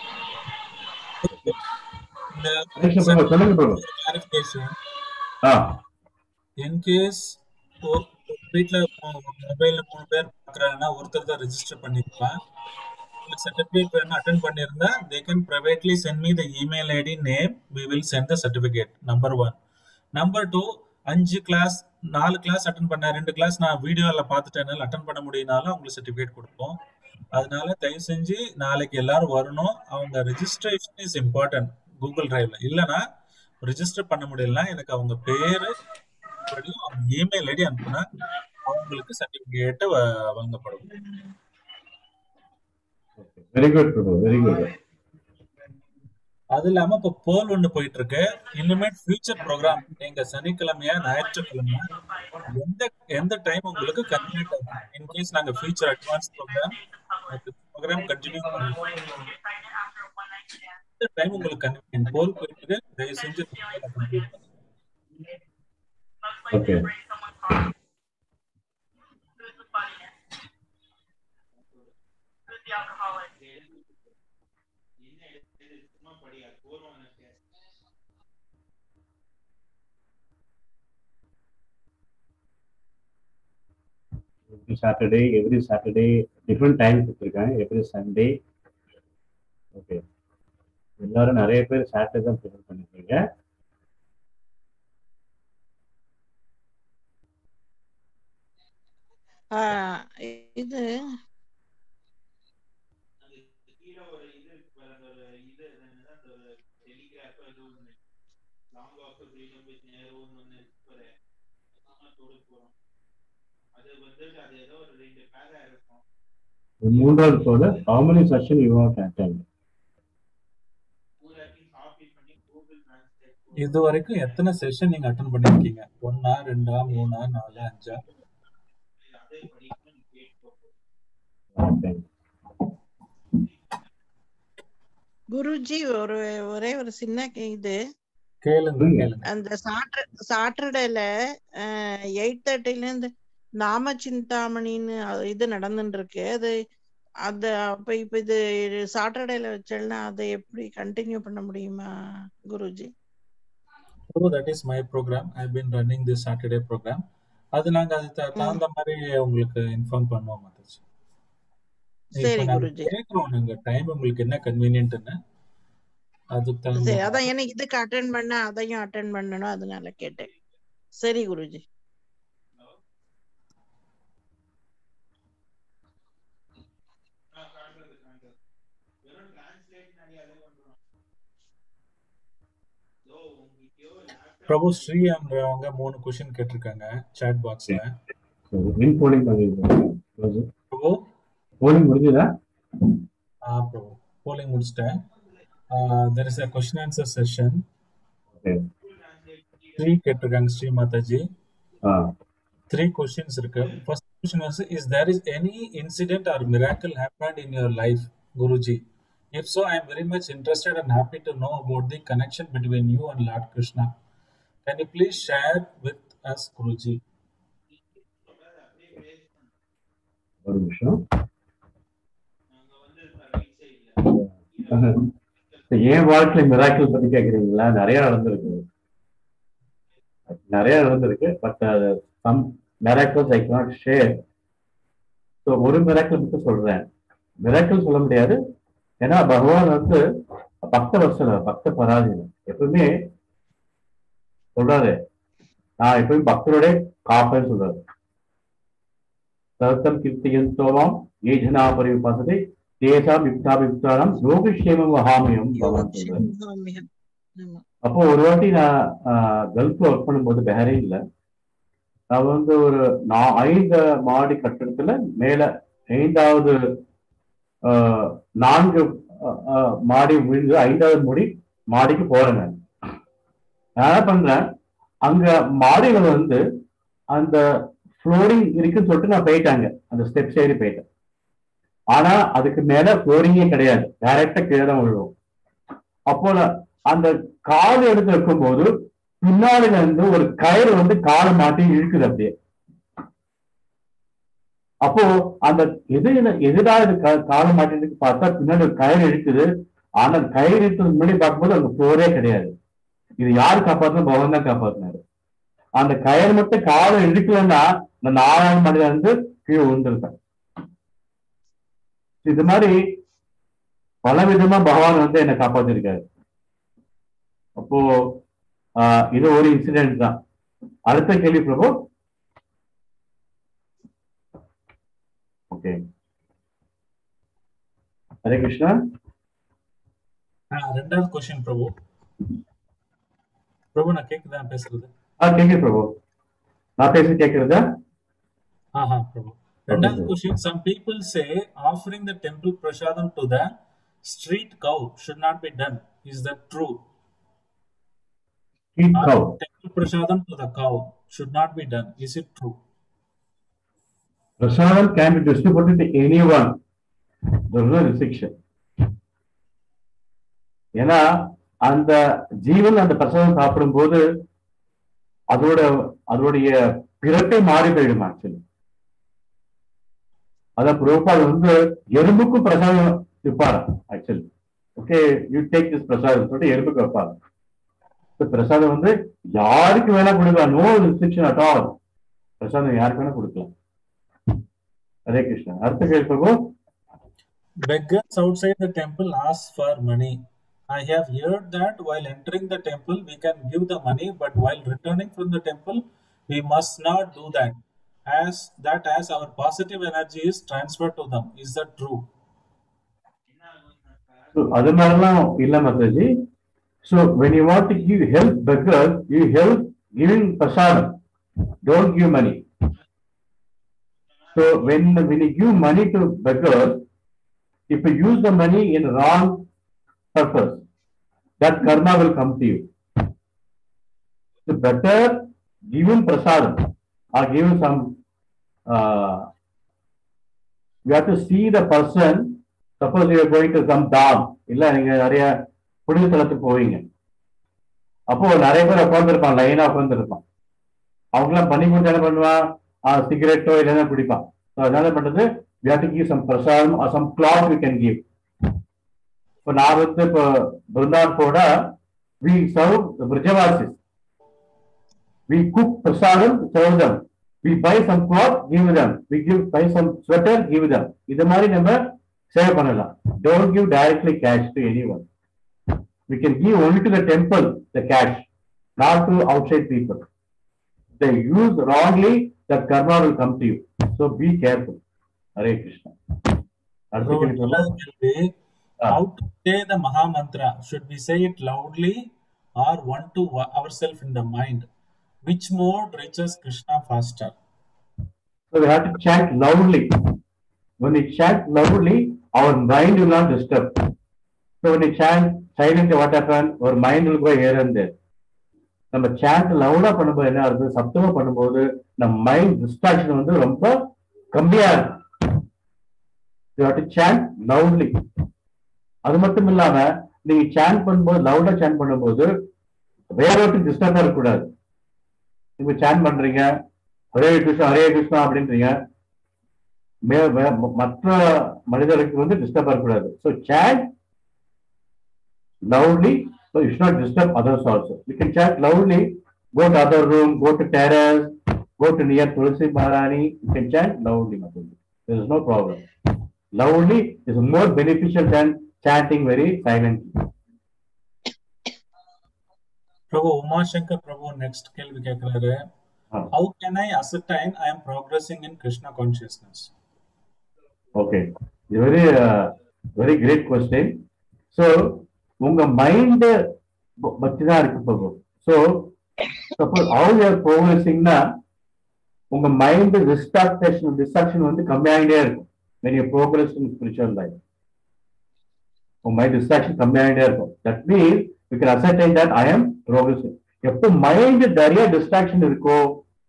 இன்கேஸ் வீட்ல மொபைல்ல மூணு பேர் பாக்குறாங்கன்னா ஒருத்தர் தான் ரெஜிஸ்டர் பண்ணிருப்பான். certificate வேணா அட்டெண்ட் பண்ணிருந்தா they can privately send me the email I D name, we will send the certificate. number one. number two, அஞ்சு கிளாஸ் நாலு கிளாஸ் அட்டெண்ட் பண்ண, ரெண்டு கிளாஸ் நான் வீடியோல பார்த்துட்டேனால அட்டெண்ட் பண்ண முடியினாலும் உங்களுக்கு சர்டிபிகேட் கொடுப்போம். அதனால தயவு செஞ்சு நாளைக்கு எல்லாரும் வரணும். அவங்க ரெஜிஸ்ட்ரேஷன் இஸ் இம்பார்ட்டன்ட் கூகுள் டிரைவ்ல. இல்லைன்னா ரெஜிஸ்டர் பண்ண முடியலன்னா எனக்கு அவங்க பேரு இமெயில் ஐடி அனுப்புனா அவங்களுக்கு சர்டிபிகேட் வழங்கப்படும். Very good Prabhu, very good. அது இல்லாம இப்ப போல் ஒண்ணு போயிட்டு இருக்கு. இனிமேட் ஃபியூச்சர் ப்ரோக்ராம் நீங்க சனிக்கிழமையா ஞாயிற்றுக்கிழமை எந்த எந்த டைம் உங்களுக்கு கன்வீனியன்ட் ஆகும். இன்கேஸ் நாங்க future advance program program continue பண்ணுவோம். எந்த டைம் உங்களுக்கு கன்வீனியன்ட் போல் போயிட்டு தயவு செஞ்சு okay. Every Saturday, every Saturday, different times கொடுத்திருக்காங்க. Every Sunday. ஓகே, எல்லாரும் நிறைய பேர் சாட்டர்டே தான் ப்ரிஃபர் பண்ணிருக்கீங்க. இது மூன்றாவது போல how many session you want to attend? இது வரைக்கும் எத்தனை செஷன் நீங்க அட்டெண்ட் பண்ணிருக்கீங்க? ஒன்னா, ரெண்டா, மூணா, நாலு, அஞ்சா? குருஜி, ஒரு ஒரே ஒரு சின்ன இது கேளுங்க. அந்த சாட்டர்டேல எயிட் தேர்ட்டில இருந்து நாம சிந்தாமணின்னு இது நடந்துட்டு இருக்கு. அது அது அப்ப இப்ப இது சாட்டர்டேல வச்சேன்னா அதை எப்படி கண்டினியூ பண்ண முடியுமா Guruji? So that is my program. I have been running this Saturday program. அது நாங்க அது தகுந்த மாதிரி உங்களுக்கு இன்ஃபார்ம் பண்ணுவோம். மதர்ஜி, சரி குருஜி. கேக்குறோம் நாங்க டைம் உங்களுக்கு என்ன கன்வீனியன்ட்னு. அதுக்கு சரி, தகுந்த அதான் எனக்கு இதுக்கு அட்டென்ட் பண்ண அதையும் அட்டென்ட் பண்ணணும், அதனால கேட்டேன். சரி குருஜி. பிரபு ஸ்ரீ அவங்க மூணு கொஸ்டின் கேட்டிருக்காங்க சாட் பாக்ஸ்ல. இன் போலிங் பண்ணிருக்கோம். பிரபு போலிங் முடிஞ்சதா? ஆ பிரபு போலிங் முடிச்சிட்டேன். There is a question answer session. Okay. Shri கேட்டிருக்காங்க ஸ்ரீ மாதாஜி. ஆ த்ரீ கொஸ்டின்ஸ் இருக்கு. First question was, is there is any incident or miracle happened in your life Guruji? If so, I am very much interested and happy to know about the connection between you and Lord Krishna. Can you please share with us, Guruji? ஒரு நிமிஷம். ஏன் வாழ்க்கையில miracle பத்தி கேக்குறீங்களா? நிறைய நடந்திருக்கு, நிறைய நடந்திருக்கு. But some miracles I cannot share. So ஒரு மிராக்கிள் மட்டும் சொல்றேன். மிராக்கிள் சொல்ல முடியாது, ஏன்னா பகவான் வந்து பக்த வசல பக்த பராதீனம் எப்பவுமே சொல்றாரு. நான் எப்பயும் பக்தரோட காப்பேன்னு சொல்றாரு. சர்த்தம் கீர்த்தியன் சோவாம் ஏ ஜனா பரிபாசதை தேசாம் யுக்தாபியுக்தானம் யோகக்ஷேமம் வகாமியம் பகவான் சொல்றாரு. அப்போ ஒரு வாட்டி நான் கல்ஃப்ல ஒர்க் பண்ணும்போது பெஹரீன்ல நான் வந்து ஒரு நான் ஐந்து மாடி கட்டிடத்துல மேல ஐந்தாவது நான்கு மாடி விழுந்து ஐந்தாவது முடி மாடிக்கு போறேன். நான் நான் என்ன பண்றேன், அங்க மாடியில வந்து அந்த ஃப்ளோரிங் இருக்குன்னு சொல்லிட்டு நான் போயிட்டாங்க, அந்த ஸ்டெப்ஸ் ஏறி போயிட்டேன். ஆனா அதுக்கு மேல ஃப்ளோரிங்கே கிடையாது, டைரக்டா கீழே தான் விழுவோம். அப்போ அந்த கால் எடுத்து வைக்கும் போது பின்னாடில இருந்து ஒரு கயிறு வந்து காலை மாட்டி இழுக்குது அப்படியே. அப்போ அந்த எது எதிராக இது காலை மாட்டிட்டு பார்த்தா பின்னாடி ஒரு கயிறு இழுக்குது. ஆனா கயிறு இழுத்து முன்னாடி பார்க்கும்போது அந்த ஃப்ளோரே கிடையாது. இது யாரு காப்பாத்தணும்? பகவான் தான் காப்பாத்தினாரு. அந்த கயிறு மட்டும் காலை இழுக்கலன்னா இந்த நாலாவது மனிதன் வந்து கீழே விழுந்திருப்பேன். இது மாதிரி பல விதமா பகவான் வந்து என்னை காப்பாத்திருக்காரு. அப்போ ஆஹ் இது ஒரு இன்சிடென்ட் தான். அடுத்த கேள்வி பிரபு. ஓகே, ஹரே கிருஷ்ணா. ரெண்டாவது கொஸ்டின் பிரபு. பிரபு நான் கேக்குதா பேசுறது? ஆ கேக்குது பிரபு, நான் பேச கேக்குறதா? ஆஹா பிரபு. ரெண்டாவது question, some people say offering the temple prasadam to the street cow should not be done. Is that true? Street cow. Temple prasadam to the cow should not be done. Is it true? Prasadam can be distributed to anyone. There is no restriction. ஏன்னா அந்த ஜீவன் அந்த பிரசாதம் சாப்பிடும் போது அதோட அதோடைய பிறப்பை மாறி போயிடும். ஆக்சுவலி அதான் புரோபால் வந்து எறும்புக்கும் பிரசாதம் வைப்பாரு. Actually okay, you take this prasadam சொல்லிட்டு எறும்புக்கு வைப்பாரு. பிரசாதம் வந்து யாருக்கு வேணா கொடுக்கலாம், நோ ரெஸ்ட்ரிக்ஷன் அட் ஆல். பிரசாதம் யாருக்கு வேணா கொடுக்கலாம். ஹரே கிருஷ்ணா. அடுத்த கேள்வி பிரபு. Beggars outside the temple ask for money. I have heard that while entering the temple we can give the money, but while returning from the temple we must not do that, as that as our positive energy is transferred to them. Is that true? So அது மாதிரிலாம் இல்ல Mataji. So when you want to give help beggars, you help giving prasadam. Don't give money. So when when you give money to beggars, if you use the money in wrong purpose, that karma will come to you. So better give him prasadam or give him some. Uh, you have to see the person. Suppose you are going to some dam, இல்ல நீங்க நிறைய புனித தலத்துக்கு போவீங்க. அப்போ நிறைய பேர் உட்காந்துருப்பான், லைனா உட்காந்துருப்பான். அவங்களாம் பண்ணி கொடுத்து என்ன பண்ணுவான், சிகரெட்டோ இல்லைன்னா குடிப்பான். அதனால பண்றது, we have to give some prasadam or some cloth we can give. இப்போ நான் வந்து இப்போ பிருந்தாவன் போட we serve the Brajavasis. We cook prasadam, serve them. We buy some cloth, give them. We give buy some sweater, give them. இது மாதிரி நம்ம save பண்ணலாம். Don't give directly cash to anyone. we can give only to the temple the cash, not to outside people. They use wrongly, that karma will come to you. So be careful. Hare Krishna. அடுத்த Bro, கேள்வி சொல்லுங்க. ரெண்டாவது கேள்வி, how to say the Maha Mantra? Should we say it loudly or one to wa- ourselves in the mind? Which mode reaches Krishna faster? So we have to chant loudly. When we chant loudly, our mind will not disturb. So when we chant silently, what happens? Our mind will go here and there. நம்ம chant லவுடா பண்ணும்போது என்ன ஆகுது? சப்தமா பண்ணும்போது நம்ம mind distraction வந்து ரொம்ப கம்மியா இருக்கு. You have to chant loudly. அது மட்டும் இல்லாம நீங்க சேண்ட் பண்ணும்போது, லவுடா சேண்ட் பண்ணும்போது வேற ஒருத்தர் டிஸ்டர்பா இருக்கக்கூடாது. இப்ப சேண்ட் பண்றீங்க, ஹரே கிருஷ்ணா ஹரே கிருஷ்ணா அப்படின்றீங்க, மற்ற மனிதருக்கு வந்து டிஸ்டர்பா இருக்கக்கூடாது. So chant loudly, so you should not disturb others also. You can chant loudly, go to other room, go to terrace, go to near Tulsi Maharani, you can chant loudly. There is no problem. Loudly is more beneficial than chanting very silently. Prabhu, Uma Shankar Prabhu next கேள்வி கேட்கிறாரு. How can I ascertain I am progressing in Krishna consciousness? Okay, very uh, very great question. So உங்க mind பத்தி தான் இருக்கு போகும். So suppose how you are ப்ரோக்ரஸிங்னா உங்க mind distraction distraction வந்து கம்மியாகிட்டே இருக்கும். when you progress in spiritual life, உங்க மைண்ட் டிஸ்ட்ராக்ஷன் கம்மியாகிட்டே இருக்கும். That means we can ascertain that I am progressing. எப்போ மைண்ட் நிறைய டிஸ்ட்ராக்ஷன் இருக்கோ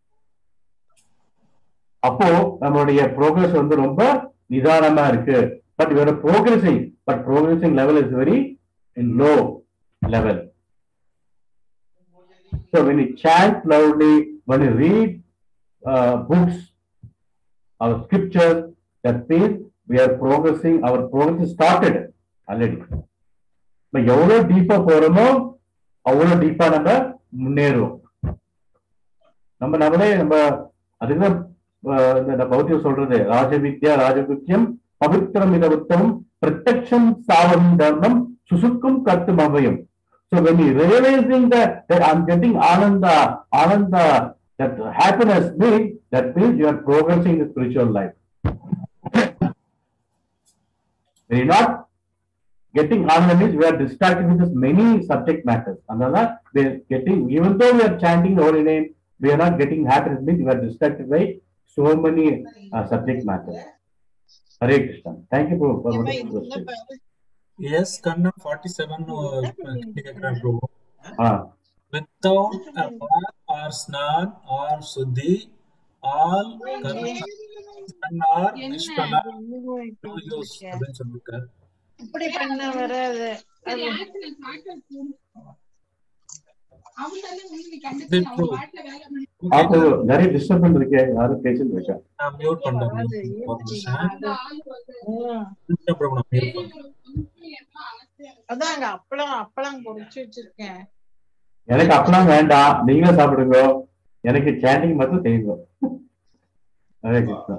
அப்போ நம்மளுடைய ப்ரோக்ரஸ் வந்து ரொம்ப நிதானமா இருக்கு. But we are progressing, but progressing level is very in low level. So when you chant loudly, when you read uh, books or scriptures, that means we are progressing. Our progress is started already. But எவ்வளவு டீப்பா போறோமோ அவ்வளவு டீப்பா நம்ம முன்னேறுவோம். நம்ம நம்மளே நம்ம அதுக்குதான் இந்த பௌத்தியம் சொல்றது, ராஜவித்யா ராஜகுத்தியம் பவித்திரம் இத உத்தமம் பிரத்யக்ஷம் சாவம் தர்மம் சுசுக்கும் கர்த்தும் அபயம். So when you realizing that, that I'm getting ananda, ananda, that happiness means, that means you are progressing in spiritual life. When you're not getting ananda means we are distracted with this many subject matters. And then we are getting, even though we are chanting the holy name, we are not getting happiness means we are distracted by so many uh, subject matters. Hare Krishna. Thank you for for the question. Yes, Kanna forty-seven கேட்கிறார் Prabhu. Ah. Without a bath or snan or suddhi, all karmas are nishpala, no use அப்படின்னு சொல்லிருக்காரு. இப்படி பண்ண வராது. நிறைய disturbance இருக்கு, யாரும் பேசிட்டு இருக்கா? நான் மியூட் பண்றேன். அதாங்க அப்பளம் அப்பளம் பொரிச்சு வச்சிருக்கேன். எனக்கு அப்பளம் வேண்டாம், நீங்களும் சாப்பிடுங்க. எனக்கு சேண்டிங் மட்டும் செய்யுங்க. ஹரே கிருஷ்ணா.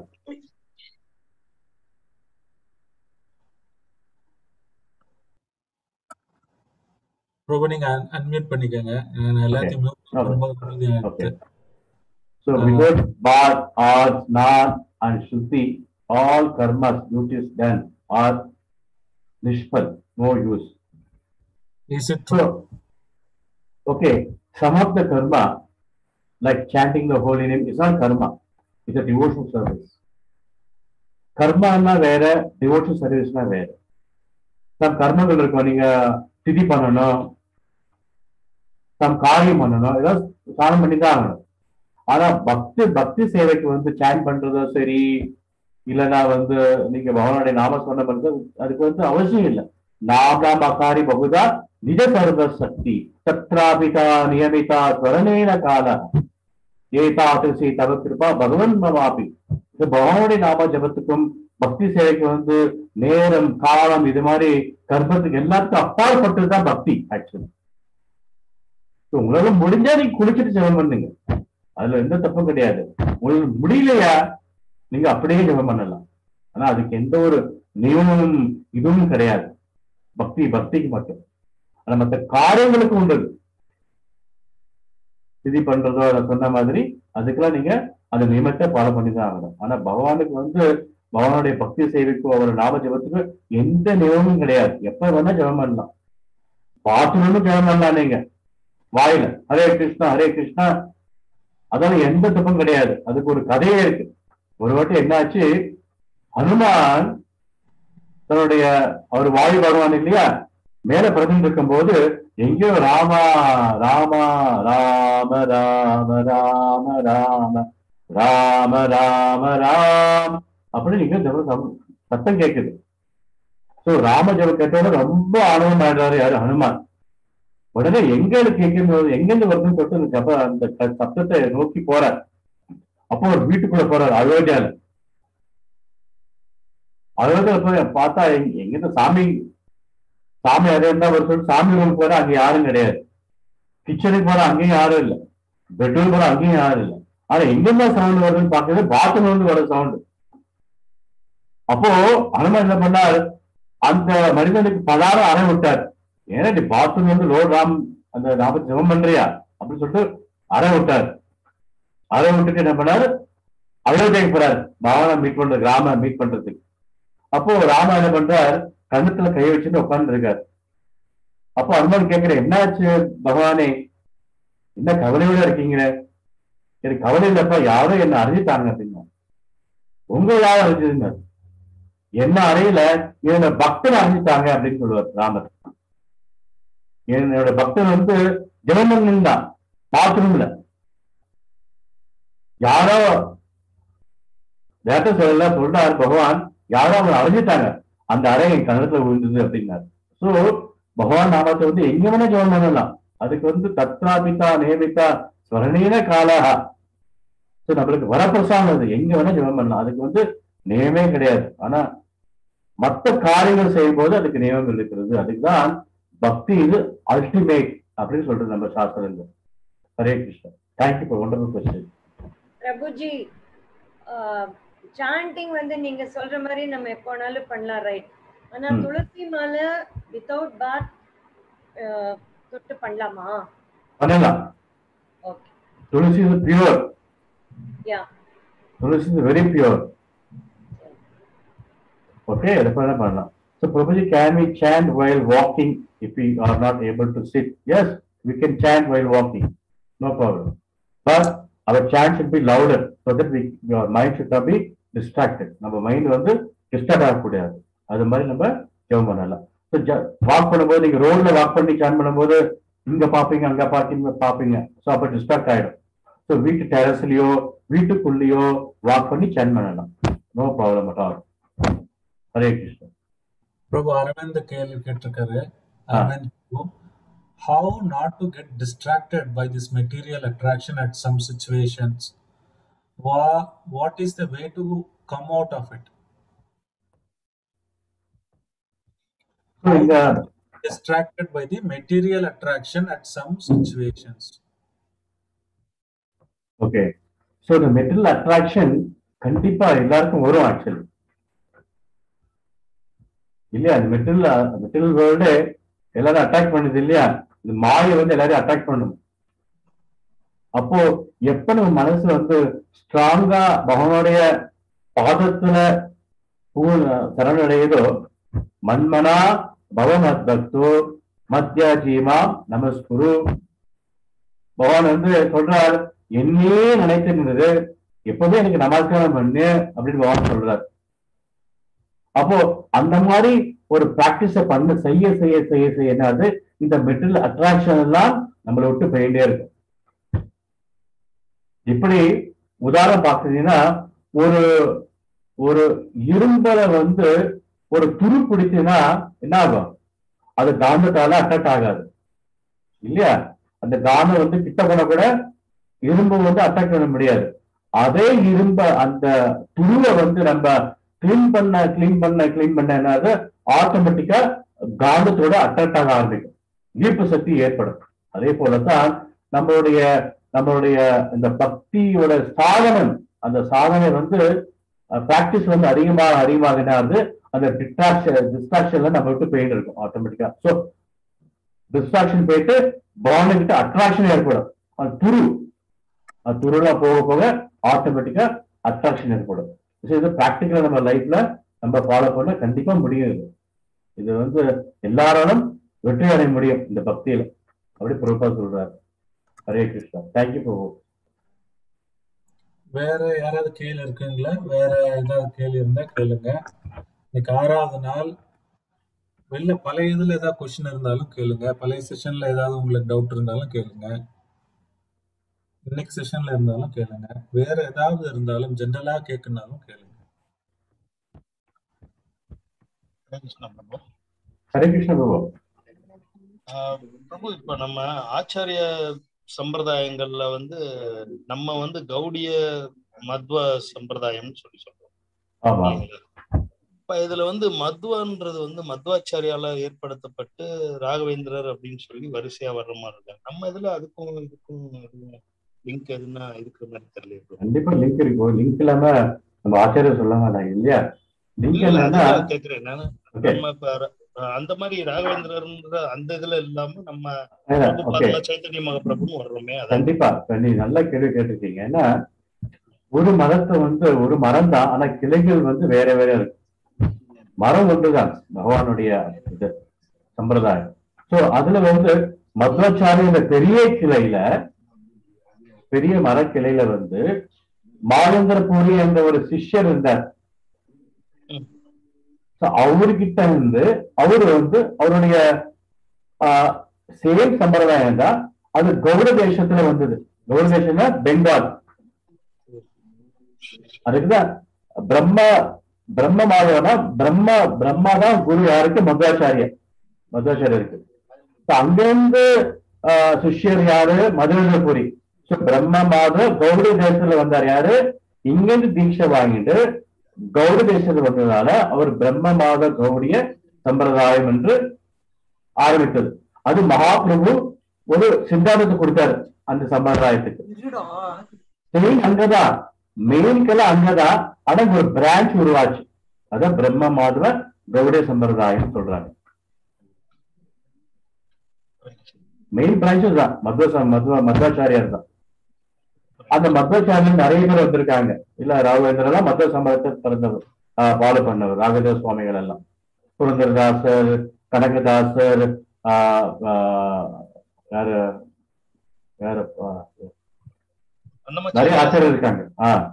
Prabhu, நீங்க அன்மியூட் பண்ணிக்கங்க. நான் எல்லாத்தையும் மியூட் பண்ணும்போது. So without bath or snan and shuddhi, all karmas duties done are nishpal, no use. Is it true? So, okay, some of the karma, like chanting the holy name, is not karma. It's a devotional service. Karma na vera, devotional service na vera. Some karma gal irukku, neenga திதி பண்ணணும், some காரியம் பண்ணணும், ஏதாவது சாதம் பண்ணி தான் ஆகணும். ஆனா பக்தி பக்தி சேவைக்கு வந்து சேன் பண்றதோ சரி, இல்லைன்னா வந்து நீங்க பகவானுடைய நாம சொன்ன பண்றது அதுக்கு வந்து அவசியம் இல்லை. நாம அகாரி பகுதா நிஜ சர்வ சக்தி சத்ராபிதா நியமிதா ஸ்வரணேன கால ஏதாசி தவ கிருபா பகவன் மமாபி. பகவானுடைய நாம ஜபத்துக்கும் பக்தி சேவைக்கு வந்து நேரம் காலம் இது மாதிரி கர்ப்பத்துக்கு எல்லாத்துக்கும் அப்பாற்பட்டதுதான் பக்தி. ஆக்சுவலி உங்களால முடிஞ்சா நீங்க குளிச்சுட்டு ஜெபம் பண்ணுங்க, அதுல எந்த தப்பும் கிடையாது. உங்களுக்கு முடியலையா நீங்க அப்படியே ஜெபம் பண்ணலாம். ஆனா அதுக்கு எந்த ஒரு நியமமும் இதுவும் கிடையாது. பக்தி பக்திக்கு மட்டும். ஆனா மற்ற காரியங்களுக்கு உண்டு. திதி பண்றதோ அதை சொன்ன மாதிரி அதுக்கெல்லாம் நீங்க அந்த நியமத்தை ஃபாலோ பண்ணி தான் ஆகணும். ஆனா பகவானுக்கு வந்து பகவானுடைய பக்தி சேவைக்கோ அவர் நாம ஜபத்துக்கு எந்த நியமமும் கிடையாது. எப்ப வேணா ஜபம் பண்ணலாம், பாத்ரூம்னு ஜபம் பண்ணலாம். நீங்க வாயில ஹரே கிருஷ்ணா ஹரே கிருஷ்ணா, அதால எந்த தப்பும் கிடையாது. அதுக்கு ஒரு கதையே இருக்கு. ஒரு வாட்டி என்னாச்சு, ஹனுமான் தன்னுடைய அவர் வாயு பகவான் இல்லையா மேல பிரதம் இருக்கும் போது எங்கேயோ ராமா ராமா ராம ராம ராம ராம ராம ராம ராம் அப்படின்னு நீங்க ஜபம் சத்தம் கேட்குது. சோ ராம ஜபம் கேட்டோட ரொம்ப ஆனந்தம் ஆயிடுறாரு யாரு, ஹனுமான். உடனே எங்க கேட்கும்போது எங்கிருந்து வருதுன்னு சொல்லிட்டு அந்த ஜப அந்த சத்தத்தை நோக்கி போறார். அப்போ ஒரு வீட்டுக்குள்ள போறாரு அயோத்தியால. அயோத்தியால போய் பார்த்தா எங்கிருந்து சாமி சாமி அதே இருந்தா ஒரு சொல்லி சாமி ரூம் போற அங்க யாரும் கிடையாது. கிச்சனுக்கு போற அங்கேயும் யாரும் இல்லை. பெட்ரூம் போற அங்கேயும் யாரும் இல்லை. ஆனா எங்கிருந்தா சவுண்ட் வருதுன்னு பாக்குறது பாத்ரூம்ல இருந்து வர சவுண்ட். அப்போ ஹனுமான் என்ன பண்ணார், அந்த மனிதனுக்கு பலாரம் அறை விட்டார். ஏன்னா நீ பாத்ரூம் வந்து லோட் ராம் அந்த நாம ஜபம் பண்றியா அப்படின்னு சொல்லிட்டு அறை விட்டார். அறை விட்டுட்டு என்ன பண்ணாரு, அயோத்தியாக்கு போறாரு பகவானை மீட் பண்ற ராம மீட் பண்றதுக்கு. அப்போ ராம என்ன பண்றார், கண்ணத்துல கை வச்சுட்டு உட்கார்ந்து இருக்காரு. அப்போ ஹனுமான் கேட்கிற, என்னாச்சு பகவானே, என்ன கவலையோட இருக்கீங்க? எனக்கு கவலை இல்லப்பா, யாரோ என்ன அறிஞ்சிட்டாங்க அப்படின்னா. உங்க யாரும் அறிஞ்சதுங்க, என்ன அறையில என்னோட பக்தன் அறிஞ்சிட்டாங்க அப்படின்னு சொல்லுவார் ராமர். என்னோட பக்தன் வந்து ஜெபமன் தான் பாத்ரூம்ல யாரோ வேட்ட சொல்லல சொல்றாரு பகவான், யாரோ அவங்க அறிஞ்சிட்டாங்க, அந்த அறை என் கணத்துல விழுந்தது அப்படின்னாரு. சோ பகவான் நாமத்தை வந்து எங்க வேணா ஜெபம் பண்ணலாம். அதுக்கு வந்து தத்ராபிதா நேமிதா ஸ்வரணீன காலாகா. சோ நம்மளுக்கு வரப்பிரசாதம் அது எங்க வேணா ஜெபம் பண்ணலாம். அதுக்கு வந்து நியமே கிடையாது. ஆனா மற்ற காரியங்கள் செய்யும் போது அதுக்கு நியமம் இருக்கிறது. அதுக்குதான் பக்தி இது அல்டிமேட் அப்படின்னு சொல்றது நம்ம சாஸ்திரங்கள். Hare Krishna. Thank you for wonderful question. Prabhuji, chanting வந்து நீங்க சொல்ற மாதிரி நம்ம எப்போனாலும் பண்ணலாம், ரைட்? ஆனா துளசி மாலை வித்தவுட் பாத் தொட்டு பண்ணலாமா? பண்ணலாம். Okay. Tulsi is pure. Yeah, tulsi is very pure. Okay, அதை பண்ணலாம். So Prabhuji, can we chant while walking if we are not able to sit? Yes, we can chant while walking. No problem. But our chant should be louder so that we, your mind should not be distracted. நம்ம mind வந்து disturb ஆகக்கூடாது. அது மாதிரி நம்ம ஜெபம் பண்ணலாம். So walk பண்ணும்போது நீங்க ரோட்ல வாக் பண்ணி சான் பண்ணும்போது இங்க பாப்பீங்க அங்க பாப்பீங்க பாப்பீங்க ஸோ அப்போ டிஸ்ட்ராக்ட் ஆயிடும். ஸோ வீட்டு டெரஸ்லயோ வீட்டுக்குள்ளேயோ வாக் பண்ணி சான் பண்ணலாம். No problem at all. Hare Krishna. Prabhu Aravind கேள்வி கேட்டிருக்காரு. Aravind, how not to get distracted by this material attraction at some situations? What, what is the way to come out of it? So in the distracted by the material attraction at some situations. Okay. So the material attraction கண்டிப்பா எல்லாருக்கும் வரும் actually. இல்லையா? அந்த material material world எல்லாரும் attack பண்ணுது இல்லையா? இந்த மாயை வந்து எல்லாரையும் அட்டாக் பண்ணும். அப்போ எப்ப நம்ம மனசு வந்து ஸ்ட்ராங்கா பகவானுடைய பாதத்துல பூ சரணடையதோ மன்மனா பவமத் பக்தோ மத்தியா ஜீமா நமஸ்குரு. பகவான் வந்து சொல்றார், என்னையே நினைத்து நின்றது எப்பவுமே எனக்கு நமஸ்காரம் பண்ணு அப்படின்னு பகவான் சொல்றார். அப்போ அந்த மாதிரி ஒரு பிராக்டிஸ பண்ண செய்ய செய்ய செய்ய செய்ய என்னது இந்த மெட்டீரியல் அட்ராக்ஷன் எல்லாம் நம்மளை விட்டு போயிட்டே இருக்கும். இப்படி உதாரணம் பார்த்தீங்கன்னா ஒரு ஒரு இரும்பலை வந்து ஒரு துரு பிடிச்சுன்னா என்ன ஆகும்? அது காந்தத்தால அட்டாக் ஆகாது இல்லையா? அந்த காந்தம் வந்து கிட்ட போன கூட இரும்பு வந்து அட்டாக் பண்ண முடியாது. அதே இரும்ப அந்த துருவை வந்து நம்ம கிளீன் பண்ண கிளீன் பண்ண கிளீன் பண்ண என்னது ஆட்டோமேட்டிக்கா காந்தத்தோட அட்டாக் ஆக ஆரம்பிக்கும், ஈர்ப்பு சக்தி ஏற்படும். அதே போலதான் நம்மளுடைய நம்மளுடைய இந்த பக்தியோட சாதனம், அந்த சாதனை வந்து பிராக்டிஸ் வந்து அதிகமாக அதிகமாக என்ன ஆகுது, அந்த டிஸ்ட்ராக்ஷன் டிஸ்ட்ராக்ஷன்ல நம்ம விட்டு போயிட்டு இருக்கும் ஆட்டோமேட்டிக்கா. ஸோ டிஸ்ட்ராக்ஷன் போயிட்டு பகவான் கிட்ட அட்ராக்ஷன் ஏற்படும். அது துரு அது துருலாம் போக போக ஆட்டோமேட்டிக்கா அட்ராக்ஷன் ஏற்படும். இது பிராக்டிக்கலா நம்ம லைஃப்ல நம்ம ஃபாலோ பண்ண கண்டிப்பா முடியும். இது இது வந்து எல்லாராலும் வெற்றி அடைய முடியும் இந்த பக்தியில. அப்படி பிரபுபாத் சொல்றாரு. ஹரே கிருஷ்ணா. தேங்க்யூ பிரபு. வேற யாராவது கேள்வி இருக்குங்களா? வேற ஏதாவது கேள்வி இருந்தா கேளுங்க. இன்னைக்கு ஆறாவது நாள். வெளில பழைய இதுல ஏதாவது கொஸ்டின் இருந்தாலும் கேளுங்க. பழைய செஷன்ல ஏதாவது உங்களுக்கு டவுட் இருந்தாலும் கேளுங்க. இன்னைக்கு செஷன்ல இருந்தாலும் கேளுங்க. வேற ஏதாவது இருந்தாலும் ஜெனரலா கேட்கனாலும் கேளுங்க. ஹரே கிருஷ்ண பிரபு. பிரபு, இப்ப நம்ம ஆச்சாரிய சம்பிரதாயங்கள்ல வந்து நம்ம வந்து கௌடிய மத்வ சம்பிரதாயம் சொல்லி சொல்றோம். இப்ப இதுல வந்து மத்வன்றது வந்து மத்வாச்சாரியால ஏற்படுத்தப்பட்டு ராகவேந்திரர் அப்படின்னு சொல்லி வரிசையா வர்ற மாதிரி இருக்காங்க. நம்ம இதுல அதுக்கும் இதுக்கும் லிங்க் எதுனா இருக்கிற மாதிரி தெரியல. கண்டிப்பா லிங்க் இருக்கும். லிங்க் இல்லாம நம்ம ஆச்சாரியம் சொல்ல மாட்டாங்க இல்லையா? லிங்க் என்னன்னா கேக்குறேன் நானு. நம்ம இப்ப அந்த மாதிரி ராகவேந்திரர் அந்த இதுல இல்லாம நம்ம சைத்தன்ய மகாபிரபுன்னு வர்றோமே. கண்டிப்பா நீ நல்ல கேள்வி கேட்டிருக்கீங்க. ஏன்னா ஒரு மதத்தை வந்து ஒரு மரம் தான், ஆனா கிளைகள் வந்து வேற வேற இருக்கு. மரம் ஒன்றுதான் பகவானுடைய இது சம்பிரதாயம். சோ அதுல வந்து மத்வாச்சாரிய பெரிய கிளையில பெரிய மரக்கிளையில வந்து மாலேந்திரபுரி என்ற ஒரு சிஷ்யர் இருந்தார். அவர்கிட்ட இருந்து அவரு வந்து அவருடைய ஆஹ் சேம் சம்பிரதாயம் தான். அது கௌட தேசத்துல வந்தது. கௌட தேசம்னா பெங்கால். அதுக்குதான் பிரம்மா பிரம்ம மாதவனா பிரம்ம பிரம்மா தான் குரு யாருக்கு? மத்வாச்சாரியர். மத்வாச்சாரியருக்கு அங்கிருந்து ஆஹ் சிஷ்யர் யாரு? மதுரேந்திரபுரி. பிரம்ம மாதவ கௌட தேசத்துல வந்தார். யாரு? இங்கிருந்து தீட்சை வாங்கிட்டு கௌட தேசத்துல வந்ததால அவர் பிரம்ம மாத கௌடிய சம்பிரதாயம் என்று ஆரம்பித்தது. அது மகாபிரபு ஒரு சித்தாந்தத்தை கொடுத்தாரு அந்த சம்பிரதாயத்துக்கு. மெயின் அங்கதான், மெயின்கெல்லாம் அங்கதான். ஆனா ஒரு பிரான்ச் உருவாச்சு. அதான் பிரம்ம மாதவ கௌடிய சம்பிரதாயம் சொல்றாங்க. மெயின் பிரான்ச்சஸ் தான் மத்வ மத்வ மத்வாச்சாரியார் தான். அந்த மத்வாச்சாரியர் நிறைய பேர் வந்திருக்காங்க. இல்ல ராகவேந்திரன் எல்லாம் மத்வ சம்பிரதாயத்தை பிறந்தவர், ஃபாலோ பண்ணவர். ராகவேந்திர சுவாமிகள் எல்லாம், புரந்தரதாசர், கனகதாசர், ஆஹ் யாரு யாரு நிறைய ஆச்சாரியர் இருக்காங்க. ஆஹ்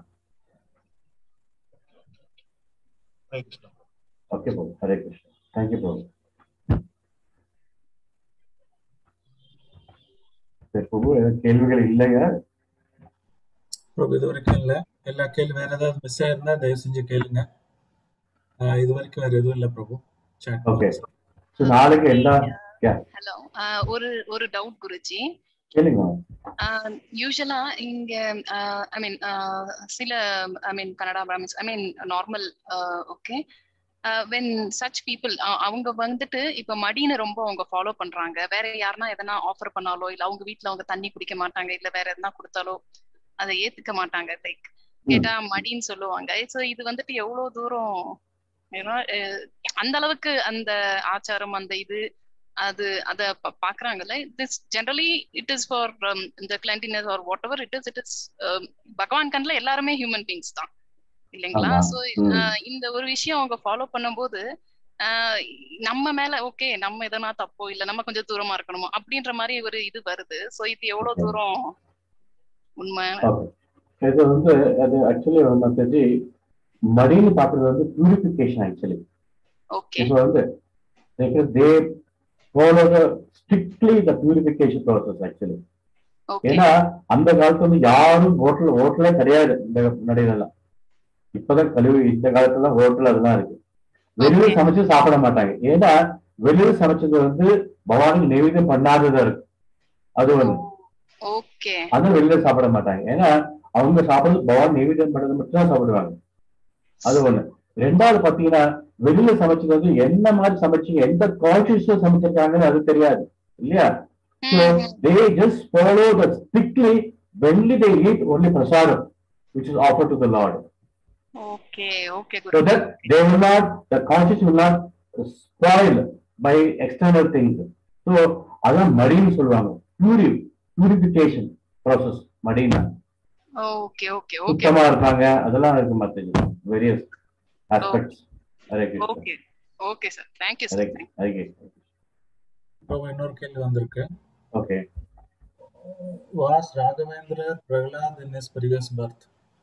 ஓகே பிரபு. ஹரே கிருஷ்ணா. தேங்க்யூ பிரபு. பிரபு கேள்விகள் இல்லைங்க பிரபு? இது வரைக்கும் இல்ல. எல்லா கேள்வி வேற ஏதாவது மிஸ் ஆயிருந்தா தயவு செஞ்சு கேளுங்க. இது வரைக்கும் வேற எதுவும் இல்ல பிரபு. ஓகே. சோ நாளைக்கு எல்லா ஹலோ, ஒரு ஒரு டவுட் குருஜி. கேளுங்க. யூசுவலா இங்க ஐ மீன் சில I mean Kannada brahmins I mean normal okay when such people அவங்க வந்துட்டு இப்ப மடினை ரொம்ப அவங்க ஃபாலோ பண்றாங்க. வேற யாருன்னா எதனா ஆஃபர் பண்ணாலோ இல்ல அவங்க வீட்டுல அவங்க தண்ணி குடிக்க மாட்டாங்க, இல்ல வேற எதனா கொடுத்தாலோ அதை ஏத்துக்க மாட்டாங்க. லைக் கேட்டா மடின்னு சொல்லுவாங்க. சோ இது வந்துட்டு எவ்வளவு தூரம் ஏன்னா அந்த அளவுக்கு அந்த ஆச்சாரம் அந்த இது அது அத பாக்குறாங்கல்ல. This generally it is for இந்த cleanliness or whatever it is it is பகவான் கண்ல எல்லாருமே ஹியூமன் பீயிங்ஸ் தான் இல்லைங்களா? சோ இந்த ஒரு விஷயம் அவங்க ஃபாலோ பண்ணும்போது ஆஹ் நம்ம மேல ஓகே நம்ம எதனா தப்போ இல்ல நம்ம கொஞ்சம் தூரமா இருக்கணுமோ அப்படின்ற மாதிரி ஒரு இது வருது. சோ இது எவ்வளவு தூரம் உண்மை? இது வந்து அது ஆக்சுவலி வந்து தெரிஞ்சு மடின்னு பாக்குறது வந்து பியூரிபிகேஷன். ஆக்சுவலி இப்போ வந்து they follow the strictly the purification process actually. ஏன்னா அந்த காலத்துல வந்து யாரும் ஹோட்டல் ஹோட்டலே கிடையாது இந்த நடையிலாம். இப்பதான் கழிவு இந்த காலத்துல ஹோட்டல் அதெல்லாம் இருக்கு. வெளியில சமைச்சு சாப்பிட மாட்டாங்க. ஏன்னா வெளியில சமைச்சது வந்து பகவானுக்கு நைவேத்தியம் பண்ணாததா இருக்கு. அது ஒண்ணு. அதான் வெளியில சாப்பிட மாட்டாங்க. ஏன்னா அவங்க சாப்பிடுறது பகவான் நைவேத்தியம் பண்ணது மட்டும் தான் சாப்பிடுவாங்க. அது ஒண்ணு. ரெண்டாவது பாத்தீங்கன்னா வெளியில சமைச்சது வந்து என்ன மாதிரி சமைச்சீங்க, எந்த கான்சியஸ்ல சமைச்சிருக்காங்கன்னு அது தெரியாது இல்லையா? So they just follow the strictly only they eat only prasadam which is offered to the Lord. Okay, okay, good. So that they will not, the conscience will not spoil by external things. So அதான் மடின்னு சொல்லுவாங்க. Pure purification process மடினா. Okay okay ஓகே சுத்தமா இருப்பாங்க, அதெல்லாம் இருக்கு மத்த various aspects. Hare Krishna. Okay okay sir, thank you Hare sir. Hare Krishna. இன்னொரு கேள்வி வந்திருக்கு. Okay. Was Raghavendra Prahlad in his previous birth?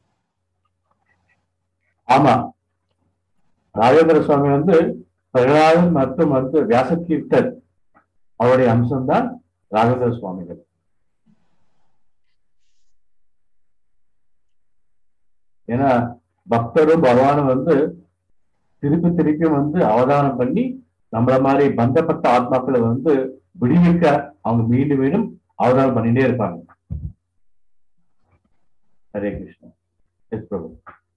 ஆமா, ராகவேந்திர சுவாமி வந்து பிரகலாதன் மற்றும் வந்து வியாசதீர்த்தர் அவருடைய அம்சம்தான் ராகவேந்திர சுவாமிகள். ஏன்னா பக்தரும் பகவானும் வந்து திருப்பி திருப்பி வந்து அவதானம் பண்ணி நம்மள மாதிரி பந்தப்பட்ட ஆத்மாக்களை வந்து விடுவிக்க அவங்க மீண்டும் மீண்டும் அவதானம் பண்ணிட்டே இருப்பாங்க. ஹரே கிருஷ்ணா. எஸ் பிரபு.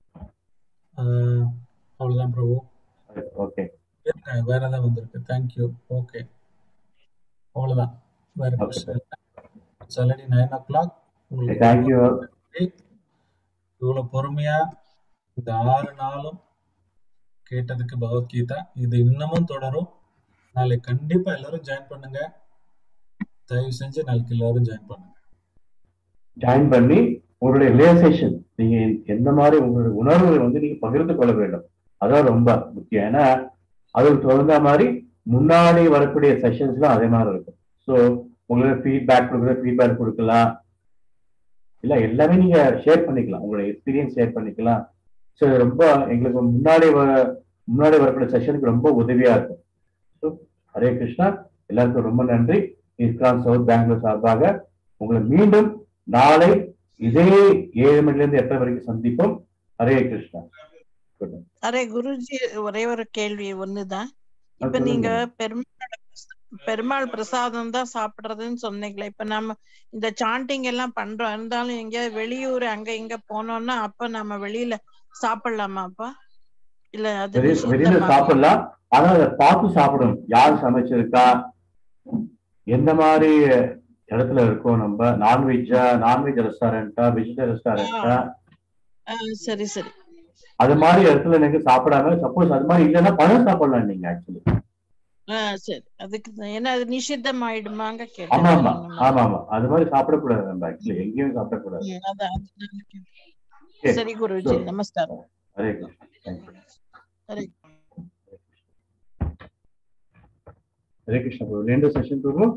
அவ்வளவுதான் பிரபு. ஓகே, வேற ஏதாவது வந்திருக்கு? தேங்க்யூ. ஓகே, அவ்வளவுதான். வேற question already nine o'clock. உங்களுக்கு தேங்க்யூ. இவ்வளவு பொறுமையா இந்த ஆறு நாளும் கேட்டதுக்கு பகவத்கீதா இது இன்னமும் தொடரும். நாளைக்கு கண்டிப்பா எல்லாரும் ஜாயின் பண்ணுங்க. தயவு செஞ்சு நாளைக்கு எல்லாரும் ஜாயின் பண்ணுங்க. ஜாயின் பண்ணி உங்களுடைய ரியலைசேஷன், நீங்க எந்த மாதிரி உங்களுடைய உணர்வுகளை வந்து நீங்க பகிர்ந்து கொள்ள வேண்டும். அதான் ரொம்ப முக்கியம். ஏன்னா அதுக்கு தகுந்த மாதிரி முன்னாடி வரக்கூடிய செஷன்ஸ்லாம் அதே மாதிரி இருக்கும். ஸோ உங்களோட ஃபீட்பேக் கொடுக்குற ஃபீட்பேக் கொடுக்கலாம், இல்ல எல்லாமே நீங்க ஷேர் பண்ணிக்கலாம், உங்களோட எக்ஸ்பீரியன்ஸ் ஷேர் பண்ணிக்கலாம். ஸோ ரொம்ப எங்களுக்கு முன்னாடி வர முன்னாடி வரக்கூடிய செஷனுக்கு ரொம்ப உதவியா இருக்கும். ஸோ ஹரே கிருஷ்ணா. எல்லாருக்கும் ரொம்ப நன்றி. இஸ்கான் சவுத் பெங்களூர் சார்பாக உங்களை மீண்டும் நாளை இதே ஏழு மணில இருந்து எட்டரை வரைக்கும் சந்திப்போம். ஹரே கிருஷ்ணா. அரே குருஜி, ஒரே ஒரு கேள்வி ஒண்ணுதான். இப்ப நீங்க பெருமாள் பெருமாள் பிரசாதம் தான் சாப்பிடுறதுன்னு சொன்னீங்களே, இப்ப நம்ம இந்த சாண்டிங் எல்லாம் பண்றோம், இருந்தாலும் எங்கேயாவது வெளியூர் அங்க இங்க போனோம்னா அப்ப நம்ம வெளியில சாப்பிடலாமா அப்பா? இல்ல அது வெளியில சாப்பிடலாம், ஆனா அதை பார்த்து சாப்பிடணும். யார் சமைச்சிருக்கா, எந்த மாதிரி இடத்துல இருக்கோம், நம்ம நான்வெஜ்ஜா, நான்வெஜ் ரெஸ்டாரண்டா, வெஜிடேரியன் ரெஸ்டாரண்டா, சரி சரி அது மாதிரி இடத்துல நீங்க சாப்பிடாம, சப்போஸ் அது மாதிரி இல்லைன்னா பழம் சாப்பிடலாம் நீங்க ஆக்சுவலி. சரி, அதுக்கு ஏன்னா அது நிஷித்தம் ஆயிடுமாங்க கேட்டேன். ஆமா ஆமா ஆமா ஆமா அது மாதிரி சாப்பிடக்கூடாது. நம்ம ஆக்சுவலி எங்கேயும் சாப்பிடக்கூடாது. சரி குருஜி, நமஸ்காரம். ஹரே கிருஷ்ணா. ஹரே ஹரே கிருஷ்ணா. ரெண்டு செஷன் போகும்.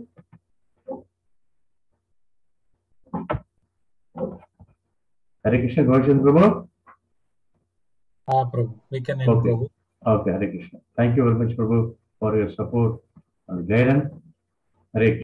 Hare Krishna. Goshen Prabhu. Ah, Prabhu. We can end, okay. Prabhu. Okay, Hare Krishna. Thank you very much, Prabhu, for your support and guidance. Hare Krishna.